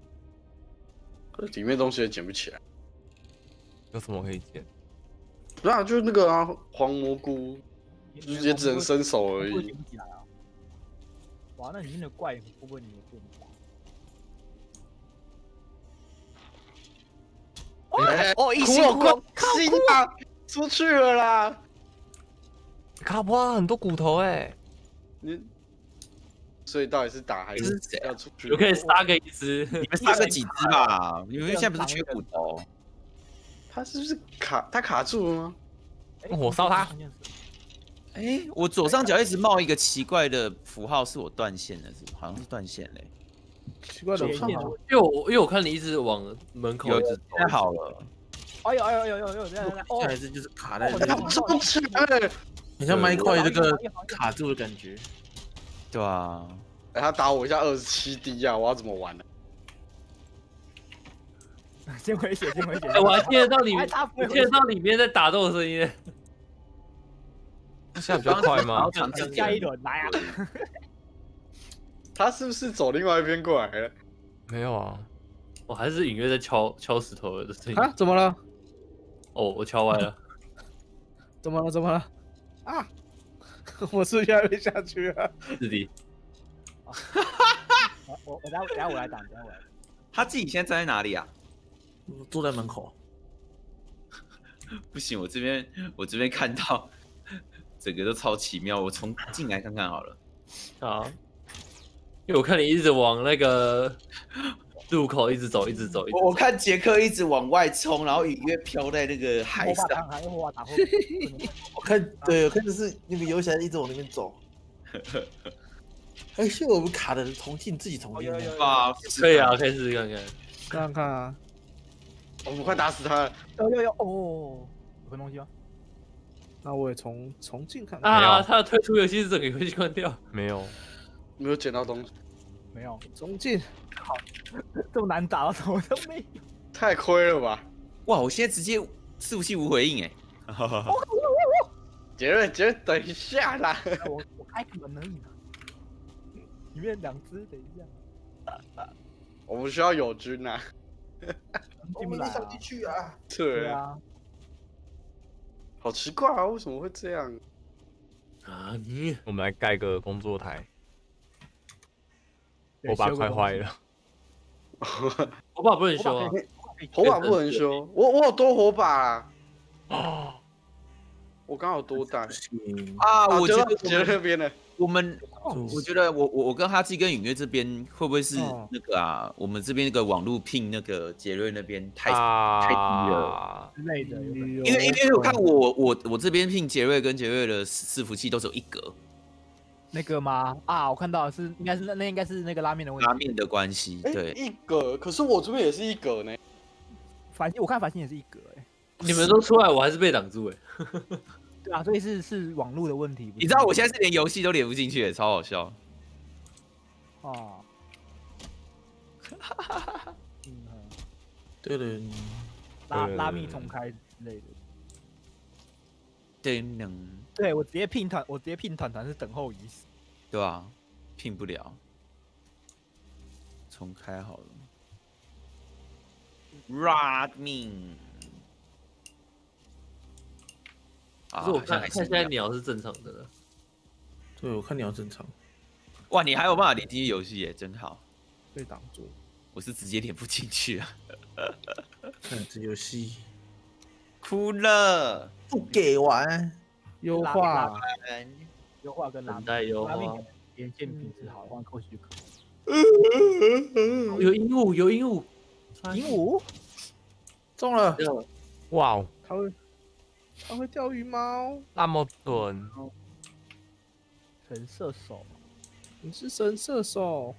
里面东西也捡不起来。 有什么可以捡？ 对啊，就是那个啊，黄蘑菇，就是也只能伸手而已会捡。不起来啊！哇，那里面的怪会不会你也变大？ 哎哦，一骷髅星骷髅， 怪心啊，出去了啦！ 卡普拉很多骨头哎。 你，所以到底是打还是这是谁啊要出去？ 我可以杀个一只。 你们杀个几只吧？你们现在不是缺骨头？ 他是不是卡？他卡住了吗？ 哎火烧它。 哎，我左上角一直冒一个奇怪的符号，是我断线了，是好像是断线嘞。 奇怪的左上角因为我因为我看你一直往门口有一直走。 太好了， 哎呦哎呦哎呦哎呦！这样这样哦下，一次就是卡在哦那个他冲起来了！ 很像麦块这个卡住的感觉。 对啊， 哎，他打我一下二十七滴啊，我要怎么玩呢？ 先回血，先回血。 哎，我还听得到里面， 还差不多我听得到里面在打斗的声音。 现在比较快吗？ 讲讲下一轮来啊！ 他是不是走另外一边过来了？ 没有啊， 我还是隐约在敲敲石头的声音。 啊，怎么了？ 哦，我敲歪了。 怎么了？怎么了？啊！我是不是越来越下去了？ 是的。 我我我等下等下我来挡，等下我来挡。 他自己现在站在哪里啊？ 坐在门口。 不行，我这边我这边看到，整个都超奇妙。我从进来看看好了。 好，因为我看你一直往那个路口一直走，一直走。一直走我我看杰克一直往外冲，然后隐约飘在那个海上。 我把还我打后。 我看，对，我看就是那个游侠一直往那边走。还是我们卡的同进自己同进。 哇， 可以啊，可以试试看看。 看看看啊！ 我们快打死他了！ 有有有哦，有个东西吗？ 那我也重重进看看。 啊，他的退出游戏是整个游戏关掉。 没有， 没有捡到东西， 没有， 重进。 好，这么难打到什么都没有。 太亏了吧！ 哇，我现在直接伺服器无回应哎。 杰瑞，杰瑞，等一下啦！ 我我开个门而已嘛。里面两只，等一下。 我们需要友军啊！ 进不来啊。 去啊！ 对对，啊。 好奇怪啊，为什么会这样？ 啊，你我们来盖个工作台， 对我把快修个东西坏了。 火把不能修啊。 火把不能修，我我有多火把啊！ 哦， 我刚好多带啊，我觉就得杰瑞那边呢？ 我们，我觉得我我我跟哈基跟允月这边会不会是哦那个啊？我们这边那个网络聘那个杰瑞那边太太低啊了。 之类的，有可能因因为因为我看我我我这边聘杰瑞跟杰瑞的伺服器都只有一格， 那个吗？啊，我看到的是应该是那那应该是那个拉面的问题。 拉面的关系。 哎， 对， 一格，可是我这边也是一格呢。 繁星我看繁星也是一格哎。 你们都出来，我还是被挡住哎。 对啊，所以是是网络的问题。 你知道我现在是连游戏都连不进去，超好笑。 哦。嗯， 对了， 拉对拉密重开之类的。 对，能对我直接聘团，我直接聘团团是等候仪式。 对吧？聘不了，重开好了。Rod me。 可是我好像看看现还是一样在鸟是正常的了。 对我看你要正常。 哇，你还有办法连进去游戏耶，真好。 被挡住。 我是直接连不进去啊， 看这游戏哭了。 不给玩。 优化。 优化跟拉等待优化拉面可能连线品质好，换后续可有鹦鹉，有鹦鹉。 鹦鹉中了。 哇哦， 它会它会钓鱼猫。 那么准， 神射手， 你是神射手。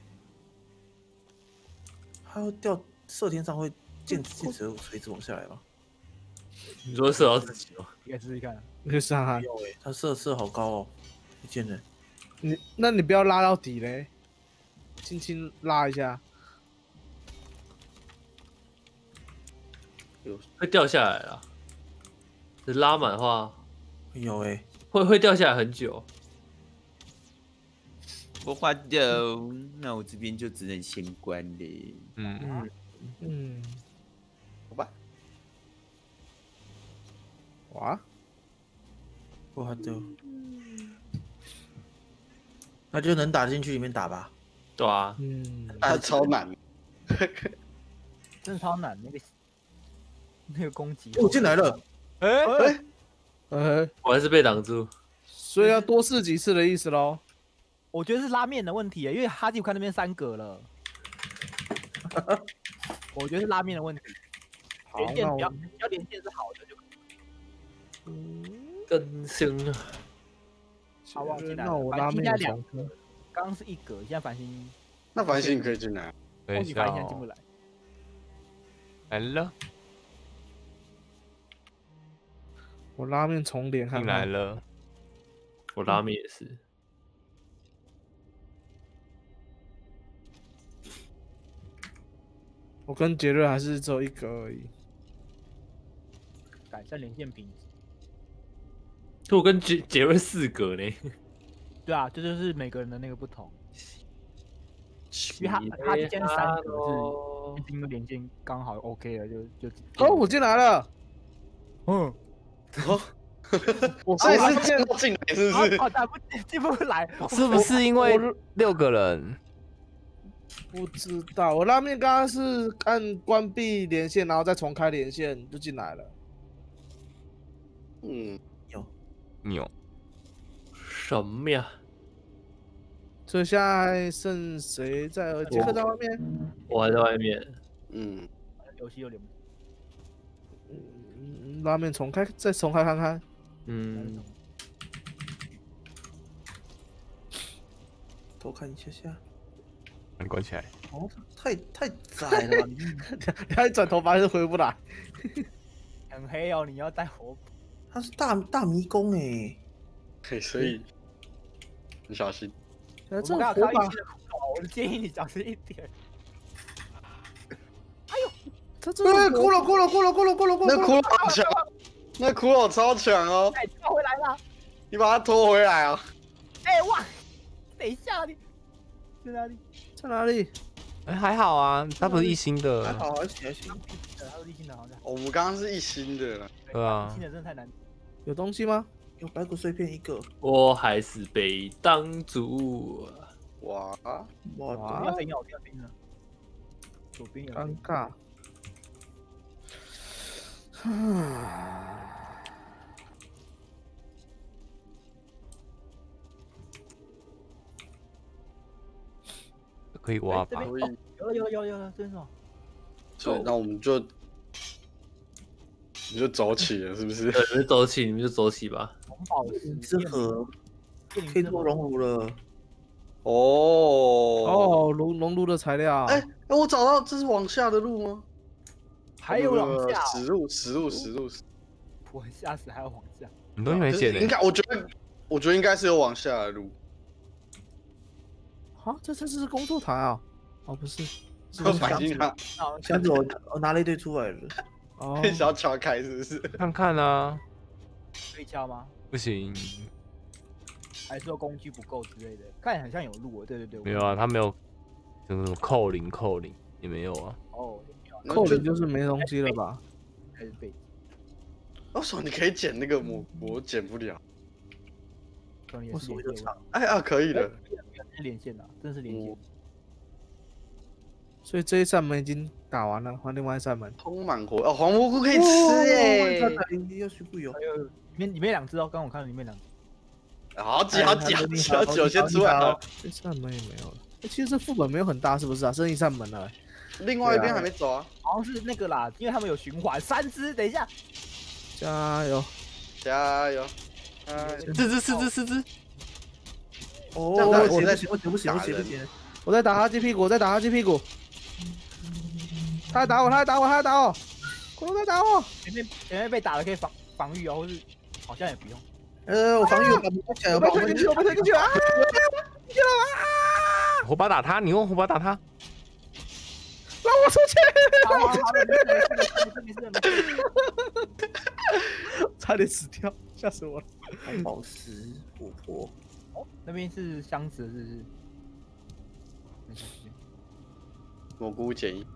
它会掉射天上会箭箭蛇垂直往下来吗？ 你说射到自己吗？ 你可以试试看。 你去上海。 有诶，它射射好高哦，一箭人。 你那你不要拉到底嘞，轻轻拉一下。 会掉下来啦。拉满的话， 有诶， 会会掉下来很久。 我花掉，那我这边就只能先关了。 嗯， 嗯嗯， 好吧。 哇， 我还丢。那就能打进去里面打吧。 对啊， 嗯， 他超难。 真的超难，那个那个攻击。 我进来了。 哎哎哎， 我还是被挡住。 所以要多试几次的意思喽。 我觉得是拉面的问题耶，因为哈基我看那边三格了。我觉得是拉面的问题。 好， 连线那我只要只要连线是好的就可以。 嗯， 更新了。 好，忘记那我拉面现在两重格，刚刚是一格，现在繁星那繁星你可以进来。 等一攻击繁下哦， 星现在进不来。 来了， 我拉面重连看看。 进来了， 我拉面也是。 我跟杰瑞还是只有一个而已。 改善连线品质。 就我跟杰杰瑞四个呢。 对啊，这就是每个人的那个不同。因为他他一间三格是一个连线刚好 OK 了，就就。 哦，我进来了。 嗯。 哦。我所以是进不进来，是不是？ 哦，打不进不来， 是不是因为六个人？ 不知道，我拉面刚刚是按关闭连线，然后再重开连线就进来了。 嗯， 有有什么呀？ 所以现在剩谁在？杰克在外面， 我还在外面。 嗯， 游戏有点。 嗯，拉面重开，再重开看看。 嗯， 偷看一下下。 你关起来。 哦，太太窄了吧！你他一转头发现回不来。 很黑哦，你要带火。 它是大大迷宫哎。 嘿，所以你小心。 我们刚刚看到一期的骷髅，我建议你小心一点。哎呦， 他这个骷髅骷髅骷髅骷髅骷髅骷髅， 那骷髅好强，那骷髅超强哦！ 哎，抓回来了， 你把它拖回来啊！ 哎哇，等一下你在哪里？ 在哪里？ 哎，还好啊，他不是一星的。 还好，还行还行。 他是一星的，好像。 我们刚刚是一星的了。 对啊。 一星的真的太难。 有东西吗？ 有白骨碎片一个。 我还是被当主。 哇哇！ 哇！ 要飞鸟，要飞鸟。左边有。 尴尬。 可以挖吧？ 有了有了有了有了，这是什么？ 所以那我们就，你就走起了，是不是？ 对，你们走起，你们就走起吧。 红宝石之盒可以做熔炉了。 哦哦，熔熔炉的材料。 哎哎，我找到，这是往下的路吗？ 还有往下。 死路死路死路死。 往下死还要往下。 你东西没捡呢？ 应该，我觉得，我觉得应该是有往下的路。 啊，这这是工作台啊？哦，不是， 是白金塔。 箱子我我拿了一堆出来了。 哦， 想要敲开是不是？ 看看啊。 可以敲吗？ 不行。 还是说工具不够之类的？看起来很像有路，对对对。 没有啊，他没有，什么扣零扣零也没有啊。 哦， 扣零就是没东西了吧？ 还是被。 我说你可以捡那个蘑菇，我捡不了。 我手就长。 哎啊，可以了。 是连线的，真的是连线。 所以这一扇门已经打完了，换另外一扇门。 充满活哦，黄蘑菇可以吃耶！ 要去不有？ 里面里面两只哦，刚刚我看到里面两只。 好几好几好几好几，先出来了。 这扇门也没有了。其实这副本没有很大，是不是啊？剩一扇门了。 另外一边还没走啊？ 好像是那个啦，因为他们有循环，三只。等一下， 加油， 加油！ 四只四只四只。 哦， 我在我不行不行不行， 我在打他鸡屁股，我在打他鸡屁股。他在打我，他在打我，他在打我，骷髅在打我。 前面前面被打了可以防防御哦，或是好像也不用。 呃，我防御把我起来， 我被推进去，我被推进去啊！进去了啊！ 火把打他，你用火把打他。 让我出去！ 好好好，没事没事没事。 差点死掉，吓死我了！ 红宝石琥珀。 哦，那边是箱子，是不是？ 蘑菇建议。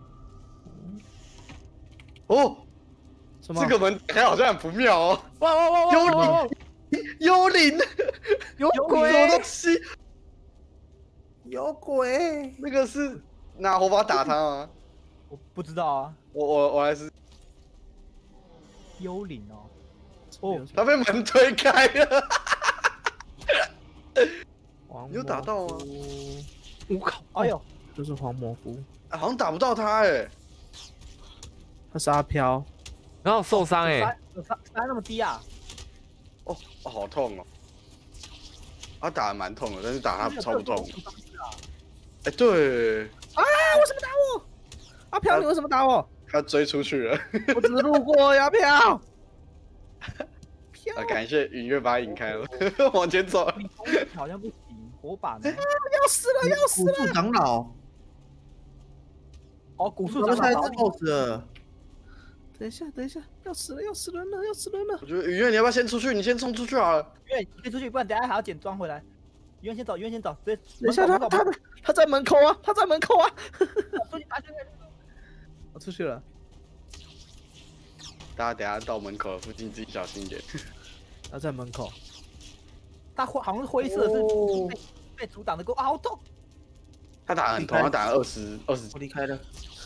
哦， 什么？ 这个门打开好像很不妙哦！ 哇哇哇！ 幽灵，幽灵， 有鬼！ 什么东西？ 有鬼！ 那个是拿火把打他吗？ 我不知道啊。 我我我还是幽灵哦。哦， 他被门推开了。你有打到吗？ 我靠！ 哎呦， 这是黄蘑菇， 好像打不到他哎。 他是阿飘， 然后受伤哎， 伤伤那么低啊？ 哦哦，好痛哦！他打的蛮痛的，但是打他超不痛。哎，对。 啊！为什么打我？阿飘，你为什么打我？ 他追出去了。 我只是路过呀，飘。飘。 啊，感谢允月把它引开了，往前走。 你攻好像不行，火把呢？ 要死了，要死了！ 古树长老， 哦，古树我长老才是 boss 了。 等一下，等一下，要死了，要死人了，要死人了！ 我觉得允月你要不要先出去？你先冲出去好了。 因为你可以出去，不然等下还要捡装回来。医院先走，医院先走，直接。 等一下，他他他在门口啊，他在门口啊！ 出去打起来。 我出去了。 大家等下到门口附近自己小心一点。 他在门口。 他灰好像是灰色，是哦被被阻挡的，给我啊好痛！ 他打很痛，他打了二十二十， 我离开了。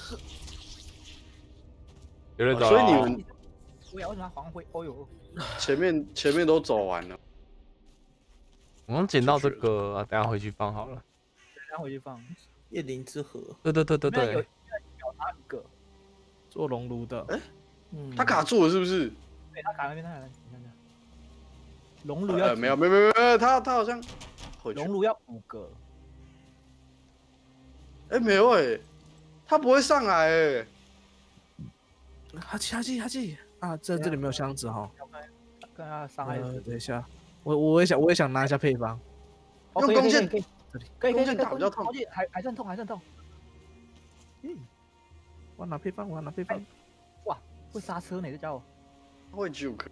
有人走了。 所以你们我呀，为什么黄灰？哦呦， 前面前面都走完了。 我刚捡到这个，啊等下回去放好了。 等下回去放。 夜灵之河， 对对对对没有有对， 有拿一个， 做熔炉的。 哎， 嗯， 他卡住了是不是？ 对他卡那边，他卡那边，你看看。熔炉要呃没有没有没有没有，他他好像回去熔。炉要五个， 哎没有哎，他不会上来哎。 哈气哈气哈气啊！这这里没有箱子哈。 要看看他伤害呃， 是。 等一下，我我也想我也想拿一下配方。 哦可以用弓箭可以这里可以可以可以弓箭打比较痛弓箭还还是很痛还是很痛。 嗯，我要拿配方，我要拿配方。 哇，会刹车呢这家伙。 会 juke。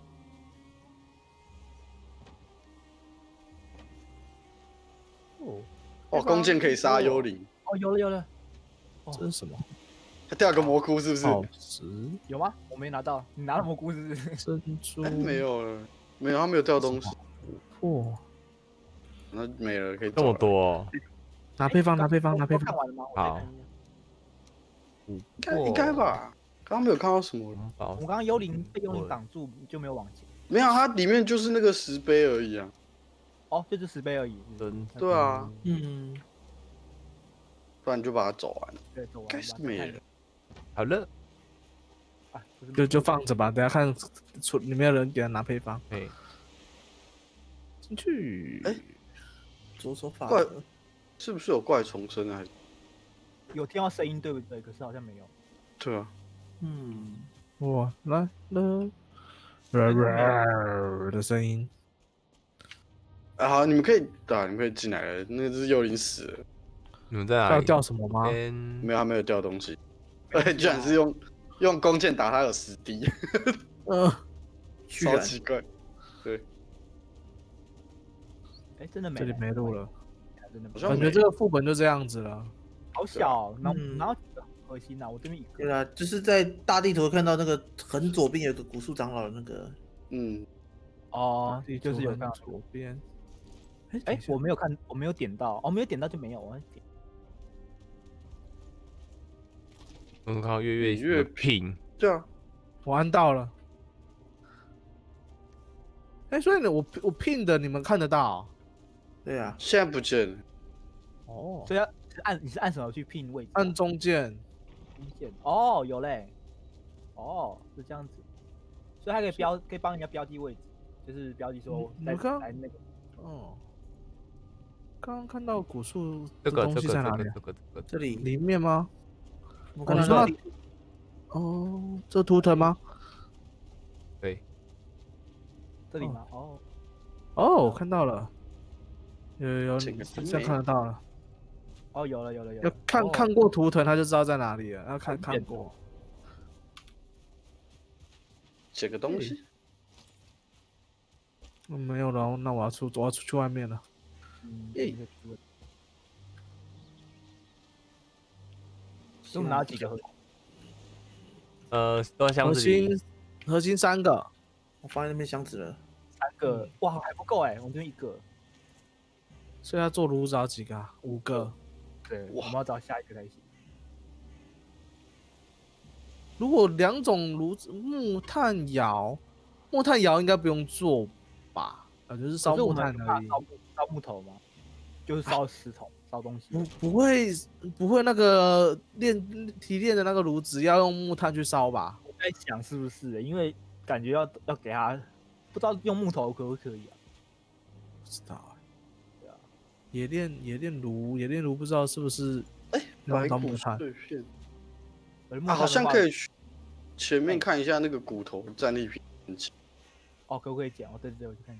哦， 哦，弓箭可以杀幽灵。 哦有了有了， 这是什么？ 他掉个蘑菇是不是？ 宝石、 有吗？我没拿到，你拿了蘑菇是不是？ 珍珠哎，没有了，没有，他没有掉东西， 哦， 那没了，可以这么走了。 多哦， 拿配方，拿配方，拿配方。 看完了吗？我再看一下应该应该吧？刚刚没有看到什么了。 宝我们刚刚幽灵被幽灵挡住，就没有往前。 没有，它里面就是那个石碑而已啊。 哦，就是十倍而已。 真对啊， 嗯， 不然就把它走完了。 对，走完应该是没了。 好了， 啊，不是就就放着吧，等下看出里面有人给他拿配方哎， 进去。 哎左手法怪则， 是不是有怪虫声啊？还是有听到声音对不对？可是好像没有。 对啊， 嗯， 哇，来了，呃的声音。 啊好，你们可以啊，你们可以进来了。那只幽灵死了， 你们在哪要里？ 掉什么吗？ 边没有，他没有掉东西，而且居然是用用弓箭打他有十滴， 嗯， 超居然奇怪。对， 哎，真的没。 这里没路了， 真的没。 好像感觉这个副本就这样子了。 好小，然后嗯然后恶心呐！我这边一个。 对啊，就是在大地图看到那个很左边有个古树长老的那个， 嗯， 哦，就是有看看到。 左边。 哎，我没有看，我没有点到，哦，没有点到就没有，我要点。 我看到月月月品， 对啊， 我按到了。哎，所以呢，我我拼的你们看得到？ 对啊， 现在不见了。 哦， 所以要是按你是按什么去拼位置啊？ 按中键。 中键。哦，有嘞。哦，是这样子。所以它可以标，可以帮人家标记位置，就是标记说在你们看在那个。 哦，刚刚看到古树的东这个这个西在哪里啊？ 这个这个这个， 这里里面吗？ 我哦你说看到那里哦，这图腾吗？ 对， 这里吗？哦， 哦，我看到了，有有有， 这个是这样看得到了。 哦，有了有了有了。 要看哦看过图腾，他就知道在哪里了。要看很简看过。 这个东西， 嗯，没有了，那我要出，我要出去外面了。 嗯， 耶这个这个所以我们拿了几个盒？ 呃，都在箱核子里。 心核心三个， 我放在那边箱子了， 三个，哇，还不够哎，我们这边一个。 所以要做炉找几个啊？五个。 对，我们要找下一个才行。 如果两种炉子，木炭窑，木炭窑应该不用做吧？呃，就是烧可是我木炭而已。 们怕烧木烧木头吗？就是烧石头、烧东西。 不不会不会那个炼提炼的那个炉子要用木炭去烧吧？ 我在想是不是、欸，因为感觉要要给他，不知道用木头可不可以啊？ 不知道哎、 对啊， 冶炼冶炼炉，冶炼炉不知道是不是哎， 要白骨烧木炭？ 碎片而木啊，好炭的话像可以去前面看一下那个骨头战利品。 哦，可不可以讲？哦，对对对，我去看一下。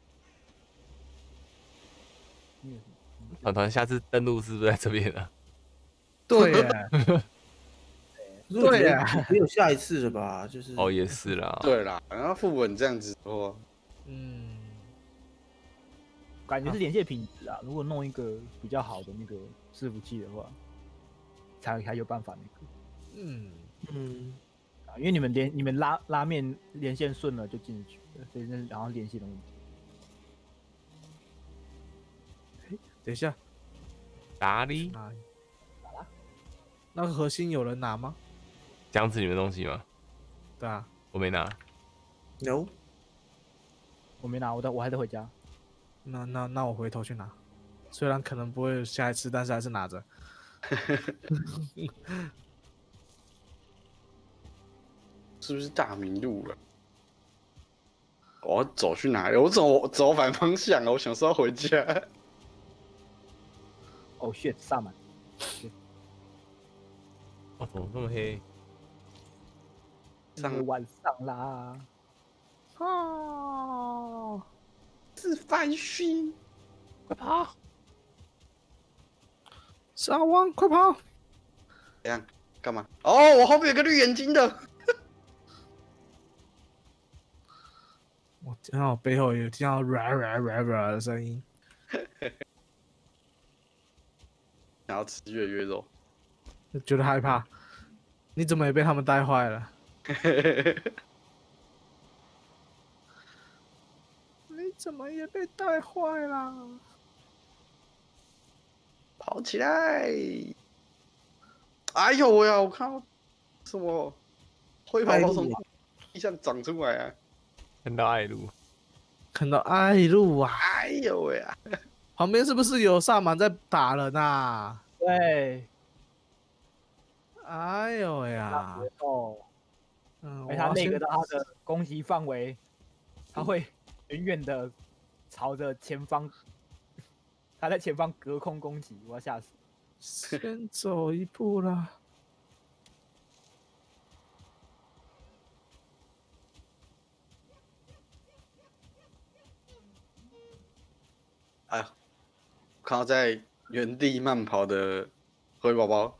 嗯， 团团下次登录是不是在这边啊？ 对耶， 可是我觉得对呀没有下一次了吧？就是哦，也是啦。 对啦，然后副本这样子的话， 嗯， 感觉是连线品质啊。如果弄一个比较好的那个伺服器的话，才才有办法那个。 嗯， 嗯， 啊，因为你们连你们拉拉面连线顺了就进去了，所以那然后连线的问题。 等一下， 打理哪里？那个核心有人拿吗？ 箱子里面的东西吗？ 对啊， 我没拿。 no， 我没拿，我的我还得回家。 那那那我回头去拿，虽然可能不会有下一次，但是还是拿着。 是不是大迷路了？我要走去哪里？我走走反方向啊！我想说要回家。 哦 shit，萨满。 哦，怎么这么黑？ 上晚上啦。 哦， 是翻熏， 快跑！ 沙王，快跑！ 怎样？干嘛？哦，我后面有个绿眼睛的。 我听到我背后有听到 ra ra ra ra 的声音， 想要吃月月肉。 就觉得害怕。你怎么也被他们带坏了？你怎么也被带坏了？ 跑起来！哎呦喂呀！我看到什么灰宝宝从地上长出来啊！ 看到爱路， 看到爱路啊！ 哎呦喂呀！ 旁边是不是有萨满在打人啊？ 对。 哎呦喂呀！ 哦。 嗯， 哎，他那我要先个的他的攻击范围，他会远远的朝着前方，他在前方隔空攻击，我要吓死。 先走一步啦。 哎呀，看到在原地慢跑的灰宝宝。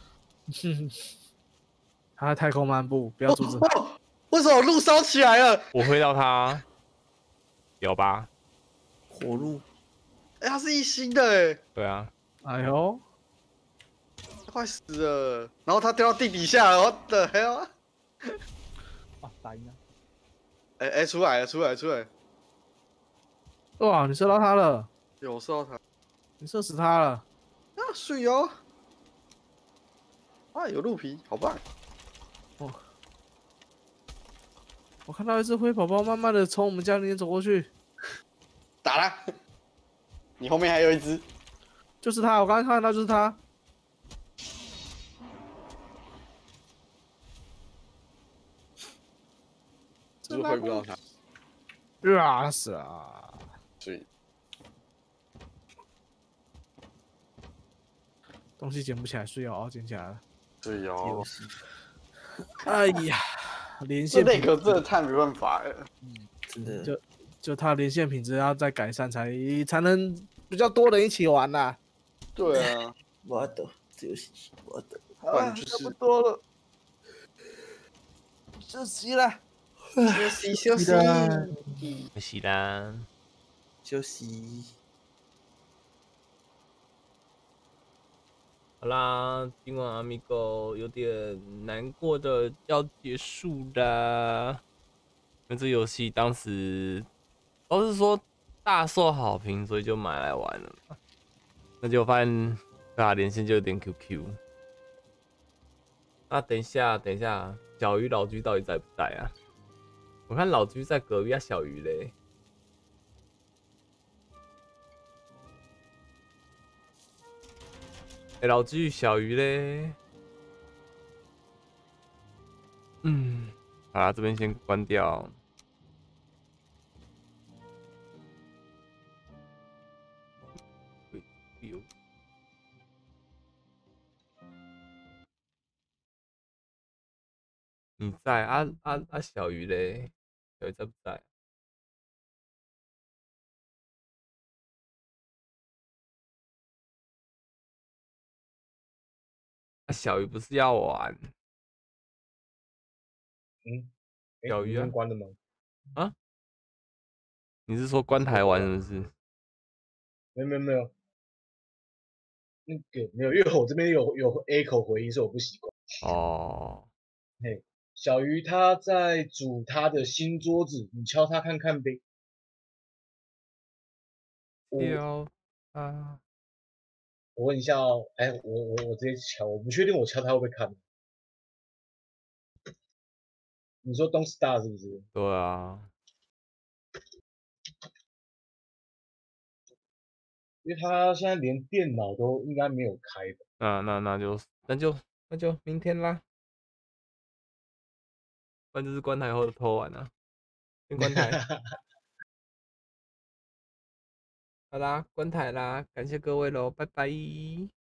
他在太空漫步，不要阻止他。 哦，为什么路烧起来了？ 我挥到他，有吧？ 火路， 哎、他是一星的哎， 对啊， 哎呦， 快死了！然后他掉到地底下了，我的 hell！ 啊，打赢了。 哎哎，出来了，出来了，出来了！ 哇，你射到他了， 有射到他你射死他了。 啊，水哦！啊，有鹿皮，好棒！ 我看到一只灰宝宝慢慢的从我们家里面走过去， 打啦！你后面还有一只， 就是他，我刚刚看到就是他。 是不是挥不到他？ 啊，死了！ 所以东西捡不起来，睡哦，捡起来了。 所以哦， 哎呀，连这那线品个真的太没办法了。 真的就就它连线品质要再改善才才能比较多人一起玩呐、 对啊， 我的这游戏我的， 不然就是差不多了，休息了， 休息休息。 可惜啦。 休息。 好啦，今晚阿米狗有点难过的要结束啦。因为这游戏当时都是说大受好评，所以就买来玩了嘛。那就发现啊，连线就有点 Q Q。啊，等一下，等一下，小鱼老居到底在不在啊？我看老居在隔壁，啊，小鱼嘞。哎、欸，老居小鱼嘞。嗯，好啦，这边先关掉。你在啊啊啊！小鱼嘞，小鱼在不在？ 小鱼不是要玩嗯，诶小鱼啊你们关了吗？ 啊？你是说关台湾是不是？ 没有没有没有，那个没有，因为我这边有有 A 口回音，所以我不习惯。 哦， 嘿，小鱼他在煮他的新桌子，你敲他看看呗。我敲啊， 我问一下哦，哎，我我我直接敲，我不确定我敲他会不会看。你说东 star 是不是？ 对啊， 因为他现在连电脑都应该没有开的。 那那那就那就那就明天啦，不然就是关台后的偷玩啊，先关台。好啦，关台啦，感谢各位喽，拜拜。